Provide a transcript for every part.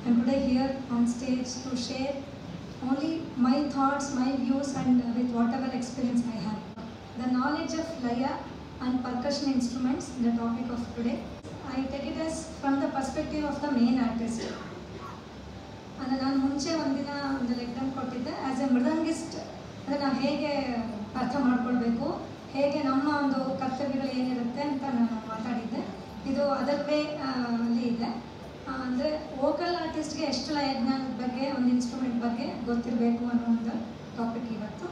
I'm today here on stage to share only my thoughts, my views, and with whatever experience I have. The knowledge of Laya and percussion instruments, the topic of today. I take it as from the perspective of the main artist. And ನಾನು ಮುಂಚೆ ಒಂದಿನ ಒಂದು lecture ಕೊಟ್ಟಿದ್ದೆ as A ಮೃದಂಗಿಸ್ಟ್ ಅದನ್ನು ಹೇಗೆ ಅರ್ಥ ಮಾಡ್ಕೊಳ್ಬೇಕು, ಹೇಗೆ ನಮ್ಮ ಒಂದು ಕರ್ತವ್ಯಗಳು ಏನಿರುತ್ತೆ ಅಂತ ನಾನು ಮಾತಾಡಿದ್ದೆ. ಇದು ಅದರ ವೇ ಅಲ್ಲಿ ಇದೆ. ಅಂದರೆ ವೋಕಲ್ ಆರ್ಟಿಸ್ಟ್ಗೆ ಎಷ್ಟು ಲಯಜ್ಞಾನದ ಬಗ್ಗೆ, ಒಂದು ಇನ್ಸ್ಟ್ರೂಮೆಂಟ್ ಬಗ್ಗೆ ಗೊತ್ತಿರಬೇಕು ಅನ್ನೋ ಒಂದು ಟಾಪಿಕ್ ಇವತ್ತು.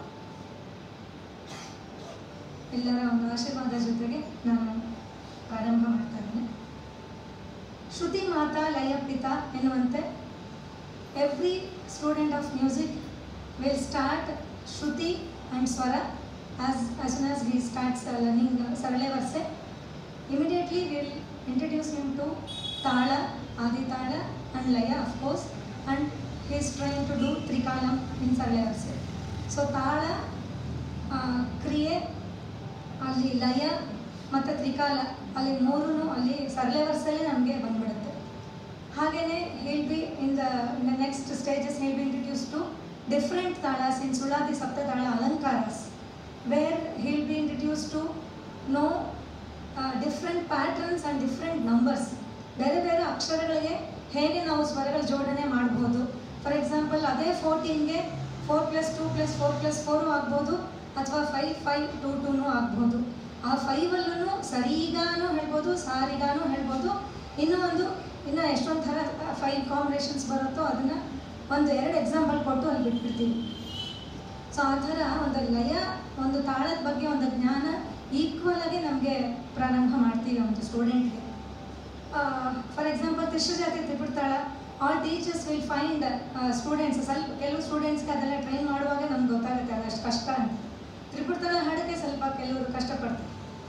ಎಲ್ಲರ ಒಂದು ಆಶೀರ್ವಾದ ಜೊತೆಗೆ ನಾನು ಪ್ರಾರಂಭ ಮಾಡ್ತಾ ಇದ್ದೇನೆ. ಶ್ರುತಿ ಮಾತಾ ಲಯ ಪಿತಾ ಎನ್ನುವಂತೆ every student of music will start Shruti and Swara as soon as he starts learning Sarale Varse. Immediately we will introduce him to Tala, Adi Tala and Laya of course, and he is trying to do Trikalam in Sarale Varse. So Tala, Kriye, ಅಲ್ಲಿ ಲಯ ಮತ್ತು ತ್ರಿಕಾಲ ಅಲ್ಲಿ ಮೂರೂ ಅಲ್ಲಿ ಸರಳೆ ವರ್ಷಲ್ಲೇ ನಮಗೆ ಬಂದ್ಬಿಡುತ್ತೆ. ಹಾಗೆಯೇ he'll be in the next stages he'll be introduced to different talas in Suladi Saptatala Alankaras, where he'll be introduced to know different patterns and different numbers. ಬೇರೆ ಬೇರೆ ಅಕ್ಷರಗಳಿಗೆ ಹೇಗೆ ನಾವು ಸ್ವರಗಳ ಜೋಡಣೆ ಮಾಡ್ಬೋದು. ಫಾರ್ ಎಕ್ಸಾಂಪಲ್ ಅದೇ 14ಗೆ 4+2+4+4 ಆಗ್ಬೋದು, ಅಥವಾ 5-5-2-2 ಆಗ್ಬೋದು. ಆ 5ಅಲ್ಲೂ ಸರಿಗಾನು ಹೇಳ್ಬೋದು, ಸಾರಿಗಾನು ಹೇಳ್ಬೋದು. ಇನ್ನು ಎಷ್ಟೊಂದು ಥರ 5 ಕಾಂಬಿನೇಷನ್ಸ್ ಬರುತ್ತೋ ಅದನ್ನು ಒಂದು 2 ಎಕ್ಸಾಂಪಲ್ ಕೊಟ್ಟು ಅಲ್ಲಿ ಬಿಟ್ಬಿಡ್ತೀವಿ. ಸೊ ಆ ಥರ ಒಂದು ಲಯ, ಒಂದು ತಾಳದ ಬಗ್ಗೆ ಒಂದು ಜ್ಞಾನ ಈಕ್ವಲ್ ಆಗಿ ನಮಗೆ ಪ್ರಾರಂಭ ಮಾಡ್ತೀವಿ ಒಂದು ಸ್ಟೂಡೆಂಟ್ಗೆ. ಫಾರ್ ಎಕ್ಸಾಂಪಲ್ ತ್ರಿಶಜಾತಿ ತ್ರಿಪುರತಾಳ, all teachers will find students, ಕೆಲವು ಸ್ಟೂಡೆಂಟ್ಸ್ಗೆ ಅದೆಲ್ಲ ಟ್ರೈನ್ ಮಾಡುವಾಗ ನಮ್ಗೆ ಗೊತ್ತಾಗುತ್ತೆ ಅದಷ್ಟು ಕಷ್ಟ ಅಂತ. ತ್ರಿಪುರತಾಳ ಹಾಡೋಕ್ಕೆ ಸ್ವಲ್ಪ ಕೆಲವರು ಕಷ್ಟಪಡ್ತಾರೆ.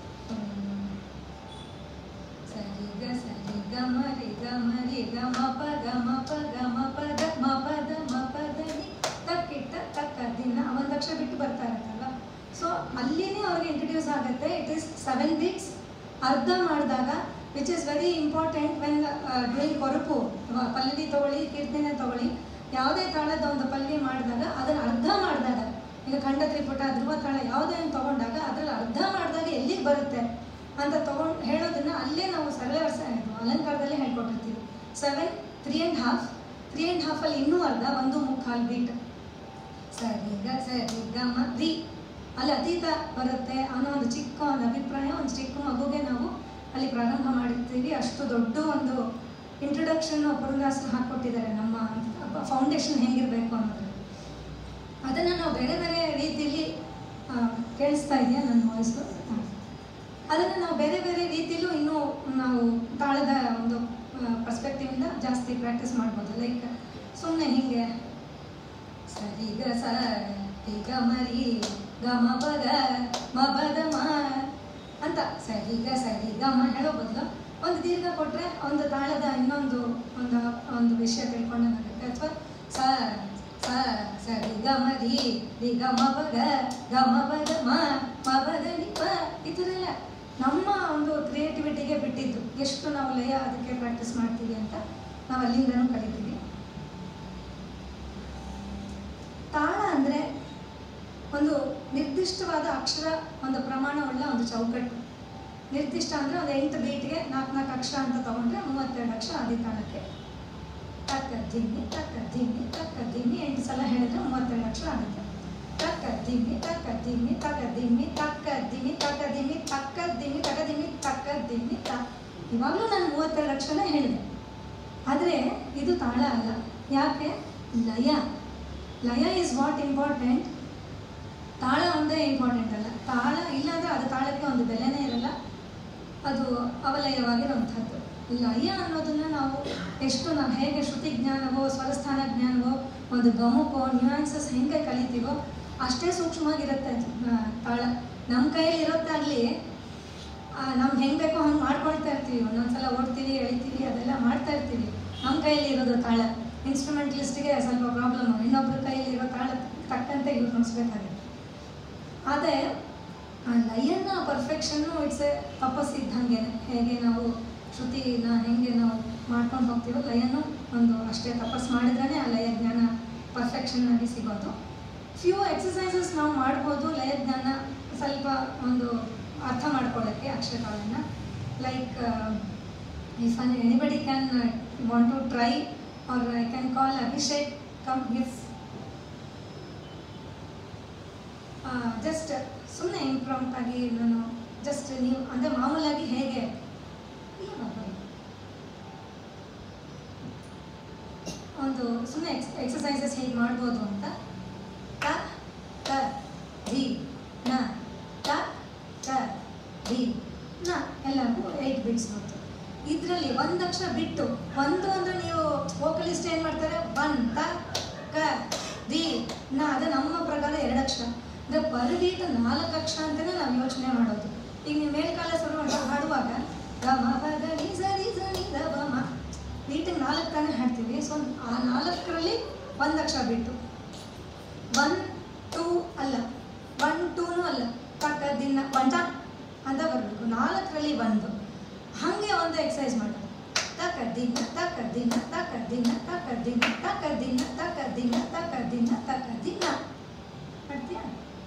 ಸರಿ ಗ ಸರಿ ಗ ಮರಿ ಗ ಮರಿ ಗ ಮ ಪ ಗ ಮ ಪ ಗ ಮ ಪ ದ ಮ ಪ ದ ಮ ಪ ದ ನಿ ತಕ್ಕಿಟ್ಟ ತಕ್ಕ ದಿನ ಒಂದು ಅಕ್ಷರ ಬಿಟ್ಟು ಬರ್ತಾ ಇರುತ್ತಲ್ಲ. ಸೊ ಅಲ್ಲಿನೇ ಅವ್ರಿಗೆ ಇಂಟ್ರಡ್ಯೂಸ್ ಆಗುತ್ತೆ. It is 7 beats. ಅರ್ಧ ಮಾಡಿದಾಗ which is very important when doing ಕೊರಪು, ಪಲ್ಲವಿ ತೊಗೊಳ್ಳಿ, ಕೀರ್ತನೆ ತೊಗೊಳ್ಳಿ, ಯಾವುದೇ ತಾಳದ ಒಂದು ಪಲ್ಲವಿ ಮಾಡಿದಾಗ ಅದನ್ನು ಅರ್ಧ ಮಾಡಿದಾಗ, ಈಗ ಖಂಡ ತ್ರಿಪುಟ, ಧ್ರುವ ತಾಳ ಯಾವುದೇ ಒಂದು ತೊಗೊಂಡಾಗ ಅದರಲ್ಲಿ ಅರ್ಧ ಮಾಡಿದಾಗ ಎಲ್ಲಿಗೆ ಬರುತ್ತೆ ಅಂತ ತೊಗೊಂಡು ಹೇಳೋದನ್ನು ಅಲ್ಲೇ ನಾವು ಸರಳ ವರ್ಷ ಅಲಂಕಾರದಲ್ಲೇ ಹೇಳ್ಕೊಟ್ಟಿರ್ತೀವಿ. 7, 3.5 ಅಲ್ಲಿ ಇನ್ನೂ ಅರ್ಧ 1.25 ಬೀಟ್. ಸರಿ ಗ ಸರಿ ಗ ಮ ರಿ ಅಲ್ಲಿ ಅತೀತ ಬರುತ್ತೆ ಅನ್ನೋ ಒಂದು ಚಿಕ್ಕ ಒಂದು ಅಭಿಪ್ರಾಯ ಒಂದು ಚಿಕ್ಕ ಮಗುಗೆ ನಾವು ಅಲ್ಲಿ ಪ್ರಾರಂಭ ಮಾಡಿರ್ತೀವಿ. ಅಷ್ಟು ದೊಡ್ಡ ಒಂದು ಇಂಟ್ರೊಡಕ್ಷನ್ ಪುರಂದಾಸರು ಹಾಕ್ಕೊಟ್ಟಿದ್ದಾರೆ ನಮ್ಮ ಫೌಂಡೇಶನ್ ಹೆಂಗಿರಬೇಕು ಅನ್ನೋದು. ಅದನ್ನು ನಾವು ಬೇರೆ ಬೇರೆ ರೀತಿಯಲ್ಲಿ ಕೇಳಿಸ್ತಾ ಇದೆಯಾ ನನ್ನ ವಾಯ್ಸು? ಅದನ್ನು ನಾವು ಬೇರೆ ಬೇರೆ ರೀತಿಯಲ್ಲೂ ಇನ್ನೂ ನಾವು ತಾಳದ ಒಂದು ಪರ್ಸ್ಪೆಕ್ಟಿವಿಂದ ಜಾಸ್ತಿ ಪ್ರಾಕ್ಟೀಸ್ ಮಾಡ್ಬೋದು. ಲೈಕ್ ಸುಮ್ಮನೆ ಹೀಗೆ ಸರಿ ಗ ಸ ರಿ ಗ ಮರಿ ಗ ಮ ಪ ಗ ಮ ಪ ದ ಮ ಅಂತ ಸರಿ ಗ ಸರಿ ಗ ಮ ಹೇಳೋ ಬದಲು ಒಂದು ದೀರ್ಘ ಕೊಟ್ಟರೆ ಒಂದು ತಾಳದ ಇನ್ನೊಂದು ಒಂದು ವಿಷಯ ತಿಳ್ಕೊಂಡಾಗುತ್ತೆ. ಅಥವಾ ಸರಿ ಗ ಮ ರಿ ಗ ಮ ಪ ಗ ಮ ಪ ದ ಮ ಪ ದ ನಿ ಪ ಈ ಥರ ಎಲ್ಲ ನಮ್ಮ ಒಂದು ಕ್ರಿಯೇಟಿವಿಟಿಗೆ ಬಿಟ್ಟಿದ್ದು. ಎಷ್ಟು ನಾವು ಲಯ ಅದಕ್ಕೆ ಪ್ರಾಕ್ಟೀಸ್ ಮಾಡ್ತೀವಿ ಅಂತ ನಾವು ಅಲ್ಲಿಂದನೂ ಕಲಿತೀವಿ. ತಾಳ ಅಂದರೆ ಒಂದು ನಿರ್ದಿಷ್ಟವಾದ ಅಕ್ಷರ, ಒಂದು ಪ್ರಮಾಣವುಳ್ಳ ಒಂದು ಚೌಕಟ್ಟು. ನಿರ್ದಿಷ್ಟ ಅಂದರೆ ಒಂದು 8 ಬೀಟ್ಗೆ 4 ಅಕ್ಷರ ಅಂತ ತೊಗೊಂಡ್ರೆ 32 ಅಕ್ಷರ ಆದಿ ತಾಳಕ್ಕೆ. ತಕ್ಕ ದಿಮ್ಮಿ ತಕ್ಕ ದಿಮ್ಮಿ ತಕ್ಕ ದಿಮ್ಮಿ 8 ಸಲ ಹೇಳಿದ್ರೆ 32 ಅಕ್ಷರ ಆಗುತ್ತೆ. ತಕ್ಕ ದಿಮ್ಮಿ ತಕ್ಕ ದಿಮ್ಮಿ ತಕ್ಕ ದಿಮ್ಮಿ ತಕ್ಕ ದಿಮ್ಮಿ ತಕ್ಕ ದಿಮ್ಮಿ ತಕ್ಕ ದಿಮ್ಮಿ ತಕ್ಕ ದಿಮ್ಮಿ ತಕ್ಕ ದಿಮ್ಮಿ ತ. ಇವಾಗಲೂ ನಾನು 32 ಅಕ್ಷರನೇ ಹೇಳಿದೆ. ಆದರೆ ಇದು ತಾಳ ಅಲ್ಲ. ಯಾಕೆ? ಲಯ ಈಸ್ ವಾಟ್ ಇಂಪಾರ್ಟೆಂಟ್. ತಾಳ ಒಂದೇ ಇಂಪಾರ್ಟೆಂಟ್ ಅಲ್ಲ. ತಾಳ ಇಲ್ಲಾಂದರೆ ಅದು ತಾಳಕ್ಕೆ ಒಂದು ಬೆಲೆನೇ ಇರಲ್ಲ, ಅದು ಅವಲಯವಾಗಿರುವಂಥದ್ದು. ಲಯ ಅನ್ನೋದನ್ನು ನಾವು ಹೇಗೆ ಶ್ರುತಿ ಜ್ಞಾನವೋ ಸ್ವರಸ್ಥಾನ ಜ್ಞಾನವೋ ಒಂದು ಗಮಕೋ ನ್ಯೂಯಾನ್ಸಸ್ ಹೆಂಗೆ ಕಲಿತೀವೋ ಅಷ್ಟೇ ಸೂಕ್ಷ್ಮವಾಗಿರುತ್ತೆ ತಾಳ. ನಮ್ಮ ಕೈಯಲ್ಲಿ ಇರೋತ್ತಾಗಲಿ ನಮ್ಗೆ ಹೆಂಗೆ ಬೇಕೋ ಹಂಗೆ ಮಾಡ್ಕೊಳ್ತಾ ಇರ್ತೀವಿ. ಒಂದೊಂದ್ಸಲ ಓಡ್ತೀವಿ, ಎಳಿತೀವಿ, ಅದೆಲ್ಲ ಮಾಡ್ತಾ ಇರ್ತೀವಿ. ನಮ್ಮ ಕೈಯಲ್ಲಿ ಇರೋದು ತಾಳ. ಇನ್ಸ್ಟ್ರೂಮೆಂಟಲಿಸ್ಟ್ಗೆ ಸ್ವಲ್ಪ ಪ್ರಾಬ್ಲಮ್ಮು, ಇನ್ನೊಬ್ಬರ ಕೈಯಲ್ಲಿ ಇರೋ ತಾಳ ತಕ್ಕಂತೆ ಯೂಸ್ ಮಾಡಿಸ್ಬೇಕಾಗುತ್ತೆ. ಆದರೆ ಆ ಲಯನ ಪರ್ಫೆಕ್ಷನ್ನು ಇಟ್ಸ್ ಎ ತಪಸ್ಸಿದ್ದಂಗೆ. ಹೇಗೆ ನಾವು ಶ್ರುತಿನ ಹೆಂಗೆ ನಾವು ಮಾಡ್ಕೊಂಡು ಹೋಗ್ತೀವೋ ಲಯನೂ ಒಂದು ಅಷ್ಟೇ ತಪಸ್ ಮಾಡಿದ್ರೇ ಆ ಲಯ ಜ್ಞಾನ ಪರ್ಫೆಕ್ಷನ್ ಆಗಿ ಸಿಗೋದು. ಫ್ಯೂ ಎಕ್ಸಸೈಸಸ್ ನಾವು ಮಾಡ್ಬೋದು ಲಯ ಜ್ಞಾನ ಸ್ವಲ್ಪ ಒಂದು ಅರ್ಥ ಮಾಡ್ಕೊಳ್ಳೋಕ್ಕೆ ಅಕ್ಷರಗಳನ್ನು. Like if anybody can want to try or I can call Abhishek come gift. Just ಸುಮ್ಮನೆ ಇಂಪ್ರಾಂಪ್ಟ್ ಆಗಿ ನಾನು ಜಸ್ಟ್ ನೀವು ಅಂದರೆ ಮಾಮೂಲಾಗಿ ಹೇಗೆ ಒಂದು ಸುಮ್ಮನೆ ಎಕ್ಸಸೈಸಸ್ ಹೇಗೆ ಮಾಡ್ಬೋದು ಅಂತ. ತ ತ ಧಿ ನ ತ ತ ಧಿ ನ ಎಲ್ಲರಿಗೂ 8 ಬಿಟ್ಸ್ ಬಂತು. ಇದರಲ್ಲಿ ಒಂದು ಅಕ್ಷರ ಬಿಟ್ಟು ಒಂದು ಅಂದರೆ ನೀವು ವೋಕಲಿಸ್ಟ್ ಏನು ಮಾಡ್ತಾರೆ 1 ತ ಕ ದಿ ನ, ಅದು ನಮ್ಮ ಪ್ರಕಾರ 2 ಅಕ್ಷರ. ಅಂದರೆ ಪರ್ ಬೀಟ್ 4 ಅಕ್ಷರ ಅಂತಲೇ ನಾವು ಯೋಚನೆ ಮಾಡೋದು. ಈಗ ನೀವು ಮೇಲ್ಕಾಲ ಸ್ವರ ಹಾಡುವಾಗ ಗ ಮ ಪ ಗ ನಿ ಸ ರಿ ಸ ನಿ ದ ಬ ಮ ಬೀಟಿಗೆ 4 ತಾನೇ ಹಾಡ್ತೀವಿ. ಸೊ ಆ 4ರಲ್ಲಿ 1 ಅಕ್ಷರ ಬಿಟ್ಟು 1 2 ಅಲ್ಲ 1 2 ಅಲ್ಲ ತಕ್ಕ ದಿನ ಬಂಟ ಅಂತ ಬರಬೇಕು. 4ರಲ್ಲಿ 1 ಹಾಗೆ ಒಂದು ಎಕ್ಸಸೈಸ್ ಮಾಡೋದು. ತಕ್ಕ ದಿನ ತಕ್ಕ ದಿನ ತಕ್ಕ ದಿನ ತಕ್ಕ ದಿನ ತಕ್ಕ ದಿನ ತಕ್ಕ ದಿನ ತಕ್ಕ ದಿನ ತಕ್ಕ ದಿನ ಮಾಡ್ತೀಯಾ?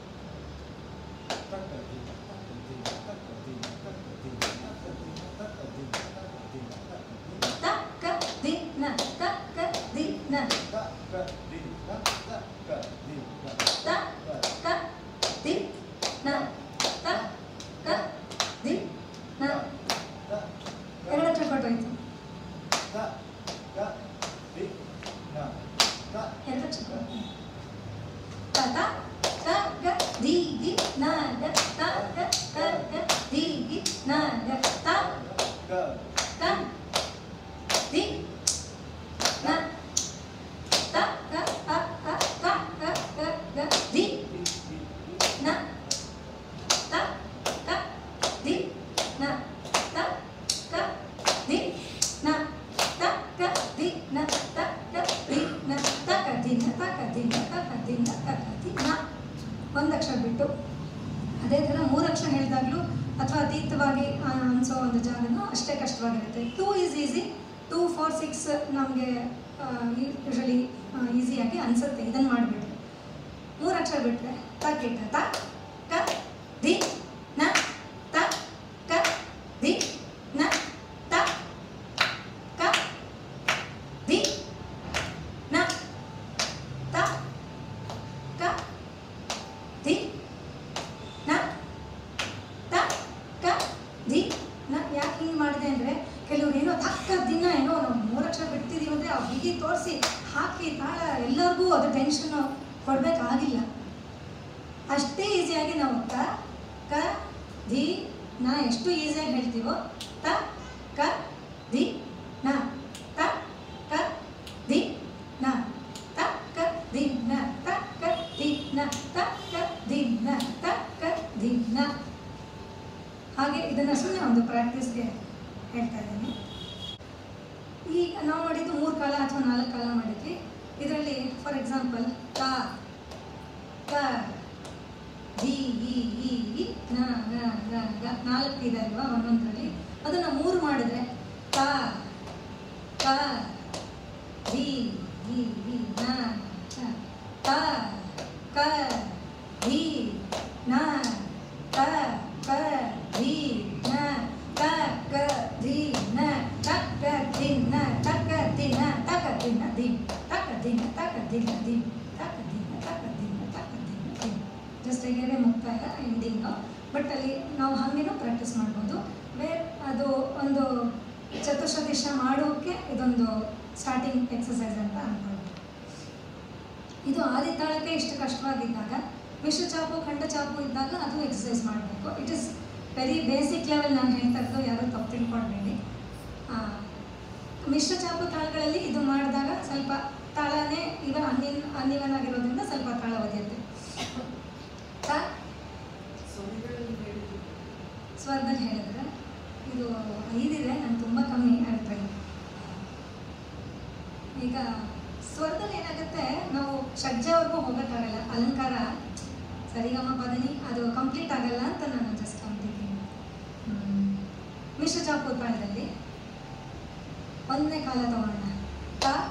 ಒಂದು ಅಕ್ಷರ ಬಿಟ್ಟು ಅದೇ ಥರ 3 ಅಕ್ಷರ ಹೇಳಿದಾಗಲೂ ಅಥವಾ ಅತೀತವಾಗಿ ಅನಿಸೋ ಒಂದು ಜಾಗನೂ ಅಷ್ಟೇ ಕಷ್ಟವಾಗಿರುತ್ತೆ. 2 ಈಸ್ ಈಸಿ, 2 4 6 ನಮಗೆ ಯೂಶಲಿ ಈಸಿಯಾಗಿ ಅನಿಸುತ್ತೆ. ಇದನ್ನು ಮಾಡಿಬಿಟ್ರೆ 3 ಅಕ್ಷರ ಬಿಟ್ಟರೆ ತಕ್ಕಿಟ್ಟ ತ ಕ ದಿ ನ ತ ಕ ದಿ ನ ತ ಕ ದಿ ನ ತ ಕ ದಿ ನ ತ ಕ ದಿ ನ. ಯಾಕೆ ಹಿಂಗೆ ಮಾಡಿದೆ ಅಂದರೆ ಕೆಲವ್ರು ಏನೋ ತಕ್ಕ ದಿನ ಏನೋ ನಾವು 3 ಅಕ್ಷರ ಬಿಡ್ತಿದ್ದೀವಿ ಅಂದರೆ ಆ ಬಿಗಿ ತೋರಿಸಿ ಹಾಕಿ ತಾಳ ಎಲ್ಲರಿಗೂ ಅದು ಟೆನ್ಷನ್ನು ಕೊಡಬೇಕಾಗಿಲ್ಲ. ಅಷ್ಟೇ ಈಸಿಯಾಗಿ ನಾವು ತ ಕ ದಿ ನ ಎಷ್ಟು ಈಸಿಯಾಗಿ ಹೇಳ್ತೀವೋ ತ ಕ ದಿ ನ ತ ಕ ದಿ ನ ತ ಕ ದಿ ನ ತ ಕ ದಿ ನ ತ ಕ ದಿ ನ ತ ಕ ದಿ ನ. ಹಾಗೆ ಇದನ್ನು ಸುಮ್ಮನೆ ಒಂದು ಪ್ರಾಕ್ಟೀಸ್ಗೆ ಹೇಳ್ತಾ ಇದ್ದೀನಿ. ಈಗ ನಾವು ಮಾಡಿದ್ದು 3 ಕಾಲ ಅಥವಾ 4 ಕಾಲ ಮಾಡಿದ್ವಿ. ಇದರಲ್ಲಿ ಫಾರ್ ಎಕ್ಸಾಂಪಲ್ ತ ಕ ದಿ ಇ ನ ಗ ಗ ಗ 4 ಇದೆ ಅಲ್ವಾ ಒಂದೊಂದರಲ್ಲಿ. ಅದನ್ನು 3 ಮಾಡಿದ್ರೆ ತ ಕ ದಿ ಇ ನ ತ ಕ ದಿ ನ ತ ಕ ದಿ ನ ತ ಕ ದಿ ನ ತ ಕ ದಿ ನ ತ ಕ ದಿ ನ ತ ಕ ದಿ ನ ದಿ ತ ಕ ದಿ ನ ತ ಕ ದಿ ನ ದಿ ತ ಕ ದಿ ನ ತ ಕ ದಿ ನ ತ ಕ ದಿ ನ ದಿ. ಜಸ್ಟ್ ಹೇಗೆ ಮುಕ್ತಾಯ ಎಂಡಿಂಗು. ಬಟ್ ಅಲ್ಲಿ ನಾವು ಹಾಗೇನೂ ಪ್ರಾಕ್ಟೀಸ್ ಮಾಡ್ಬೋದು. ಅದು ಒಂದು ಚತುರ್ಶದಿಶ ಮಾಡೋಕ್ಕೆ ಇದೊಂದು ಸ್ಟಾರ್ಟಿಂಗ್ ಎಕ್ಸಸೈಸ್ ಅಂತ ಅನ್ಬೋದು. ಇದು ಆದಿತಾಳಕ್ಕೆ ಇಷ್ಟು ಕಷ್ಟವಾಗಿದ್ದಾಗ ಮಿಶ್ರ ಚಾಪು ಖಂಡ ಚಾಪು ಇದ್ದಾಗ ಅದು ಎಕ್ಸಸೈಸ್ ಮಾಡಬೇಕು. It is very basic level ನಾನು ಹೇಳ್ತಾ ಇದ್ದು, ಯಾರೂ ತಪ್ಪು ತಿಳ್ಕೊಳ್ಬೇಡಿ. ಮಿಶ್ರ ಚಾಪು ತಾಳಗಳಲ್ಲಿ ಇದು ಮಾಡಿದಾಗ ಸ್ವಲ್ಪ ತಾಳನೇ ಇವನ್ ಅನ್ಇವನ್ ಆಗಿರೋದ್ರಿಂದ ಸ್ವಲ್ಪ ತಾಳ ಒದೆಯುತ್ತೆ. ಸ್ವರದಲ್ಲಿ ಹೇಳಿದ್ರೆ ಇದು 5 ಇದೆ, ನಾನು ತುಂಬ ಕಮ್ಮಿ ಹೇಳ್ತೀನಿ. ಈಗ ಸ್ವರದಲ್ಲಿ ಏನಾಗುತ್ತೆ, ನಾವು ಷಡ್ಜವರೆಗೂ ಹೋಗೋಕ್ಕಾಗಲ್ಲ. ಅಲಂಕಾರ ಸರಿಗಮ ಪದನಿ ಅದು ಕಂಪ್ಲೀಟ್ ಆಗಲ್ಲ ಅಂತ ನಾನು ಜಸ್ಟ್ ಅಂತಿದ್ದೀನಿ. ಮಿಶ್ರ ಚಾಪು ತಾಳದಲ್ಲಿ 1ನೇ ಕಾಲ ತಗೋಣ. ತ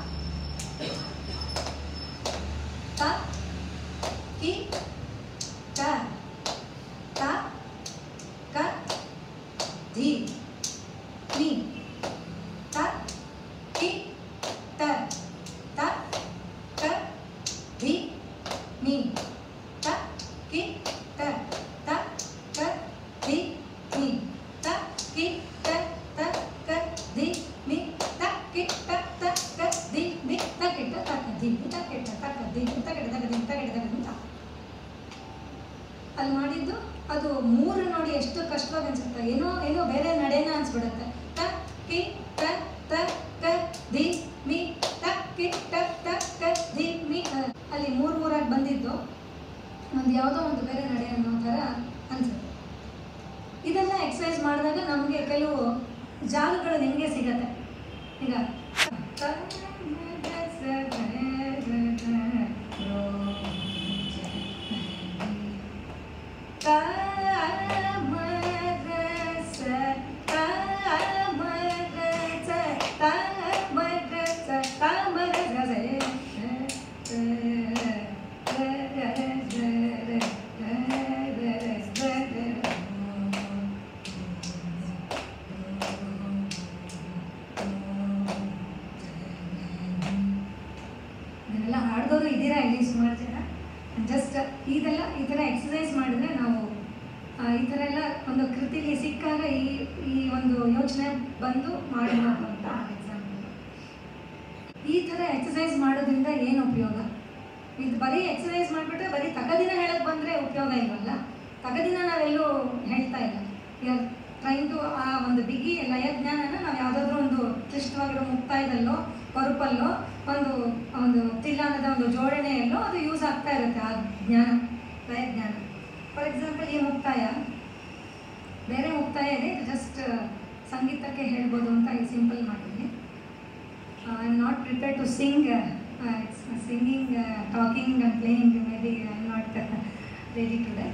ಅದು ಮೂರು ನೋಡಿ ಎಷ್ಟು ಕಷ್ಟವಾಗಿ ಅನ್ಸುತ್ತೆ, ಏನೋ ಏನೋ ಬೇರೆ ನಡೆನ ಅನ್ಸ್ಬಿಡುತ್ತೆ. ತ ಕಿ ತ ತ ಕ ಧಿ ಮಿ ತ ಕಿ ತ ತ ಕ ಧಿ ಮಿ. ಅಲ್ಲಿ ಮೂರಾಗಿ ಬಂದಿದ್ದು ಒಂದು ಯಾವುದೋ ಒಂದು ಬೇರೆ ನಡೆ ಅನ್ನೋ ಥರ ಅನ್ಸುತ್ತೆ. ಇದೆಲ್ಲ ಎಕ್ಸಸೈಸ್ ಮಾಡಿದಾಗ ನಮಗೆ ಕೆಲವು ಜಾಗಗಳು ನಿಮಗೆ ಸಿಗತ್ತೆ. ಈಗ ಇದೆಲ್ಲ ಹಾಡ್ದವರು ಇದ್ದೀರಾ ಇಲ್ಲಿ ಸುಮಾರು ಜನ. ಜಸ್ಟ್ ಇದೆಲ್ಲ ಈ ಥರ ಎಕ್ಸಸೈಸ್ ಮಾಡಿದ್ರೆ ನಾವು ಈ ಥರ ಎಲ್ಲ ಒಂದು ಕೃತಿಲಿ ಸಿಕ್ಕಾಗ ಈ ಒಂದು ಯೋಚನೆ ಬಂದು ಮಾಡಬೇಕು ಅಂತ ಎಕ್ಸಾಂಪಲ್. ಈ ಥರ ಎಕ್ಸಸೈಸ್ ಮಾಡೋದ್ರಿಂದ ಏನು ಉಪಯೋಗ? ಇದು ಬರೀ ಎಕ್ಸಸೈಸ್ ಮಾಡಿಬಿಟ್ರೆ ಬರೀ ತಗದಿನ ಹೇಳಕ್ಕೆ ಬಂದರೆ ಉಪಯೋಗ ಇಲ್ವಲ್ಲ. ತಗದಿನ ನಾವೆಲ್ಲೂ ಹೇಳ್ತಾ ಇಲ್ಲ. ಯಾರು ಟ್ರೈನ್ ಟು ಆ ಒಂದು ಬಿಗಿ ಲಯಜ್ಞಾನನ ನಾವು ಯಾವುದಾದ್ರೂ ಒಂದು ಕ್ಲಿಷ್ಟವಾಗಿರೋ ಮುಕ್ತಾಯದಲ್ಲೋ ಹೊರಪಲ್ಲೋ ಒಂದು ತಿಲ್ಲಾನದ ಒಂದು ಜೋಡಣೆಯಲ್ಲೋ ಅದು ಯೂಸ್ ಆಗ್ತಾ ಇರುತ್ತೆ ಆ ಜ್ಞಾನ, ಲಯಜ್ಞಾನ. ಫಾರ್ ಎಕ್ಸಾಂಪಲ್ ಈ ಮುಕ್ತಾಯ ಬೇರೆ ಮುಕ್ತಾಯ ಇದೆ, ಜಸ್ಟ್ ಸಂಗೀತಕ್ಕೆ ಹೇಳ್ಬೋದು ಅಂತ ಈ ಸಿಂಪಲ್ ಮಾಡಿದ್ದೀನಿ. I am not prepared to sing. Singing, talking and playing maybe I am not ready today.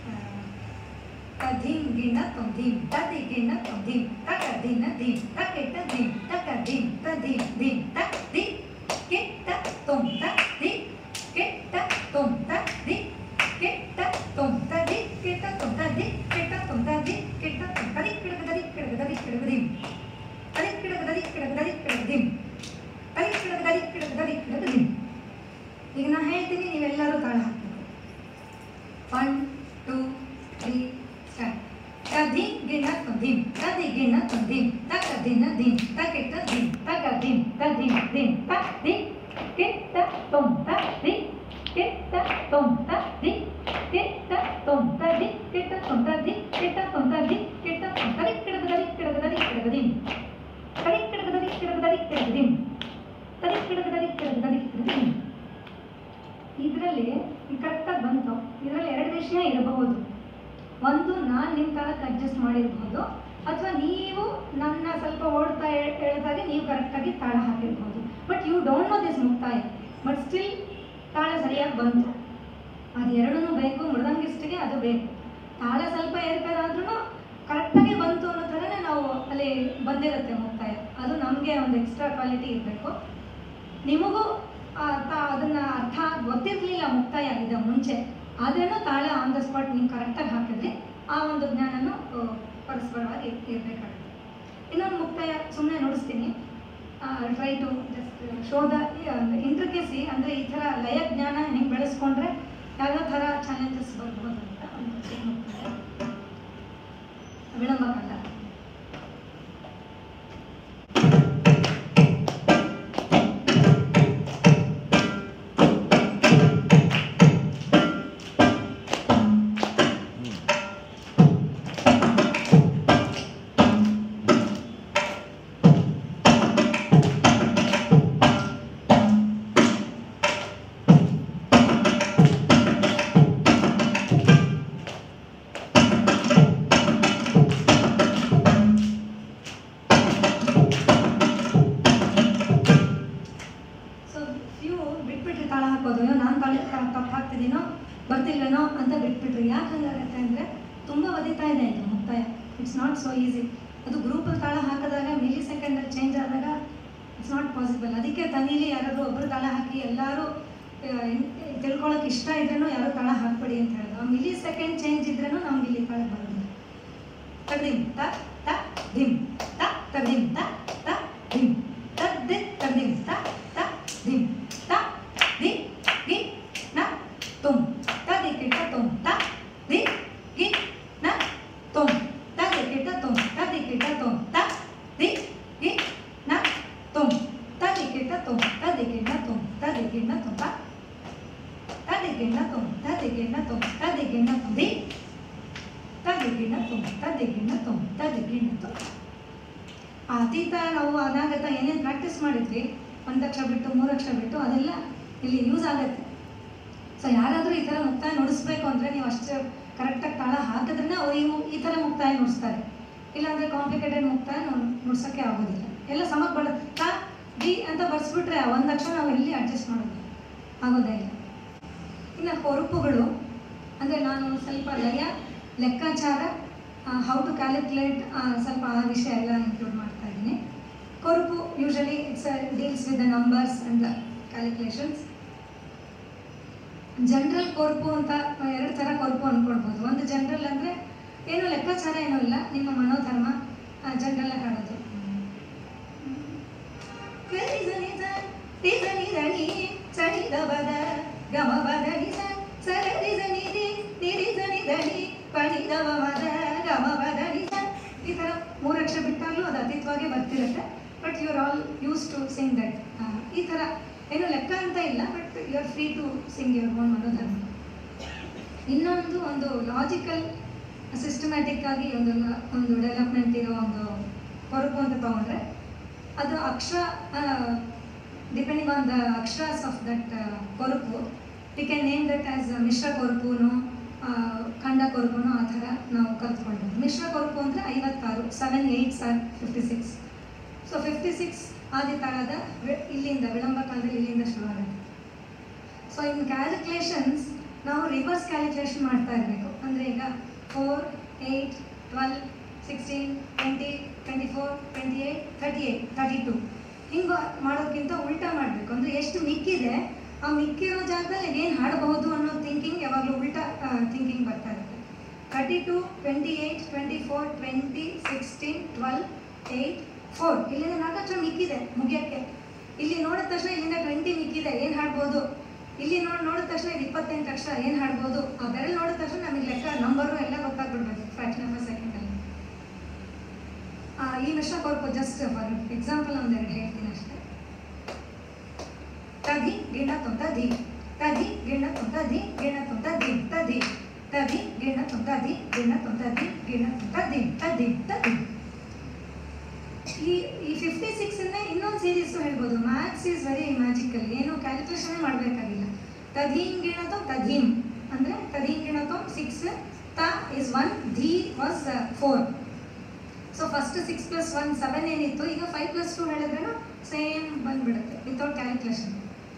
ಧೀಮ್ ಗಿಣ ತೊಂ ಧೀಮ್ ತದಿ ಗಿಣ ತೊಂ ಧೀಮ್ ತಕ ದಿನ ಧೀಮ್ ತಕೆಟ ಧೀಮ್ ತಕ ಧೀಮ್ ತದೀಮ್ ಧೀಮ್ ತ ದಿ ಕೆಟ್ಟ ತೊಂ ತ ದಿ ಕೆಟ್ಟ ತೊಂ ತ ದಿ ಕೆಟ್ಟ ತೊಂ ತ ದಿ ಕೆಟ್ಟ ತೊಂ ತ ದಿ ಕೆಟ್ಟ ತೊಂ ತ ದಿ ಕೆಟ್ಟ ತೊಂ ತದಿ ಕಿಡಗದದಿ ಕಿಡಗದದಿ ಕಿಡಗದೀಮ್ ತದಿ ಕಿಡಗದದಿ ಕಿಡಗದದಿ ಕಿಡಗದೀಮ್ ತದಿ ಕಿಡಗದದಿ ಕಿಡಗದದಿ ಕಿಡಗದೀಮ್. ಈಗ ನಾನು ಹೇಳ್ತೀನಿ, ನೀವೆಲ್ಲರೂ ತಾಳ ಹಾಕಬೇಕು. 1 2 3 ಸ್ಟಾರ್ಟ್. ತದಿ ಗಿಣ ತೊಂ ಧೀಮ್ ತದಿ ಗಿಣ ತೊಂ ಧೀಮ್ ತಕ ದಿನ ಧೀಮ್ ತಕೆಟ ಧೀಮ್ ತಕ ಧೀಮ್ ತದೀಮ್ ಧೀಮ್ ತ ದಿ ಕೆಟ್ಟ ತೊಂ ತ ದಿ ಕೆಟ್ಟ ತೊಂ ತ ದಿ ಕೆಟ್ಟ ತೊಂ ತ ದಿ ಕೆಟ್ಟ ತೊಂ ತ ದಿ ಕೆಟ್ಟ ತೊಂ ತ ದಿ ಕೆಟ್ಟ ತೊಂ ತದಿ ಕಿಡಗದದಿ ಕಿಡಗದದಿ ಕಿಡಗದೀಮ್ ತದಿ ಕಿಡಗದದಿ ಕಿಡಗದದಿ ಕಿಡಗದೀಮ್ ತದಿ ಕಿಡಗದದಿ ಕಿಡಗದದಿ ಕಿಡಗದೀಮ್. ಇದರಲ್ಲಿ ಕರೆಕ್ಟಾಗಿ ಬಂತು. ಇದರಲ್ಲಿ 2 ವಿಷಯ ಇರಬಹುದು. ಒಂದು, ನಾನು ನಿಮ್ಮ ತಾಳಕ್ಕೆ ಅಡ್ಜಸ್ಟ್ ಮಾಡಿರ್ಬೋದು, ಅಥವಾ ನೀವು ನನ್ನ ಸ್ವಲ್ಪ ಓಡ್ತಾ ಹೇಳಿದಾಗೆ ನೀವು ಕರೆಕ್ಟಾಗಿ ತಾಳ ಹಾಕಿರ್ಬೋದು. But you don't know this ಮುಕ್ತಾಯ, ಬಟ್ ಸ್ಟಿಲ್ ತಾಳ ಸರಿಯಾಗಿ ಬಂತು. ಅದು ಎರಡೂ ಬೇಕು. ಮೃದಂಗಿಸ್ಟಿಗೆ ಅದು ಬೇಕು. ತಾಳ ಸ್ವಲ್ಪ ಏರ್ಪೇರಾದ್ರೂ ಕರೆಕ್ಟಾಗಿ ಬಂತು ಅನ್ನೋ ಥರನೇ ನಾವು ಅಲ್ಲಿ ಬಂದಿರುತ್ತೆ ಮುಕ್ತಾಯ. ಅದು ನಮಗೆ ಒಂದು ಎಕ್ಸ್ಟ್ರಾ ಕ್ವಾಲಿಟಿ ಇರಬೇಕು. ನಿಮಗೂ ಅದನ್ನು ಅರ್ಥ ಗೊತ್ತಿರಲಿಲ್ಲ ಮುಕ್ತಾಯ ಇದೆ ಮುಂಚೆ, ಆದ್ರೂ ತಾಳ ಆನ್ ದ ಸ್ಪಾಟ್ ನೀವು ಕರೆಕ್ಟಾಗಿ ಹಾಕಿದ್ರೆ ಆ ಒಂದು ಜ್ಞಾನನೂ ಪರಸ್ಪರವಾಗಿ ಇರಬೇಕಾಗುತ್ತೆ. ಇನ್ನೊಂದು ಮುಕ್ತಾಯ ಸುಮ್ಮನೆ ನುಡಿಸ್ತೀನಿ. Try to just show the intricacy, ಅಂದರೆ ಈ ಥರ ಲಯ ಜ್ಞಾನ ಹೆಂಗೆ ಬೆಳೆಸ್ಕೊಂಡ್ರೆ ಯಾವ್ಯಾವ ಥರ ಚಾಲೆಂಜಸ್ ಬರ್ಬೋದು ಅಂತ ಒಂದು ಚಿಕ್ಕ ಮುಕ್ತಾಯ. ವಿಳಂಬ ಕಂಡ ಬರ್ತಿಲ್ವೇನೋ ಅಂತ ಬಿಟ್ಬಿಟ್ರಿ. ಯಾಕೆ ಹಂಗಾಗತ್ತೆ ಅಂದರೆ ತುಂಬ ಒದಿತಾ ಇದೆ ಇದು ಮುಕ್ತಾಯ. It's not so easy. ಅದು ಗ್ರೂಪಲ್ಲಿ ತಾಳ ಹಾಕಿದಾಗ ಮಿಲಿ ಸೆಕೆಂಡಲ್ಲಿ ಚೇಂಜ್ ಆದಾಗ ಇಟ್ಸ್ ನಾಟ್ ಪಾಸಿಬಲ್. ಅದಕ್ಕೆ ತನೀಲಿ ಯಾರಾದರೂ ಒಬ್ಬರು ತಾಳ ಹಾಕಿ ಎಲ್ಲರೂ ತಿಳ್ಕೊಳಕ್ಕೆ ಇಷ್ಟ ಇದ್ರೂ ಯಾರೋ ತಾಳ ಹಾಕ್ಬೇಡಿ ಅಂತ ಹೇಳಿದ್ರು. ಮಿಲಿ ಸೆಕೆಂಡ್ ಚೇಂಜ್ ಇದ್ರೂ ನಮ್ಗೆ ಇಲ್ಲಿ ತಾಳ ಬರೋದಿಲ್ಲ. ತಗ್ದಿಮ್ ತ ತ ಧಿಮ್ ತ ತಗ್ದಿಮ್ ತ ತ ಧಿಮ್ ತದ್ದಿ ತಗ್ದಿಮ್ ತ ತ ಧಿಮ್ ತ ದಿ ಗಿ ನ ತುಮ್ ತದಿ ಕಿಟ ತುಮ್ ತ ದಿ ಗಿ ನ ತುಮ್ ತದಿ ಕಿಟ ತುಮ್ ತದಿ ಕಿಟ ತುಮ್ ತ ದಿ ಗಿ ನ ತುಮ್ ತದಿ ಕಿಟ ತುಮ್ ತದಿ ಗಿಣ ತುಮ್ ತದಿ ಗಿಣ ತುಮ್ ತದಿ ಗಿಣ ತುಮ್ ತದಿ ಗಿಣ ತುಮ್ ತದಿ ಗಿಣ ತುಮ್ ದಿ ತದಿಗಿಣ ತುಂ ತದಿಗಿಣ ತುಂ ತದಿಗಿಣ ತುಂ. ಅತೀತ ನಾವು ಅನಾಗತ ಏನೇನು ಪ್ರಾಕ್ಟೀಸ್ ಮಾಡಿದ್ವಿ, 1 ಅಕ್ಷರ ಬಿಟ್ಟು 3 ಅಕ್ಷರ ಬಿಟ್ಟು, ಅದೆಲ್ಲ ಇಲ್ಲಿ ಯೂಸ್ ಆಗುತ್ತೆ. ಸೊ ಯಾರಾದರೂ ಈ ಥರ ಮುಕ್ತಾಯ ನುಡಿಸ್ಬೇಕು ಅಂದರೆ ನೀವು ಅಷ್ಟು ಕರೆಕ್ಟಾಗಿ ತಾಳ ಹಾಕಿದ್ರೆ ಅವ್ರು ಈ ಥರ ಮುಕ್ತಾಯ ನುಡಿಸ್ತಾರೆ. ಇಲ್ಲಾಂದರೆ ಕಾಂಪ್ಲಿಕೇಟೆಡ್ ಮುಕ್ತಾಯ ನುಡ್ಸೋಕ್ಕೆ ಆಗೋದಿಲ್ಲ. ಎಲ್ಲ ಸಮಕ್ಕೆ ಬರೋದು. ತ ದಿ ಅಂತ ಬರ್ಸ್ಬಿಟ್ರೆ 1 ಅಕ್ಷರ ನಾವು ಎಲ್ಲಿ ಅಡ್ಜಸ್ಟ್ ಮಾಡೋದು ಆಗೋದೇ ಇಲ್ಲ. ಇನ್ನು ಕೊರುಪುಗಳು ಅಂದರೆ ನಾನು ಸ್ವಲ್ಪ ಲಯ, ಲೆಕ್ಕಾಚಾರ, ಹೌ ಟು ಕ್ಯಾಲ್ಕುಲೇಟ್, ಸ್ವಲ್ಪ ಆ ವಿಷಯ ಎಲ್ಲ ಇನ್ಕ್ಲೂಡ್ ಮಾಡ್ತಾ ಇದ್ದೀನಿ. ಕೊರುಪು usually it's deals with the numbers and the calculations. General ಕೊರುಪು ಅಂತ 2 ಥರ ಕೊರುಪು ಅಂದ್ಕೊಳ್ಬೋದು. ಒಂದು ಜನರಲ್ ಅಂದರೆ ಏನೂ ಲೆಕ್ಕಾಚಾರ ಏನೂ ಇಲ್ಲ, ನಿಮ್ಮ ಮನೋಧರ್ಮ ಜನರಲ್ಲಾಗಿ ಹಾಡೋದು. ಈ ಥರ 3 ಅಕ್ಷರ ಬಿಟ್ಟಾಗಲೂ ಅದು ಅತೀತವಾಗಿ ಬರ್ತಿರುತ್ತೆ. But you are all use to sing that. ಈ ಥರ ಏನು ಲೆಕ್ಕ ಅಂತ ಇಲ್ಲ, but you are free to sing your own ಮನೋಧರ್ಮ. ಇನ್ನೊಂದು ಒಂದು ಲಾಜಿಕಲ್ ಸಿಸ್ಟಮ್ಯಾಟಿಕ್ ಆಗಿ ಒಂದು ಡೆವಲಪ್ಮೆಂಟ್ ಇರೋ ಒಂದು ಕೊರುಪು ಅಂತ ತೊಗೊಂಡ್ರೆ ಅದು ಅಕ್ಷರ, ಡಿಪೆಂಡಿಂಗ್ ಆನ್ ದ ಅಕ್ಷರಾಸ್ ಆಫ್ ದಟ್ ಕೊರುಪು, we can name that as ಮಿಶ್ರ ಕೊರುಪುನು, ಖಂಡ ಕೊರುಪುನು, ಆ ಥರ ನಾವು ಕಲ್ತ್ಕೊಂಡಿದ್ದು. ಮಿಶ್ರ ಕೊರುಪು ಅಂದರೆ 56, 7 8 ಆರ್ 56. ಸೊ 56 ಆದಿ ತಾಳದ ಇಲ್ಲಿಂದ ವಿಳಂಬ ಕಾಲದಲ್ಲಿ ಇಲ್ಲಿಂದ ಶುರುವಾಗುತ್ತೆ. ಸೊ ಇನ್ ಕ್ಯಾಲ್ಕುಲೇಷನ್ಸ್ ನಾವು ರಿವರ್ಸ್ ಕ್ಯಾಲ್ಕುಲೇಷನ್ ಮಾಡ್ತಾ ಇರಬೇಕು. ಅಂದರೆ ಈಗ 4 8 12 16 20 24 28 38 32 ಹಿಂಗೆ ಮಾಡೋದಕ್ಕಿಂತ ಉಲ್ಟಾ ಮಾಡಬೇಕು. ಅಂದರೆ ಎಷ್ಟು ಮಿಕ್ಕಿದೆ ಆ ಮಿಕ್ಕಿರೋ ಜಾಗದಲ್ಲಿ ಏನು ಹಾಡಬಹುದು ಅನ್ನೋ ಥಿಂಕಿಂಗ್ ಯಾವಾಗಲೂ ಉಲ್ಟಾ ಥಿಂಕಿಂಗ್ ಬರ್ತಾ ಇರುತ್ತೆ. 32 28 24 20 16 12 8 4 ಇಲ್ಲಿಂದ 4 ಅಕ್ಷರ ಮಿಕ್ಕಿದೆ ಮುಗಿಯೋಕ್ಕೆ. ಇಲ್ಲಿ ನೋಡಿದ ತಕ್ಷಣ ಇಲ್ಲಿಂದ 20 ಮಿಕ್ಕಿದೆ, ಏನು ಹಾಡ್ಬೋದು. ಇಲ್ಲಿ ನೋಡಿದ ತಕ್ಷಣ 28 ಅಕ್ಷರ ಏನು ಹಾಡ್ಬೋದು. ಆ ಬೆರಳು ನೋಡಿದ ತಕ್ಷಣ ನಮಗೆ ಲೆಕ್ಕ ನಂಬರು ಎಲ್ಲ ಗೊತ್ತಾಗ್ಬಿಡ್ಬೇಕು ಫ್ರಾಕ್ಷನ್ ಆಫ್ ಅ ಸೆಕೆಂಡಲ್ಲಿ. ಈ ಮಿಶ್ರ ಕೊರುಪು ಜಸ್ಟ್ ಫಾರ್ ಎಕ್ಸಾಂಪಲ್ ಒಂದೆರಡು ಹೇಳ್ತೀನಿ ಅಷ್ಟೇ. ತದಿ ಗಿಣ ತೊಂತ ದಿ, ತದಿ ಗಿಣ ತೊಂತ ದಿ ಗಿಣ ತೊಂತ ದಿ ತದಿ, ತದಿ ಗಿಣ ತೊಂತ ದಿ ಗಿಣ ತೊಂತ ದಿ ಗಿಣ ತೊಂತ ದಿ ತದಿ ತದಿ. ಈ 56 ಇನ್ನೊಂದು ಸೀರೀಸು ಹೇಳ್ಬೋದು. Maths is very magical. ಏನು ಕ್ಯಾಲ್ಕುಲೇಷನ್ನೇ ಮಾಡಬೇಕಾಗಿಲ್ಲ. ತದೀಂ ಗಿಣತೋ ತದೀಂ ಅಂದರೆ ತದೀಂ ಗಿಣತೋ 6, ತ ಇಸ್ 1, ಧಿ ವಾಸ್ 4. ಸೊ ಫಸ್ಟ್ 6 + 1 7 ಏನಿತ್ತು, ಈಗ 5 + 2 ಹೇಳಿದ್ರೂ ಸೇಮ್ ಬಂದ್ಬಿಡುತ್ತೆ ವಿತೌಟ್ ಕ್ಯಾಲ್ಕುಲೇಷನ್.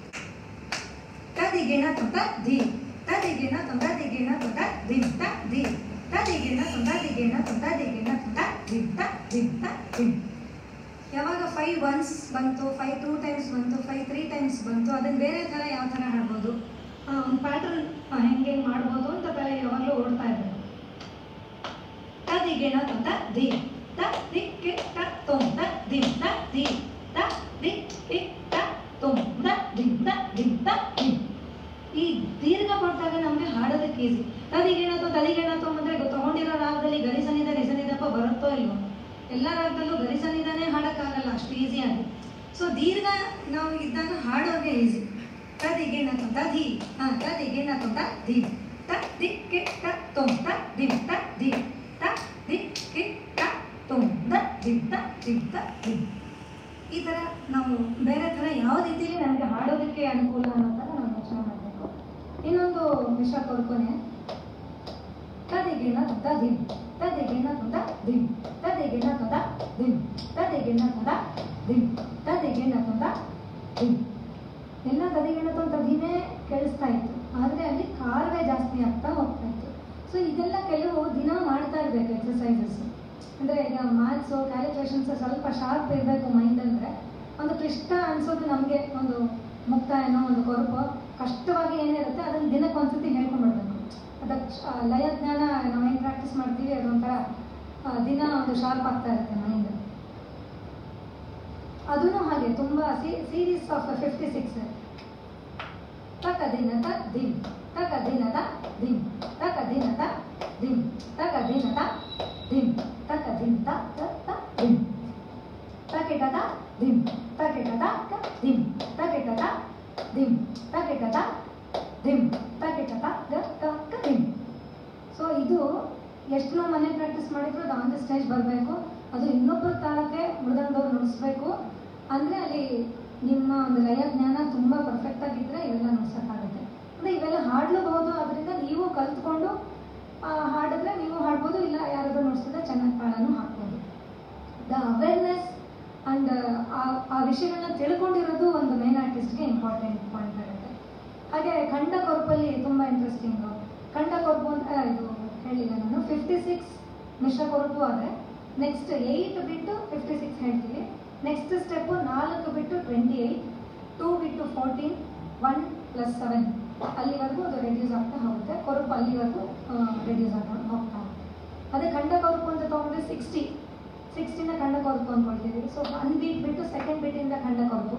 ತದಿ ಗಿಣ ತೊಂತ ಧಿ, ತದಿ ಗಿಣ ತೊಂತ ದಿ ಗಿಣ ತೊಂತ ಧಿಂ ತ ಧಿ, ತದಿ ಗಿಣ ತೊಂತ ದಿ ಗಿಣ ತೊಂತ ದಿ ಗಿಣ ತೊಂತ ಧಿಂ ತ ಧಿಂ ತ ಧಿಂ. ಯಾವಾಗ 5 ಒನ್ಸ್ ಬಂತು, 5 2 ಟೈಮ್ಸ್ ಬಂತು, 5 3 ಟೈಮ್ಸ್ ಬಂತು, ಅದನ್ನು ಬೇರೆ ಥರ ಯಾವ ಥರ ಹಾಡ್ಬೋದು, ಒಂದು ಪ್ಯಾಟರ್ನ್ ಹೆಂಗೆ ಮಾಡ್ಬೋದು ಅಂತ ತಲೆ ಯಾವಾಗಲೂ ಓಡ್ತಾ ಇರಬೇಕು. ತದಿ ಗಿಣ ತೊಂತ ಧಿ, ತ ದಿ ಗಿ ತ ತೊಂ ತ ಧಿಂ ತ ಧಿ, ತ ದಿ ಗಿ ತ ತೊಂ ತ ಧಿಂ ತ ಧಿಂ ತ ಧಿಂ. ಈ ದೀರ್ಘ ಕೊಟ್ಟಾಗ ನಮಗೆ ಹಾಡೋದಕ್ಕೆ ಈಸಿ. ತದಿಗೇಣತೋ ತದಿಗೇಣತೋ ಅಂದರೆ ತಗೊಂಡಿರೋ ರಾಗದಲ್ಲಿ ಗರಿಸನಿದ ರಿಸನಿದಪ್ಪ ಬರುತ್ತೋ ಇಲ್ವೋ, ಎಲ್ಲ ರಾಗದಲ್ಲೂ ಗರಿಸನಿದನೇ ಹಾಡೋಕ್ಕಾಗಲ್ಲ ಅಷ್ಟು ಈಸಿಯಾಗಿ. ಸೊ ದೀರ್ಘ ನಾವು ಇದ್ದಾಗ ಹಾಡೋಗೆ ಈಸಿ. ತದಿಗೇಣತೋ ತದಿ, ತದಿಗೇಣತೋ ತ ಧಿ, ತ ದಿ ಗಿ ತ ತೊಂ ತ ಧಿಂ ತ ಧಿ, ತ ದಿ ಗಿ ತ ತೊಂ ತ ಧಿಂ ತ ಧಿಂ ತ ಧಿಂ. ಈ ಥರ ನಾವು ಬೇರೆ ಥರ ಯಾವ ರೀತಿಯಲ್ಲಿ ನಮಗೆ ಹಾಡೋದಕ್ಕೆ ಅನುಕೂಲ ಅನ್ನೋ ಥರ ನಾವು ಯೋಚನೆ ಮಾಡಬೇಕು. ಇನ್ನೊಂದು ಮಿಶ್ರ ಕೊರುಪುನೆ ತದಿಗಿಣ ತೊಂದ ಧಿಂ, ತದಿಗಿಣ ತೊಂದ ಧಿಂ, ತದಿಗಿಣ ತೊಂದ ಧಿಂ, ತದಿಗಿಣ ತೊಂದ ಧಿಂ, ತದಿಗಿಣ ತೊಂದ ಧಿಂ. ಎಲ್ಲ ತದಿಗಿಣ ತೊಂದ ಧಿಮೇ ಕೇಳಿಸ್ತಾ ಇತ್ತು, ಆದರೆ ಅಲ್ಲಿ ಕಾರವೇ ಜಾಸ್ತಿ ಆಗ್ತಾ ಹೋಗ್ತಾ ಇತ್ತು. ಸೊ ಇದೆಲ್ಲ ಕೆಲವು ದಿನ ಮಾಡ್ತಾ ಇರಬೇಕು ಎಕ್ಸಸೈಸಸ್. ಅಂದರೆ ಈಗ ಮ್ಯಾಥ್ಸು ಕ್ಯಾಲ್ಕುಲೇಷನ್ಸ್ ಸ್ವಲ್ಪ ಶಾರ್ಪ್ ಇರಬೇಕು ಮೈಂಡ್. ಅಂದರೆ ಒಂದು ಕ್ಲಿಷ್ಟ ಅನಿಸೋದು ನಮಗೆ ಒಂದು ಮುಕ್ತಾಯನೋ ಒಂದು ಕೊರಪು ಕಷ್ಟವಾಗಿ ಏನಿರುತ್ತೆ ಅದನ್ನು ದಿನಕ್ಕೆ ಒಂದ್ಸತಿ ಹೇಳ್ಕೊಂಡ್ಬಿಡ್ಬೇಕು. ಅದಕ್ಕೆ ಲಯ ಜ್ಞಾನ ನಾವೇನು ಪ್ರಾಕ್ಟೀಸ್ ಮಾಡ್ತೀವಿ ಅದೊಂಥರ ದಿನ ಒಂದು ಶಾರ್ಪ್ ಆಗ್ತಾ ಇರುತ್ತೆ ಮೈಂಡ್. ಅದೂ ಹಾಗೆ ತುಂಬ ಸೀರೀಸ್ ಆಫ್ 56 ತಕ ದಿನದ ಧಿಂ, ತಕ ದಿನದ ಧಿಂ, ತಕ ದಿನದ ಧಿಂ, ತಕ ದಿನದ ಧಿಂ, ತಕ ಧಿಂ ತ ತ ಧಿಂ, ತಕೆಟದ ಧಿಂ, ತಕೆಟದ ಧಿಂ, ತಕೆಟದ ಧಿಂ, ತಕೆಟದ ಧಿಂ, ತಕೆಟದ ಗ ಕ ಧಿಂ. ಸೊ ಇದು ಎಷ್ಟು ನಾವು ಮನೆ ಪ್ರಾಕ್ಟೀಸ್ ಮಾಡಿದ್ರು ಅದು ಆನ್ ದ ಸ್ಟೇಜ್ ಬರಬೇಕು. ಅದು ಇನ್ನೊಬ್ಬರ ತಾಳಕ್ಕೆ ಮೃದಂಗದವ್ರು ನುಡಿಸ್ಬೇಕು. ಅಂದರೆ ಅಲ್ಲಿ ನಿಮ್ಮ ಒಂದು ಲಯ ಜ್ಞಾನ ತುಂಬ ಪರ್ಫೆಕ್ಟ್ ಆಗಿದ್ದರೆ ಇವೆಲ್ಲ ನುಡ್ಸೋಕ್ಕಾಗುತ್ತೆ. ಅಂದರೆ ಇವೆಲ್ಲ ಹಾಡಲೂಬಹುದು. ಅದರಿಂದ ನೀವು ಕಲ್ತ್ಕೊಂಡು ಹಾಡಿದ್ರೆ ನೀವು ಹಾಡ್ಬೋದು, ಇಲ್ಲ ಯಾರಾದರೂ ನುಡಿಸಿದ್ರೆ ಚೆನ್ನಾಗಿ ತಾಳನೂ ಹಾಕ್ಬೋದು. ದ ಅವೇರ್ನೆಸ್ ಆ್ಯಂಡ್ ಆ ವಿಷಯಗಳನ್ನ ತಿಳ್ಕೊಂಡಿರೋದು ಒಂದು ಮೇನ್ ಆರ್ಟಿಸ್ಟ್ಗೆ ಇಂಪಾರ್ಟೆಂಟ್ ಪಾಯಿಂಟ್ ಆಗುತ್ತೆ. ಹಾಗೆ ಖಂಡ ಕೊರಪಲ್ಲಿ ತುಂಬ ಇಂಟ್ರೆಸ್ಟಿಂಗು. ಖಂಡ ಕೊರಪು ಅಂತ ಇದು ಹೇಳಿಲ್ಲ ನಾನು. 56 ಮಿಶ್ರ ಕೊರಪು ಆದರೆ ನೆಕ್ಸ್ಟ್ 8 ಬಿಟ್ಟು 56 ಹೇಳ್ತೀವಿ. ನೆಕ್ಸ್ಟ್ ಸ್ಟೆಪ್ಪು 4 ಬಿಟ್ಟು 28, 2 ಬಿಟ್ಟು 14, 1 + 7 ಅಲ್ಲಿವರೆಗೂ ಅದು ರೆಡ್ಯೂಸ್ ಆಗ್ತಾ ಹೋಗುತ್ತೆ. ಕೊರಪು ಅಲ್ಲಿವರೆಗೂ ರೆಡ್ಯೂಸ್ ಆಗ್ತಾ ಹೋಗ್ತಾ. ಅದೇ ಖಂಡ ಕೊರಪು ಅಂತ ತೊಗೊಂಡ್ರೆ 60ನ ಖಂಡ ಕೊರಪು ಅಂದ್ಕೊಳ್ತೀವಿ. ಸೊ 1 ಬೀಟ್ ಬಿಟ್ಟು ಸೆಕೆಂಡ್ ಬೀಟಿಂದ ಖಂಡ ಕೊರಪು.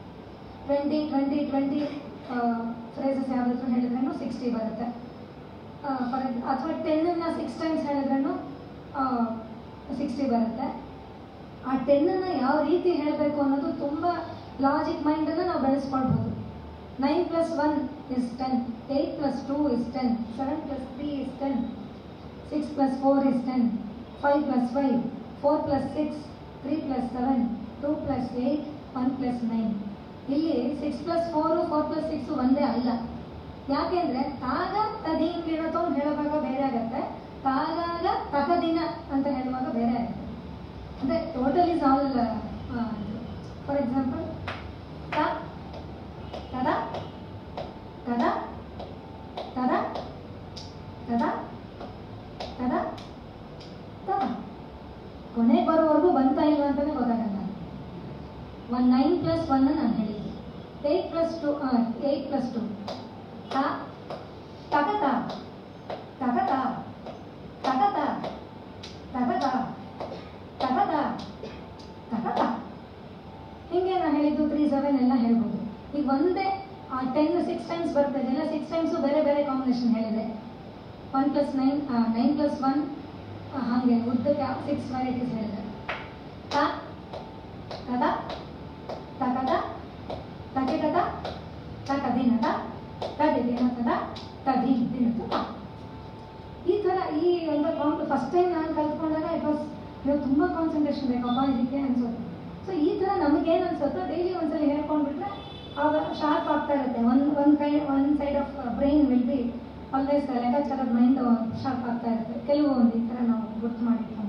20 ಫ್ರೇಸಸ್ ಯಾವುದಾದ್ರೂ ಹೇಳಿದ್ರೂ 60 ಬರುತ್ತೆ. ಅಥವಾ 10ನ್ನ 6 ಟೈಮ್ಸ್ ಹೇಳಿದ್ರೂ 60 ಬರುತ್ತೆ. ಆ 10ನ್ನ ಯಾವ ರೀತಿ ಹೇಳಬೇಕು ಅನ್ನೋದು ತುಂಬ ಲಾಜಿಕ್ ಮೈಂಡನ್ನು ನಾವು ಬೆಳೆಸ್ಕೊಳ್ಬೋದು. 9 + 1 is 10, 8 + 2 is 10, 7 + 3 is 10, 6 + 4 is 10, 5 + 5, 4 + 6, 3 + 7, 2 + 8, 1 + 9. ಇಲ್ಲಿ 6 + 4, 4 + 6 ಒಂದೇ ಅಲ್ಲ. ಯಾಕೆಂದರೆ ತಾಗ ತದೀನ್ ಗಿಡತೋ ಹೇಳುವಾಗ ಬೇರೆ ಆಗುತ್ತೆ, ತಾಗಾಗ ತಗದಿನ ಅಂತ ಹೇಳುವಾಗ ಬೇರೆ ಆಗುತ್ತೆ. ಅಂದರೆ total is all. For example ತ ತದ ತದ ತದ ತದ ತದ ತದ ಕೊನೆಗೆ ಬರೋವರೆಗೂ ಬಂತಾ ಇಲ್ವ ಅಂತಲೇ ಗೊತ್ತಾಗಲ್ಲ. 9 + 1 ನಾನು ಹೇಳಿದ್ದೆ. 8 + 2 ತ ತಗತ ತಗತ ತಗತ ತಗತ ತಗತ ತಗತ. ಹಿಂಗೆ ನಾನು ಹೇಳಿದ್ದು 3, 7 ಎಲ್ಲ ಹೇಳ್ಬೋದು. ಈಗ ಒಂದೇ 10 6 ಟೈಮ್ಸ್ ಬರ್ತದೆ. ಎಲ್ಲ 6 ಟೈಮ್ಸು ಬೇರೆ ಬೇರೆ ಕಾಂಬಿನೇಷನ್ ಹೇಳಿದೆ. 1 + 9, 9 + 1 ಹಾಗೆ ಉದ್ದಕ್ಕೆ 6 ವೆರೈಟೀಸ್ ಹೇಳಿದೆ. ತ ತದ ತಗದ ತಗೆಗದ ತಗದಿನದ ತದಿನದ ತದಿನದ. ಈ ಥರ ಈ ಒಂದು ಫಸ್ಟ್ ಟೈಮ್ ನಾನು ಕಲ್ತ್ಕೊಂಡಾಗ ಇವಾಗ ತುಂಬ ಕಾನ್ಸಂಟ್ರೇಷನ್ ಬೇಕಪ್ಪ ಇದಕ್ಕೆ ಅನ್ಸುತ್ತೆ. ಸೊ ಈ ಥರ ನಮಗೇನು ಅನ್ಸುತ್ತೋ ಡೈಲಿ ಒಂದ್ಸಲ ಹೇಳ್ಕೊಂಡ್ಬಿಟ್ರೆ ಆವಾಗ ಶಾರ್ಪ್ ಆಗ್ತಾ ಇರುತ್ತೆ. ಒಂದು side of brain will be always ಲೆಕ್ಕಾಚಾರದ ಮೈಂಡ್ ಶಾರ್ಪ್ ಆಗ್ತಾ ಇರುತ್ತೆ. ಕೆಲವು ಒಂದು ಈ ಥರ ನಾವು ಗುರ್ತು ಮಾಡಿಟ್ಕೊಂಡು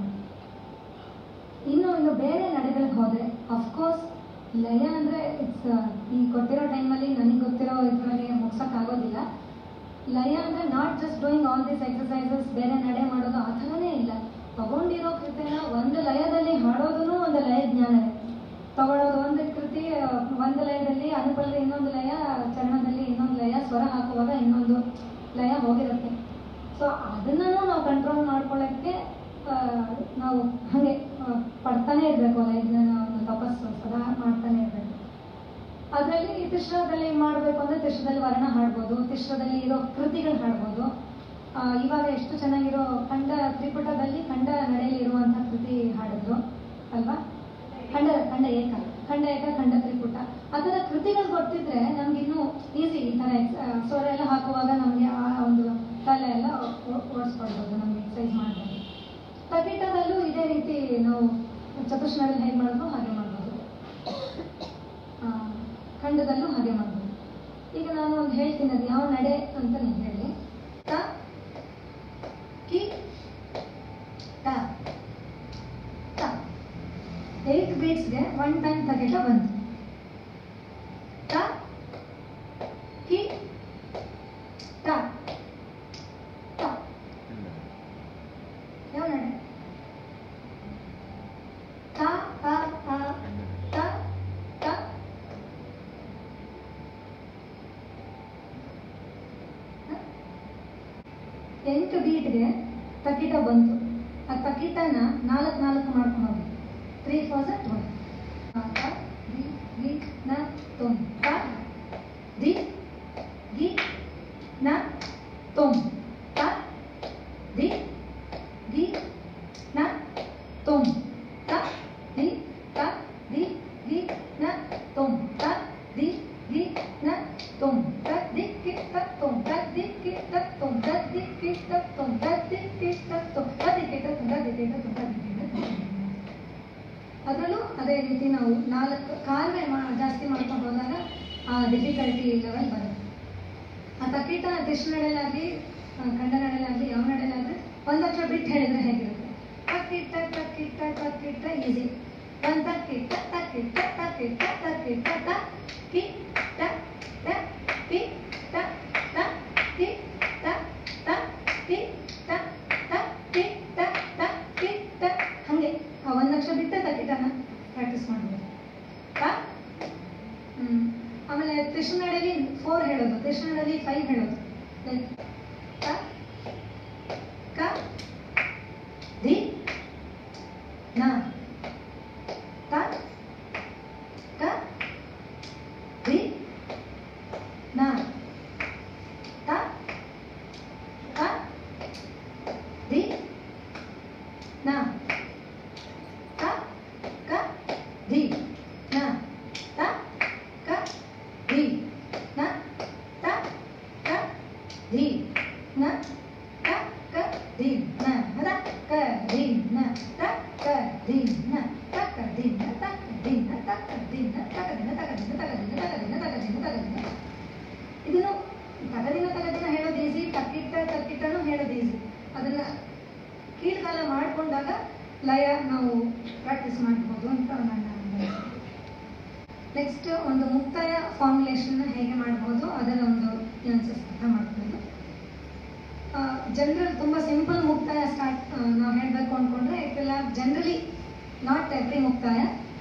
ಇನ್ನು ಬೇರೆ ನಡೆಗಳಿಗೆ ಹೋದರೆ ಅಫ್ಕೋರ್ಸ್ ಲಯ ಅಂದರೆ ಇಟ್ಸ್ ಈ ಕೊಟ್ಟಿರೋ ಟೈಮಲ್ಲಿ ನನಗೆ ಗೊತ್ತಿರೋ ಇದರಲ್ಲಿ ಮುಗ್ಸೋಕ್ಕಾಗೋದಿಲ್ಲ. ಲಯ ಅಂದರೆ not just doing all this exercises, ಬೇರೆ ನಡೆ ಮಾಡೋದು ಆ ಥರನೇ ಇಲ್ಲ. ತಗೊಂಡಿರೋ ಕೃತಿನ ಒಂದು ಲಯದಲ್ಲಿ ಹಾಡೋದೂ ಒಂದು ಲಯ ಜ್ಞಾನವೇ. ತಗೊಳ್ಳೋದು ಒಂದು ಕೃತಿ ಒಂದು ಲಯದಲ್ಲಿ, ಅನುಪಲ್ಲವಿ ಇನ್ನೊಂದು ಲಯ, ಚರಣದಲ್ಲಿ ಇನ್ನೊಂದು ಲಯ, ಸ್ವರ ಹಾಕುವಾಗ ಇನ್ನೊಂದು ಲಯ ಹೋಗಿರುತ್ತೆ. ಸೊ ಅದನ್ನು ನಾವು ಕಂಟ್ರೋಲ್ ಮಾಡ್ಕೊಳ್ಳೋಕ್ಕೆ ನಾವು ಹಾಗೆ ಪಡ್ತಾನೆ ಇರಬೇಕು. ಲಯ ಜ್ಞಾನ ತಪಸ್ಸು ಸದಾ ಮಾಡ್ತಾನೆ ಇರಬೇಕು. ಅದರಲ್ಲಿ ತಿಶ್ರದಲ್ಲಿ ಮಾಡಬೇಕು ಅಂದರೆ ತಿಶ್ರದಲ್ಲಿ ವರ್ಣ ಹಾಡ್ಬೋದು, ತಿಶ್ರದಲ್ಲಿ ಇರೋ ಕೃತಿಗಳು ಹಾಡ್ಬೋದು. ಇವಾಗ ಎಷ್ಟು ಚೆನ್ನಾಗಿರೋ ಖಂಡ ತ್ರಿಪುಟದಲ್ಲಿ ಖಂಡ ನಡೆಯಲ್ಲಿ ಇರುವಂಥ ಕೃತಿ ಹಾಡಿದ್ರು ಅಲ್ವಾ? ಖಂಡ ಏಕ, ಖಂಡ ತ್ರಿಪುಟ, ಆ ಥರ ಕೃತಿಗಳು ಗೊತ್ತಿದ್ರೆ ನಮಗಿನ್ನೂ ಈಸಿ. ಈ ಥರ ಸ್ವರ ಎಲ್ಲ ಹಾಕುವಾಗ ನಮಗೆ ಆ ಒಂದು ತಲೆ ಎಲ್ಲ ಓಡಿಸ್ಕೊಳ್ಬೋದು, ನಮಗೆ ಎಕ್ಸಸೈಸ್ ಮಾಡ್ಬೋದು. ತಪೀಠದಲ್ಲೂ ಇದೇ ರೀತಿ ನಾವು ಚತುಷ್ಣದಲ್ಲಿ ಹೇಗೆ ಮಾಡಿದ್ರು ಹಾಗೆ ಮಾಡ್ಬೋದು, ಖಂಡದಲ್ಲೂ ಹಾಗೆ ಮಾಡ್ಬೋದು. ಈಗ ನಾನು ಒಂದು ಹೇಳ್ತೀನಿ, ಅದು ಯಾವ ನಡೆ ಅಂತ ನೀವು ಹೇಳಿ. ತ ಕಿ ತ ತ 8 ಬೀಟ್ಸ್ಗೆ 1 ಟೈಮ್ ತಗೀಟ ಬಂತು. ತ ಕಿ ತ ತ ಯಾವ ನಡೆ? ತ ತ ತ ತ ತ 8 ಬೀಟ್ಗೆ ತಕೀಟ ಬಂತು. ಆ ತಕೀಟನ 4 ಮಾಡ್ಕೊಂಡು ಹೋಗಿ 3 4 12 ತ ದಿ ಗಿ ನ ತುಮ್ ತ ದಿ ಗಿ ನ ತುಮ್ ತ ದಿ ಗಿ ನ ತುಮ್ ತ ದಿ ತ ದಿ ಗಿ ನ ತುಮ್ ತ ದಿ ಗಿ ನ ತುಮ್ ತ ದಿ ಗಿ ತ ತುಮ್ ತ ದಿ ಗಿ ತ ತುಮ್ ತ ದಿ ಗಿ ತ ತುಮ್ ತ ದಿ ಗಿ ತ ತುಮ್. ಅದೇ ರೀತಿ ನಾವು 4 ಕಾಲುವೆ ಜಾಸ್ತಿ ಮಾಡ್ಕೊಂಡು ಹೋದಾಗ ಆ ಡಿಫಿಕಲ್ಟಿ ಲೆವೆಲ್ ಬರುತ್ತೆ. ಆ ತಕ್ಕಿಟ ತಿಷ್ಣಡೆಲಾಗಲಿ ಕನ್ನಡಗಳಾಗಲಿ ಯಾವ ನಡೆಯಲಾಗಲಿ ಒಂದು ಅಕ್ಷರ ಬಿಟ್ಟು ಹೇಳಿದ್ರೆ ಹೇಗಿರುತ್ತೆ? ತಕ್ಕಿಟ್ಟ ತಕ್ಕಿಟ್ಟ ತಕ್ಕಿಟ್ಟ ಈಸಿ. ಒಂದು ತಕ್ಕಿಟ್ಟ ತಕ್ಕಿಟ್ಟ ತಕ್ಕಿಟ್ಟ ತಕ್ಕಿಟ್ಟ ತ ಕಿ ಟ ಟ ಕಿ ಟ ಟ ಕಿ ಟ ಟ ಕಿ ಟ ಟ ಕಿ ಟ ಟ ಕಿ ಟ. ಹಾಗೆ ಒಂದು ಅಕ್ಷರ ಬಿಟ್ಟ ತಕ್ಕಿಟನ ಪ್ರಾಕ್ಟೀಸ್ ಮಾಡಬೇಕು. ಆಮೇಲೆ ತಿಷ್ಣಡೆಯಲ್ಲಿ 4 ಹೇಳೋದು, ತಿಷ್ಣಡೆಯಲ್ಲಿ 5 ಹೇಳೋದು. ಲೈಕ್ ಕ ಕ ಧಿ ನ ತ ಕ ಧಿ ನ ತ ಕ ಧಿ ನ ತ ಕ ಧಿ ನ ತ ಕ ಧಿ ನ ತ ಕ ಧಿ ನ ತ ಕ ಧಿ ನ ರ ಕ ಧಿ ನ ತ ಕ ಧಿ ನ ತ ಕ ಧಿ ನ ತ ಕ ಧಿ ನ ತ ಕ ಧಿ ನ ತ ಕ ಧಿ ನ ತ ಕ ಧಿ ನ ತ ಕ ಧಿ ನ ತ ಕ ಧಿ ನ ತ ಕ ಧಿ ನ ತ ಕ ಧಿ ನ. ಇದನ್ನು ತಗದಿನ ಹೇಳೋದು ಈಸಿ, ತಕ್ಕಿಟ್ಟನು ಹೇಳೋದು ಈಸಿ. ಅದನ್ನ ಕೀಳ್ಗಾಲ ಮಾಡಿಕೊಂಡಾಗ ಲಯ ನಾವು ಪ್ರಾಕ್ಟೀಸ್ ಮಾಡ್ಬೋದು ಅಂತ ನನ್ನ ಅನುಭವ. ನೆಕ್ಸ್ಟ್ ಒಂದು ಮುಕ್ತಾಯ ಫಾರ್ಮುಲೇಷನ್ನ ಹೇಗೆ ಮಾಡ್ಬೋದು ಅದರ ಒಂದು ನ್ಯೂನ್ಸಸ್ ಅರ್ಥ ಮಾಡ್ಬೋದು. ಜನರಲ್ ತುಂಬ ಸಿಂಪಲ್ ಮುಕ್ತಾಯ ಸ್ಟಾರ್ಟ್ ನಾವು ಹೇಳಬೇಕು ಅಂದ್ಕೊಂಡ್ರೆ it will have generally not every ಮುಕ್ತಾಯ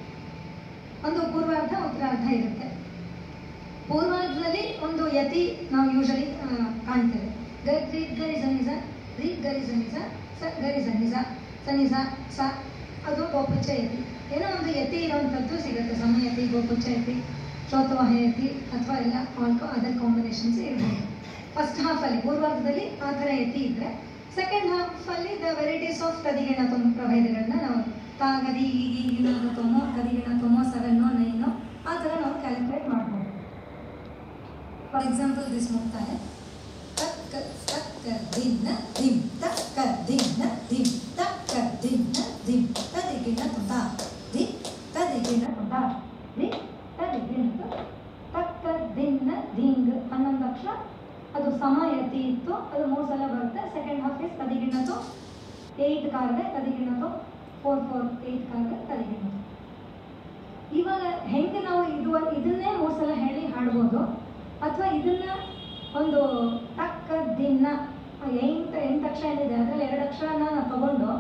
ಒಂದು ಪೂರ್ವಾರ್ಧ ಉತ್ತರಾರ್ಧ ಇರುತ್ತೆ. ಪೂರ್ವಾರ್ಧದಲ್ಲಿ ಒಂದು ಯತಿ ನಾವು ಯೂಶಲಿ ಕಾಣ್ತೇವೆ. ಗರಿ ಗರಿ ಸನಿಜ, ರಿ ಗರಿ ಸನಿಜ, ಸ ಗರಿ ಸನಿಜ, ಸನಿಜ ಸ, ಅದು ಗೋಪುಚ್ಚ ಯತಿ. ಏನೋ ಒಂದು ಯತಿ ಇರೋವಂಥದ್ದು ಸಿಗುತ್ತೆ. ಸಮಯತಿ, ಗೋಪುಚ್ಚ ಯತಿ, ಶ್ರೋತವಾಹ ಯತಿ ಅಥವಾ ಎಲ್ಲ ಆಲ್ಕೋ ಅದರ್ ಕಾಂಬಿನೇಷನ್ಸ್ ಇರ್ಬೋದು. ಫಸ್ಟ್ ಹಾಫಲ್ಲಿ ಪೂರ್ವಾರ್ಧದಲ್ಲಿ ಆ ಥರ ಯತಿ ಇದ್ದರೆ, ಸೆಕೆಂಡ್ ಹಾಫಲ್ಲಿ ದ ವೆರೈಟೀಸ್ ಆಫ್ ತದಿಗಿಣ ಪ್ರಭೇದಗಳನ್ನ ನಾವು ತಾಗದಿ ಈಗಿ ಗಿಣ ತೊಮೋ ತದಿಗಿಣ ತೊಮೋ 7 9 ಆ ಥರ ನಾವು ಕ್ಯಾಲ್ಕುಲೇಟ್ ಮಾಡ್ಬೋದು. ಫಾರ್ ಎಕ್ಸಾಂಪಲ್ ದಿಸ್ ಮುಕ್ತಾಯ ತಕ್ಕ ತಕ್ಕ ದಿನ ದಿಂ ತಕ್ಕ ದಿನ ದಿಂ ತಕ್ಕ ದಿನ ದಿಂ ತದಿಗಿಣ ತೊಂದ ದಿ ತದಿಗಿಣ ತೊಂದ ದಿ ತದಿಗಿಣ ತಕ್ಕ ದಿನ ದಿಂಗ್ 11 ಅಕ್ಷರ. ಅದು ಸಮಯತಿ ಇತ್ತು, ಅದು 3 ಸಲ ಬರುತ್ತೆ. ಸೆಕೆಂಡ್ ಹಾಫ್ ಇಸ್ ತದಿಗಿಣತು 8 ಕಾರ್ಗೆ ತದಿಗಿಣತು 4 4 8 ಕಾರ್ಗೆ ತದಿಗಿಣತು. ಇವಾಗ ಹೆಂಗೆ ನಾವು ಇದನ್ನೇ 3 ಸಲ ಹೇಳಿ ಹಾಡ್ಬೋದು, ಅಥವಾ ಇದನ್ನ ಒಂದು ತಕ್ಕ ದಿನ 8 ಅಕ್ಷರ ಏನಿದೆ ಅದರಲ್ಲಿ 2 ಅಕ್ಷರನ ತಗೊಂಡು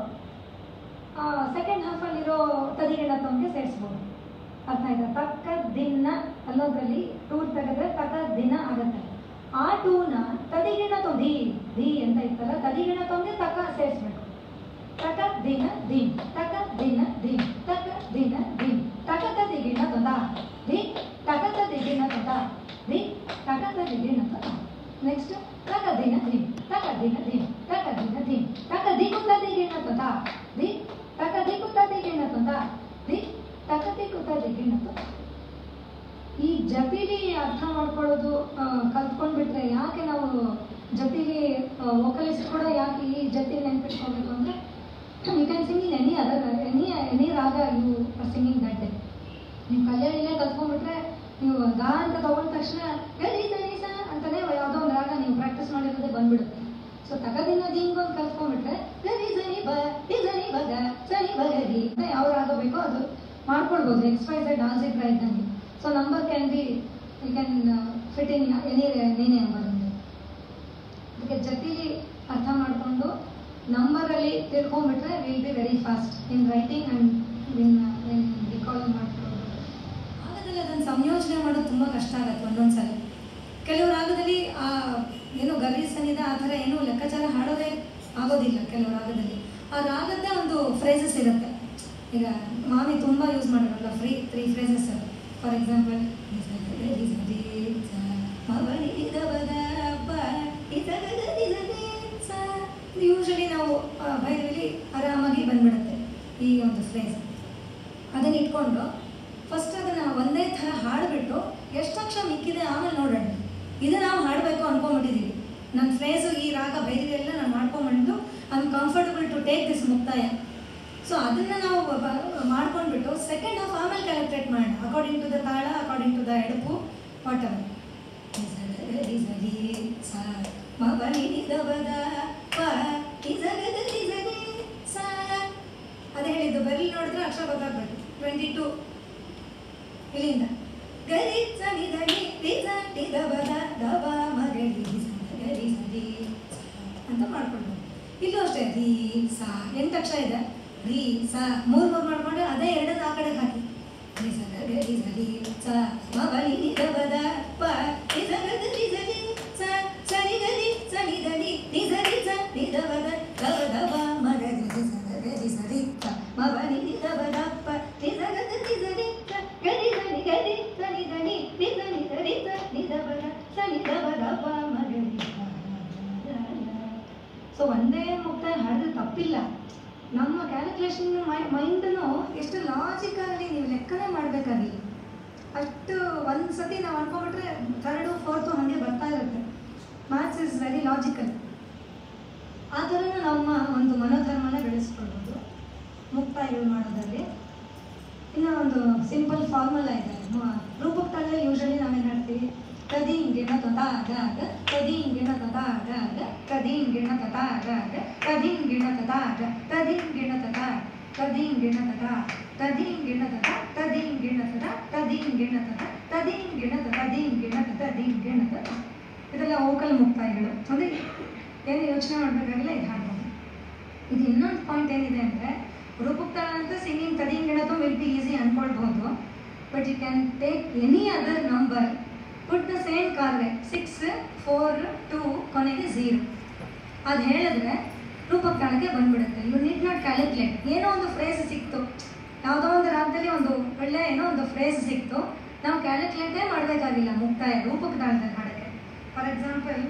ಸೆಕೆಂಡ್ ಹಾಫಲ್ಲಿರೋ ತದಿಗಿಣತಂಗೆ ಸೇರಿಸ್ಬೋದು. ಅರ್ಥ ಆಯ್ತಾ? ತಕ್ಕ ದಿನ ಅನ್ನೋದ್ರಲ್ಲಿ 2 ತೆಗೆದ್ರೆ ತಕ್ಕ ದಿನ ಆಗುತ್ತೆ. ಆ 2ನ ತದಿಗಿಣತು ದಿ ದಿ ಅಂತ ಇತ್ತಲ್ಲ, ತದಿಗಿಣತಂಗೆ ತಕ್ಕ ಸೇರಿಸ್ಬೇಕು. ತಕ ದಿನ ದಿಂ ತಕ ದಿನ ದಿಂ ತಕ ದಿನ ದಿಂ ತಕ ತದಿಗಿಣ ತೊಂದ ದಿ ತಕ ತದಿಗಿಣ ತೊಂದ ದಿ ತಕ ತದಿಗಿಣ ತೊಂದ. ನೆಕ್ಸ್ಟ್ ತಕ ದಿನ ದಿಂ ತಕ ದಿನ ದಿಂ ತಕ ದಿನ ದಿಂ ತಕ ದಿಕು ತದಿಗಿಣ ತೊಂದ ದಿ ತಕ ದಿಕು ತದಿಗಿಣ ತೊಂದ ದಿ ತಕ ದಿಕು ತದಿಗಿಣ ತೊಂದ. ಈ ಜಟಿಲಿ ಅರ್ಥ ಮಾಡ್ಕೊಳ್ಳೋದು ಕಲ್ತ್ಕೊಂಡ್ಬಿಟ್ರೆ, ಯಾಕೆ ನಾವು ಜಟಿಲಿ ವೋಕಲಿಸ್ಟ್ ಕೂಡ ಯಾಕೆ ಈ ಜಟಿಲಿ ನೆನ್ಪಿಟ್ಕೊಳ್ಬೇಕು ಅಂದರೆ, you can sing in any ರಾಗ you are singing that day. ನೀವು ಕಲ್ಯಾಣಿನೇ ಕಲ್ತ್ಕೊಂಡ್ಬಿಟ್ರೆ, ನೀವು ಗಾ ಅಂತ ತಗೊಂಡ ತಕ್ಷಣ ಗರಿ ಸನಿಸ ಅಂತಲೇ ಯಾವುದೋ ಒಂದು ರಾಗ ನೀವು ಪ್ರಾಕ್ಟೀಸ್ ಮಾಡಿರೋದೇ ಬಂದ್ಬಿಡುತ್ತೆ. ಸೊ ತಗದಿನ ದಿಂಗೊಂದು ಕಲ್ತ್ಕೊಂಡ್ಬಿಟ್ರೆ ಗರಿ ಸನಿ ಬ ಡಿ ಸನಿ ಬಗ ಸನಿ ಬಗರಿ ಅಂತ ಯಾವ ರಾಗ ಬೇಕೋ ಅದು ಮಾಡ್ಕೊಳ್ಬೋದು. XYZ ಆಲ್ಜಿಬ್ರಾ ಇದ್ದಂಗೆ. So number can be you can fit in any number. ಅದಕ್ಕೆ ಜೊತೆಲಿ ಅರ್ಥ ಮಾಡಿಕೊಂಡು ನಂಬರಲ್ಲಿ ತಿಳ್ಕೊಂಡ್ಬಿಟ್ರೆ will be very fast in writing and in recalling ಮಾಡ್ಕೊಳ್ಳೋದು. ರಾಗದಲ್ಲಿ ಅದನ್ನು ಸಂಯೋಜನೆ ಮಾಡೋದು ತುಂಬ ಕಷ್ಟ ಆಗುತ್ತೆ ಒಂದೊಂದ್ಸಲ. ಕೆಲವು ರಾಗದಲ್ಲಿ ಏನು ಗರಿ ಸನಿದ ಆ ಥರ ಏನೂ ಲೆಕ್ಕಾಚಾರ ಹಾಡೋದೇ ಆಗೋದಿಲ್ಲ. ಕೆಲವು ರಾಗದಲ್ಲಿ ಆ ರಾಗದ್ದೇ ಒಂದು ಫ್ರೇಸಸ್ ಇರುತ್ತೆ. ಈಗ ಮಾಮಿ ತುಂಬ ಯೂಸ್ ಮಾಡಿರಲ್ಲ 3 ಫ್ರೇಸಸ್. ಫಾರ್ ಎಕ್ಸಾಂಪಲ್ ಯೂಶಲಿ ನಾವು ಭೈರವಿಲಿ ಆರಾಮಾಗಿ ಬಂದ್ಬಿಡುತ್ತೆ ಈ ಒಂದು ಫ್ರೇಸ್. ಅದನ್ನು ಇಟ್ಕೊಂಡು ಫಸ್ಟ್ ಅದನ್ನು ಒಂದೇ ಥರ ಹಾಡಿಬಿಟ್ಟು ಎಷ್ಟು ಅಕ್ಷರ ಮಿಕ್ಕಿದೆ ಆಮೇಲೆ ನೋಡೋಣ. ಇದು ನಾವು ಹಾಡಬೇಕು ಅಂದ್ಕೊಂಡ್ಬಿಟ್ಟಿದ್ದೀವಿ. ನನ್ನ ಫ್ರೇಸು ಈ ರಾಗ ಭೈರವಿ ಎಲ್ಲ ನಾನು ಮಾಡ್ಕೊಂಡ್ಬಂದು I am comfortable to take this ಮುಕ್ತಾಯ. ಸೊ ಅದನ್ನು ನಾವು ಮಾಡ್ಕೊಂಡ್ಬಿಟ್ಟು ಸೆಕೆಂಡ್ ಹಾಫ್ ಆಮೇಲೆ ಕ್ಯಾಲ್ಕುಲೇಟ್ ಮಾಡೋಣ ಅಕಾರ್ಡಿಂಗ್ ಟು ದ ತಾಳ, ಅಕಾರ್ಡಿಂಗ್ ಟು ದ ಎಡಪು, ವಾಟ್ ಎವರ್. ಅದೇ ಹೇಳಿದ್ದು, ಬೆರಳು ನೋಡಿದ್ರೆ ಅಕ್ಷರ ಗೊತ್ತಾಗ್ಬೇಕು. 22 ಇಲ್ಲಿಂದ ಗರಿ ಸನಿ ಧನಿ ರಿ ಸ ಟಿ ದ ಬ ದ ದ ಬ ಮ ಗ ರಿ ಸ ಗರಿ ಸ ರಿ ಅಂತ ಮಾಡ್ಕೊಂಡು ಇಲ್ಲೂ ಅಷ್ಟೇ ರೀ ಸ 8 ಅಕ್ಷರ ಇದೆ. ರೀ ಸ 3 ಮಾಡ್ಕೊಂಡ್ರೆ ಅದೇ ಎರಡನ್ನ ಆ ಕಡೆಗೆ ಹಾಕಿ ರಿ ಸ ಗರಿ ಸ ರಿ ಸ ಮ ಗ ರಿ ದ ಬ ದ ಪ ರಿ ಸ ಗ ರಿ ಸ ರಿ ಸ ಸ ರಿ ಗ ರಿ ಸ ನಿ ದ ನಿ ರಿ ಸ ರಿ ಸ ನಿ ದ ಬ ದ ಬ ಮ ಗ ರಿ ಸ ಗರಿ ಸ ರಿ ಸ ಮ ಗ ರಿ ದ ಬ ದ ಪ ರಿ ಸ ಗ ರಿ ಸ ರಿ ಸ ಗರಿ ಸ ನಿ ಗರಿ ಸ ನಿ ದ ನಿ ರಿ ಸ ನಿ ದ ರಿ ಸ ನಿ ದ ಬ ದ ಸ ನಿ ದ ಬ ದ ಪ ಮ ಗ ರಿ ಸ. ಸೊ ಒಂದೇ ಮುಕ್ತಾಯ ಹಾಡಿದ್ರೆ ತಪ್ಪಿಲ್ಲ. ನಮ್ಮ ಕ್ಯಾಲ್ಕುಲೇಷನ್ ಮೈಂಡನ್ನು ಎಷ್ಟು ಲಾಜಿಕಲ್ಲಿ ನೀವು ಲೆಕ್ಕನೇ ಮಾಡಬೇಕಾಗಿಲ್ಲ. ಅಷ್ಟು ಒಂದು ಸತಿ ನಾವು ಅನ್ಕೊಂಡ್ಬಿಟ್ರೆ 3, 4 ಹಾಗೆ ಬರ್ತಾ ಇರುತ್ತೆ. Maths is very logical. ಆ ಥರನೂ ನಮ್ಮ ಒಂದು ಮನೋಧರ್ಮನ ಬೆಳೆಸ್ಕೊಳ್ಬೋದು ಮುಕ್ತಾಯಗಳು ಮಾಡೋದ್ರಲ್ಲಿ. ಇನ್ನು ಒಂದು ಸಿಂಪಲ್ ಫಾರ್ಮುಲಾ ಇದೆ. ರೂಪಕ್ಕೆ ತಾಳ ಯೂಶಲಿ ನಾವೇನು ಹೇಳ್ತೀವಿ, ಕದಿಂಗಿಣ ತತಾಗ ಕದಿಂಗಿಣ ತತಾಗ ಕದಿಂಗಿಣ ತತಾಗ ಕದಿಂಗಿಣ ತತಾಗ ಕದಿಂಗಿಣ ತತಾ ಕದಿಂಗಿಣ ತತಾ ಕದಿಂಗಿಣ ತತಾ ಕದಿಂಗಿಣ ತತಾ ಕದಿಂಗಿಣ ತತಾ ಕದಿಂಗಿಣ ತ ಕದಿಂಗಿಣ ತ ಕದಿಂಗಿಣ ತ. ಇದೆಲ್ಲ ವೋಕಲ್ ಮುಕ್ತಾಯಗಳು. ಅಂದರೆ ಏನು ಯೋಚನೆ ಮಾಡಬೇಕಾಗಿಲ್ಲ, ಇದು ಹಾಡ್ಬೋದು. ಇದು ಇನ್ನೊಂದು ಪಾಯಿಂಟ್ ಏನಿದೆ ಅಂದರೆ, ರೂಪಕ್ಕೆ ತಾಳ ಅಂತ ಸಿಂಗಿಂಗ್ ಕದಿಂಗಿಣತು ವಿಲ್ ಬಿ ಈಸಿ ಅಂದ್ಕೊಳ್ಬೋದು. But you can take any other number, put the same ಕಾರ್ವೆ 6, 4, 2 ಕೊನೆಗೆ 0 ಅದು ಹೇಳಿದ್ರೆ ರೂಪಕ್ಕೆ ತಾಳಕ್ಕೆ ಬಂದ್ಬಿಡುತ್ತೆ. You need not calculate. ಏನೋ ಒಂದು ಫ್ರೇಸ್ ಸಿಕ್ತು, ಯಾವುದೋ ಒಂದು ರಾಗದಲ್ಲಿ ಒಂದು ಒಳ್ಳೆ ಏನೋ ಒಂದು ಫ್ರೇಸ್ ಸಿಕ್ತು, ನಾವು ಕ್ಯಾಲ್ಕುಲೇಟೇ ಮಾಡಬೇಕಾಗಿಲ್ಲ ಮುಕ್ತಾಯ ರೂಪಕ್ಕೆ ತಾಳದಲ್ಲಿ ಹಾಡೋಕ್ಕೆ. ಫಾರ್ ಎಕ್ಸಾಂಪಲ್,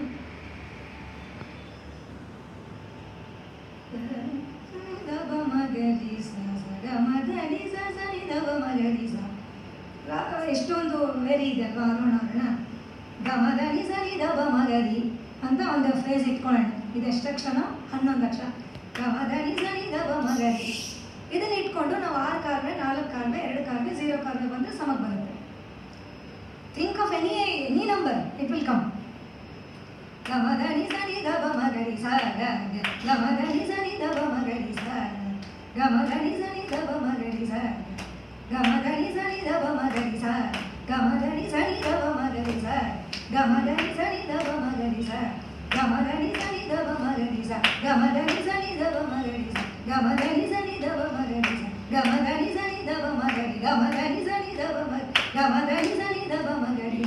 ಎಷ್ಟೊಂದು ವೇರಿ ಇದೆ ಅಲ್ವಾ, ಅರುಣ ಗಮಗರಿ ಸರಿ ದ ಬ ಮಗರಿ ಅಂತ ಒಂದು ಫ್ರೇಸ್ ಇಟ್ಕೊಳ್ಳೋಣ. ಇದು ಎಷ್ಟು ಅಕ್ಷರ? 11 ಅಕ್ಷರ. ಗಮಗರಿ ಸರಿ ದ ಬ ಮಗರಿ ಇದನ್ನ ಇಟ್ಕೊಂಡು ನಾವು 6 ಕಾರ್ವೆ, 4 ಕಾರ್ವೆ, 2 ಕಾರ್ವೆ, 0 ಕಾರ್ವೆ ಬಂದರೆ ಸಮಕ್ಕೆ ಬರುತ್ತೆ. Think of any number, it will come. ಗಮಗರಿ ಸರಿ ದ ಬ ಮಗರಿ ಸ ಗ ಗಮಗರಿ ಸರಿ ದ ಬ ಮಗರಿ ಸ ಗಮಗರಿ ಸರಿ ದ ಬ ಮಗರಿ ಸ ಗಮಗರಿ ಸರಿ ದ ಬ ಮಗರಿ ಸ ಗಮಗರಿ ಸರಿ ದ ಬ ಮಗರಿ ಸ ಗಮಗರಿ ಸರಿ ದ ಬ ಮಗರಿ ಸ ಗಮಗರಿ ಸರಿ ದ ಬ ಮಗರಿ ಸ ಗಮಗರಿ ಸರಿ ದ ಬ ಮಗರಿ ಸ ಗಮಗರಿ ಸರಿ ದ ಬ ಮಗರಿ ಸ ಗಮಗರಿ ಸರಿ ದ ಬ ಮಗರಿ ಗಮಗರಿ ಸರಿ ದ ಬ ಮಗರಿ ಗಮಗರಿ ಸರಿ ದ ಬ ಮಗರಿ.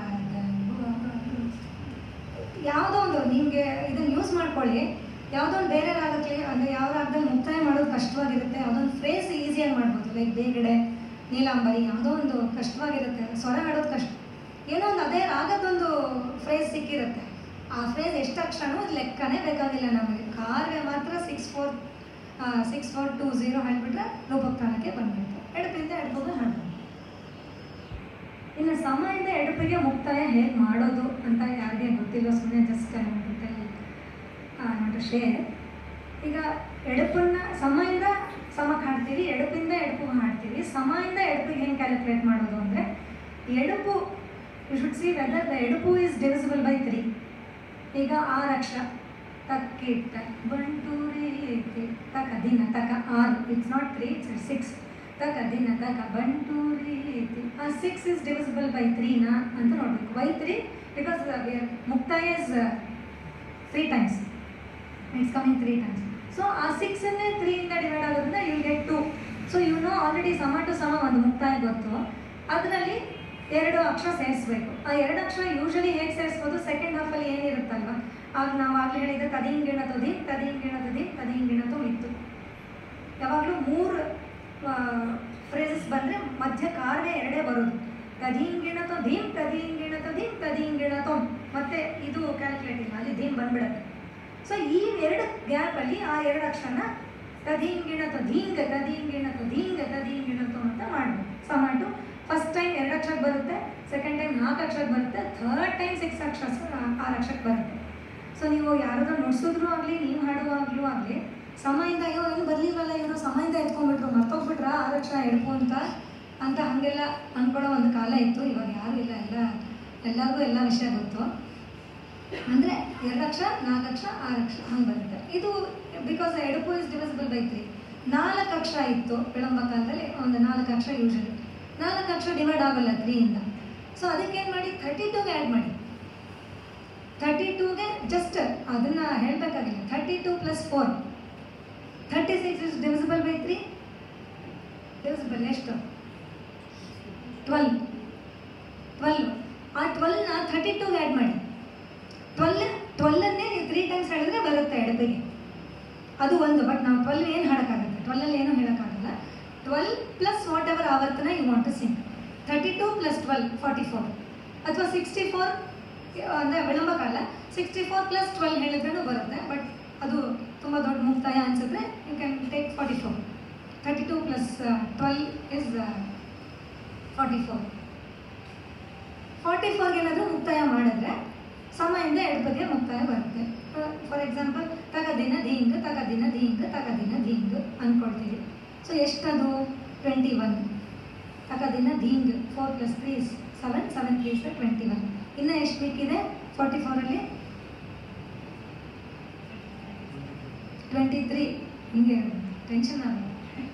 ಯಾವುದೋ ಒಂದು ನಿಮಗೆ ಇದನ್ನು ಯೂಸ್ ಮಾಡ್ಕೊಳ್ಳಿ. ಯಾವುದೋ ಒಂದು ಬೇರೆ ರಾಗಕ್ಕೆ ಅಂದರೆ ಯಾವ ರಾಗದಲ್ಲಿ ಮುಕ್ತಾಯ ಮಾಡೋದು ಕಷ್ಟವಾಗಿರುತ್ತೆ, ಯಾವುದೊಂದು ಫ್ರೇಸ್ ಈಸಿಯಾಗಿ ಮಾಡ್ಬೋದು. ಲೈಕ್ ಬೇಗಡೆ, ನೀಲಾಂಬರಿ, ಯಾವುದೋ ಒಂದು ಕಷ್ಟವಾಗಿರುತ್ತೆ, ಸ್ವರ ಹಾಡೋದು ಕಷ್ಟ. ಏನೋ ಒಂದು ಅದೇ ರಾಗದೊಂದು ಫ್ರೇಸ್ ಸಿಕ್ಕಿರುತ್ತೆ. ಆ ಫ್ರೇಸ್ ಎಷ್ಟು ಅಕ್ಷರನೂ ಅದು ಲೆಕ್ಕನೇ ಬೇಕಾಗಿಲ್ಲ ನಮಗೆ. ಕಾರ್ಯ ಮಾತ್ರ 6, 4, 2, 0 ಹಾಡ್ಬಿಟ್ರೆ ರೂಪಕ್ಕೆ ತಾಳಕ್ಕೆ ಬಂದ್ಬಿಡುತ್ತೆ. ಎಡಪಿಂದ ಎಡಪಿಗೆ ಹಾಡ್ಬೋದು. ಇನ್ನು ಸಮಯಿಂದ ಎಡಪಿಗೆ ಮುಕ್ತಾಯ ಹೇಗೆ ಮಾಡೋದು ಅಂತ ಯಾರಿಗೆ ಗೊತ್ತಿಲ್ಲ, ಸುಮ್ಮನೆ ಜಸ್ಟ್ ನೋಡ್ರಿ ಶೇರ್. ಈಗ ಎಡಪನ್ನ ಸಮಯಿಂದ ಸಮಕ್ಕೆ ಹಾಡ್ತೀವಿ, ಎಡಪಿಂದ ಎಡಪಿಗೆ ಹಾಡ್ತೀವಿ. ಸಮಯಿಂದ ಎಡಪಿಗೆ ಹೆಂಗೆ ಕ್ಯಾಲ್ಕುಲೇಟ್ ಮಾಡೋದು ಅಂದರೆ, ಎಡಪು you should see whether the ಎಡಪು ಈಸ್ ಡಿವಿಸಿಬಲ್ ಬೈ 3. ಈಗ 6 ಅಕ್ಷರ ತಕ್ಕಿಟ್ಟ 1 2 3 ತಕ ದಿನ ತಕ 6, ಇಟ್ಸ್ ನಾಟ್ 3, ಇಟ್ಸ್ 6. ತಕ ದಿನ ತಕ 1 2 3 ಆ 6 ಇಸ್ ಡಿವಿಸಿಬಲ್ ಬೈ 3 ಅಂತ ನೋಡಬೇಕು. ಬೈ 3 ಬಿಕಾಸ್ ಮುಕ್ತಾಯ is 3 times, it's coming 3 times. So ಆ 6ಅನ್ನೇ 3 ಇಂದ ಡಿವೈಡ್ ಆಗೋದ್ರಿಂದ you get 2. So you know already ಸಮ ಟು ಸಮ ಒಂದು ಮುಕ್ತಾಯ ಗೊತ್ತು. ಅದರಲ್ಲಿ 2 ಅಕ್ಷರ ಸೇರಿಸ್ಬೇಕು. ಆ 2 ಅಕ್ಷರ ಯೂಶಲಿ ಹೇಗೆ ಸೇರಿಸ್ಬೋದು, ಸೆಕೆಂಡ್ ಹಾಫಲ್ಲಿ ಏನಿರುತ್ತಲ್ವ, ಆಗ ನಾವು ಆಗಲೇ ಹೇಳಿದ ಕದಿಂಗಿಣತು ಧೀಮ್ ಕದಿಂಗಿಣತು ಧೀಮ್ ಕದಿಂಗಿಣತು ಇತ್ತು. ಯಾವಾಗಲೂ 3 ಫ್ರೇಸಸ್ ಬಂದರೆ ಮಧ್ಯ ಕಾರ್ಯ 2 ಬರೋದು. ಕದಿಂಗಿಣತು ಧೀಮ್ ಕದಿಂಗಿಣತು ಧೀಮ್ ಕದಿಂಗಿಣತು, ಮತ್ತೆ ಇದು ಕ್ಯಾಲ್ಕುಲೇಟ್ ಇಲ್ಲ, ಅಲ್ಲಿ ಧೀಮ್ ಬಂದ್ಬಿಡುತ್ತೆ. ಸೊ ಈ 2 ಗ್ಯಾಪಲ್ಲಿ ಆ 2 ಅಕ್ಷರನ ಕದಿಂಗಿಣತು ಧೀಂಗ ಕದಿಂಗಿಣತು ಧೀಂಗ ಕದಿಂಗಿಣತು ಅಂತ ಮಾಡಬೇಕು. ಸಮಾಟು ಫಸ್ಟ್ ಟೈಮ್ 2 ಅಕ್ಷರಕ್ಕೆ ಬರುತ್ತೆ, ಸೆಕೆಂಡ್ ಟೈಮ್ 4 ಅಕ್ಷರಕ್ಕೆ ಬರುತ್ತೆ, ಥರ್ಡ್ ಟೈಮ್ 6 ಅಕ್ಷರ 6 ಅಕ್ಷರಕ್ಕೆ ಬರುತ್ತೆ. ಸೊ ನೀವು ಯಾರಾದ್ರೂ ನುಡಿಸಿದ್ರು ಆಗಲಿ, ನೀವು ಹಾಡುವಾಗಲೂ ಆಗಲಿ ಸಮಯಿಂದ ಅಯ್ಯೋ ಏನು ಬರಲಿಲ್ಲವಲ್ಲ ಇವರು ಸಮಯಿಂದ ಎತ್ಕೊಂಡ್ಬಿಟ್ರು ಮರ್ತೋಗ್ಬಿಟ್ರ ಆ ಅಕ್ಷರ ಎಡಪು ಅಂತ ಹಾಗೆಲ್ಲ ಅಂದ್ಕೊಳ್ಳೋ ಒಂದು ಕಾಲ ಇತ್ತು. ಇವಾಗ ಯಾರೂ ಇಲ್ಲ, ಎಲ್ಲರಿಗೂ ಎಲ್ಲ ವಿಷಯ ಗೊತ್ತು. ಅಂದರೆ 2 ಅಕ್ಷರ 4 ಅಕ್ಷರ 6 ಅಕ್ಷರ ಹಂಗೆ ಬರುತ್ತೆ. ಇದು ಬಿಕಾಸ್ ಎಡಪು ಇಸ್ ಡಿವಿಸಿಬಲ್ ಬೈ 3. 4 ಅಕ್ಷರ ಇತ್ತು ವಿಳಂಬ ಕಾಲದಲ್ಲಿ, ಒಂದು 4 ಅಕ್ಷರ ಯೂಶಲಿ 4 ಅಕ್ಷರ ಡಿವೈಡ್ ಆಗಲ್ಲ 3ಇಂದ. ಸೊ ಅದಕ್ಕೇನು ಮಾಡಿ 32ಗೆ ಆ್ಯಡ್ ಮಾಡಿ. 32ಗೆ ಜಸ್ಟ್ ಅದನ್ನು ಹೇಳಬೇಕಾಗಿಲ್ಲ. 32 + 4 36 ಇಸ್ ಡಿವಿಸಿಬಲ್ ಬೈ 3. ಡಿವಿಸಿಬಲ್ ಎಷ್ಟು? 12. ಆ 12ನ 32ಗೆ ಆ್ಯಡ್ ಮಾಡಿ. 12ಅನ್ನೇ ನೀವು 3 ಟೈಮ್ಸ್ ಹೇಳಿದ್ರೆ ಬರುತ್ತೆ ಎಡಬಿಗೆ, ಅದು ಒಂದು. ಬಟ್ ನಾವು 12 ಏನು ಹೇಳೋಕ್ಕಾಗುತ್ತೆ? 12ಅಲ್ಲಿ ಏನೂ ಹೇಳೋಕ್ಕಾಗಲ್ಲ. 12 + ವಾಟ್ ಎವರ್ ಆವರ್ತನ ಯು ವಾಂಟ್ ಟು ಸಿಂಗ್. 32 + 12 44, ಅಥವಾ 64 ಅಂದರೆ ವಿಳಂಬ ಕಾಲ 64 + 12 ಹೇಳಿದ್ರೂ ಬರುತ್ತೆ. ಬಟ್ ಅದು ತುಂಬ ದೊಡ್ಡ ಮುಕ್ತಾಯ ಅನಿಸಿದ್ರೆ ಯು ಕ್ಯಾನ್ ಟೇಕ್ 44. 32 + 12 ಇಸ್ 44. 44ಗೆ ಏನಾದರೂ ಮುಕ್ತಾಯ ಮಾಡಿದ್ರೆ ಸಮಯಿಂದ ಎಡಬದಿಯ ಮುಕ್ತಾಯ ಬರುತ್ತೆ. ಫಾರ್ ಎಕ್ಸಾಂಪಲ್ ತಗದಿನ ಧೀಂಗ್ ತಗದಿನ ಧೀಂಗ್ ತಗದಿನ ಧೀಂಗ್ ಅಂದ್ಕೊಳ್ತೀವಿ. ಸೊ ಎಷ್ಟದು? 21. ತಗದಿನ ಧೀಂಗ್ 4 + 3 is 7, 7 3 is 21. ಇನ್ನು ಎಷ್ಟು ಬೇಕಿದೆ 44ಅಲ್ಲಿ? 23. ಹಿಂಗೆ ಟೆನ್ಷನ್ ಆಗುತ್ತೆ.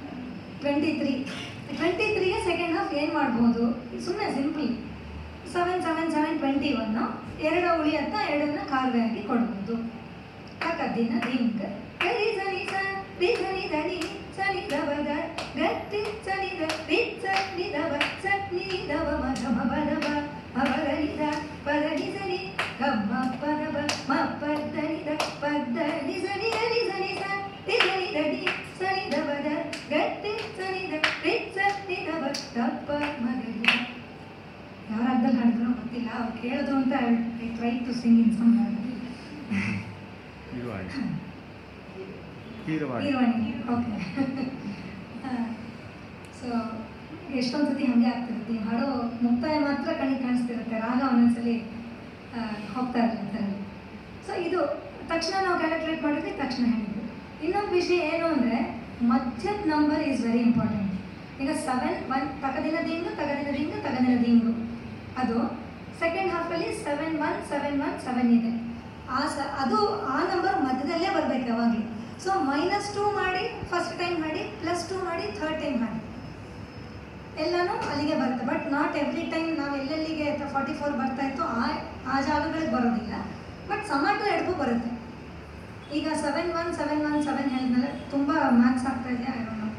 23ಗೆ ಸೆಕೆಂಡ್ ಹಾಫ್ ಏನು ಮಾಡ್ಬೋದು? ಸುಮ್ಮನೆ ಸಿಂಪಲ್ 7 7 7 21 2 ಉಳಿಯತ್ತ 2ನ್ನ ಕಾರ್ವೆ ಆಗಿ ಕೊಡ್ಬೋದು. ತಕದಿನ ದಿಂಗ್ ರಿ ಸನಿ ಸ ರಿ ಸನಿ ಧನಿ ಸನಿ ದವ ಗ ಗತ್ತಿ ಸನಿ ದ ರಿ ಸನಿ ದವ ಸನಿ ದವ ಮ ಗ ಮ ಬ ದ ಬ ಮ ಬ ದ ನಿ ದ ಪ ದ ನಿ ಸನಿ ಗ ಮ ಪ ದ ಬ ಮ ಪ ದ ನಿ ದ ಪ ದ ನಿ ಸನಿ ದ ನಿ ಸನಿ ಸ ರಿ ಸನಿ ದ ನಿ ಸನಿ ದವ ದ ಗತ್ತಿ ಸನಿ ದ ರಿ ಸನಿ ದವ ದ ಪ ಮ ಗ ನಿ ದ. ಯಾವ ರಾಗದಲ್ಲಿ ಹಾಡಿದ್ರೂ ಗೊತ್ತಿಲ್ಲ, ಅವ್ರು ಕೇಳಿದ್ರು ಅಂತ I try to sing in some Keeravani. Okay. So ಎಷ್ಟೊಂದು ಸತಿ ಹಾಗೆ ಆಗ್ತಿರುತ್ತೆ. ಹಾಡೋ ಮುಕ್ತಾಯ ಮಾತ್ರ ಕಣ್ಣಿಗೆ ಕಾಣಿಸ್ತಿರುತ್ತೆ, ರಾಗ ಒಂದೊಂದ್ಸಲಿ ಹೋಗ್ತಾ ಇರುತ್ತೆ. ಸೊ ಇದು ತಕ್ಷಣ ನಾವು ಕ್ಯಾಲ್ಕುಲೇಟ್ ಮಾಡಿದ್ವಿ, ತಕ್ಷಣ ಹೇಳಿದ್ವಿ. ಇನ್ನೊಂದು ವಿಷಯ ಏನು ಅಂದರೆ ಮಧ್ಯದ ನಂಬರ್ ಈಸ್ ವೆರಿ ಇಂಪಾರ್ಟೆಂಟ್. ಈಗ 7 1 ತಗದಿನ ದಿಂಗು ತಗದಿನ ದಿಂಗು ತಗದಿನ ದಿಂಗು, ಅದು ಸೆಕೆಂಡ್ ಹಾಫಲ್ಲಿ 7 1 7 1 7 ಇದೆ. ಅದು ಆ ನಂಬರ್ ಮಧ್ಯದಲ್ಲೇ ಬರಬೇಕು ಯಾವಾಗಲೂ. ಸೊ -2 ಮಾಡಿ ಫಸ್ಟ್ ಟೈಮ್ ಮಾಡಿ, +2 ಮಾಡಿ ಥರ್ಡ್ ಟೈಮ್ ಮಾಡಿ, ಎಲ್ಲನೂ ಅಲ್ಲಿಗೆ ಬರುತ್ತೆ. ಬಟ್ ನಾಟ್ ಎವ್ರಿ ಟೈಮ್ ನಾವು ಎಲ್ಲೆಲ್ಲಿಗೆ 44 ಬರ್ತಾ ಇತ್ತು ಆ ಜಾಗಗಳಿಗೆ ಬರೋದಿಲ್ಲ. ಬಟ್ ಸಮ ಟು ಎಡಪು ಬರುತ್ತೆ. ಈಗ 7 1 7 1 7 ಹೇಳಿದ್ಮೇಲೆ ತುಂಬ ಮ್ಯಾಥ್ಸ್ ಆಗ್ತಾ ಇದೆಯಾ? I don't know.